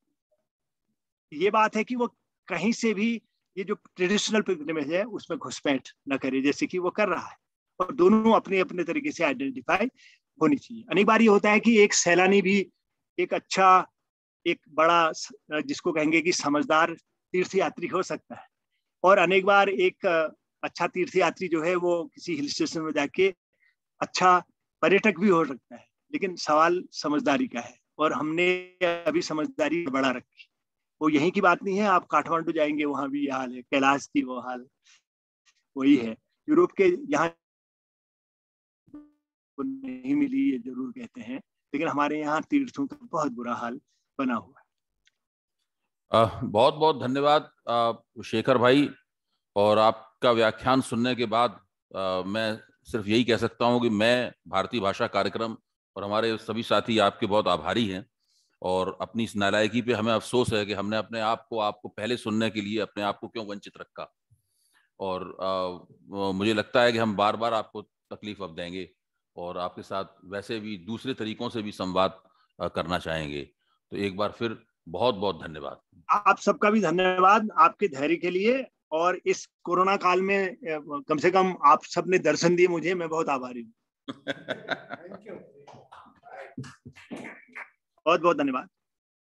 ये बात है कि वो कहीं से भी ये जो ट्रेडिशनल पिलग्रिमेज है उसमें घुसपैठ न करे, जैसे कि वो कर रहा है, और दोनों अपने अपने तरीके से आइडेंटिफाई होनी चाहिए। अनेक बार ये होता है कि एक सैलानी भी एक अच्छा, एक बड़ा, जिसको कहेंगे कि समझदार तीर्थ यात्री हो सकता है, और अनेक बार एक अच्छा तीर्थ यात्री जो है वो किसी हिल स्टेशन में जाके अच्छा पर्यटक भी हो सकता है। लेकिन सवाल समझदारी का है, और हमने अभी समझदारी बड़ा रखी। वो यहीं की बात नहीं है, आप काठमांडू जाएंगे वहां भी ये हाल है, कैलाश की वो हाल वही है। यूरोप के यहाँ नहीं मिली ये जरूर कहते हैं, लेकिन हमारे यहाँ तीर्थों का बहुत बुरा हाल बना हुआ है। बहुत बहुत धन्यवाद शेखर भाई। और आपका व्याख्यान सुनने के बाद आ, मैं सिर्फ यही कह सकता हूँ कि मैं भारतीय भाषा कार्यक्रम और हमारे सभी साथी आपके बहुत आभारी हैं। और अपनी इस नालायकी पे हमें अफसोस है कि हमने अपने आप को आपको पहले सुनने के लिए अपने आप को क्यों वंचित रखा। और आ, मुझे लगता है कि हम बार बार आपको तकलीफ अब देंगे और आपके साथ वैसे भी दूसरे तरीकों से भी संवाद करना चाहेंगे। तो एक बार फिर बहुत बहुत धन्यवाद। आप सबका भी धन्यवाद आपके धैर्य के लिए, और इस कोरोना काल में कम से कम आप सबने दर्शन दिए मुझे, मैं बहुत आभारी हूँ। बहुत बहुत धन्यवाद।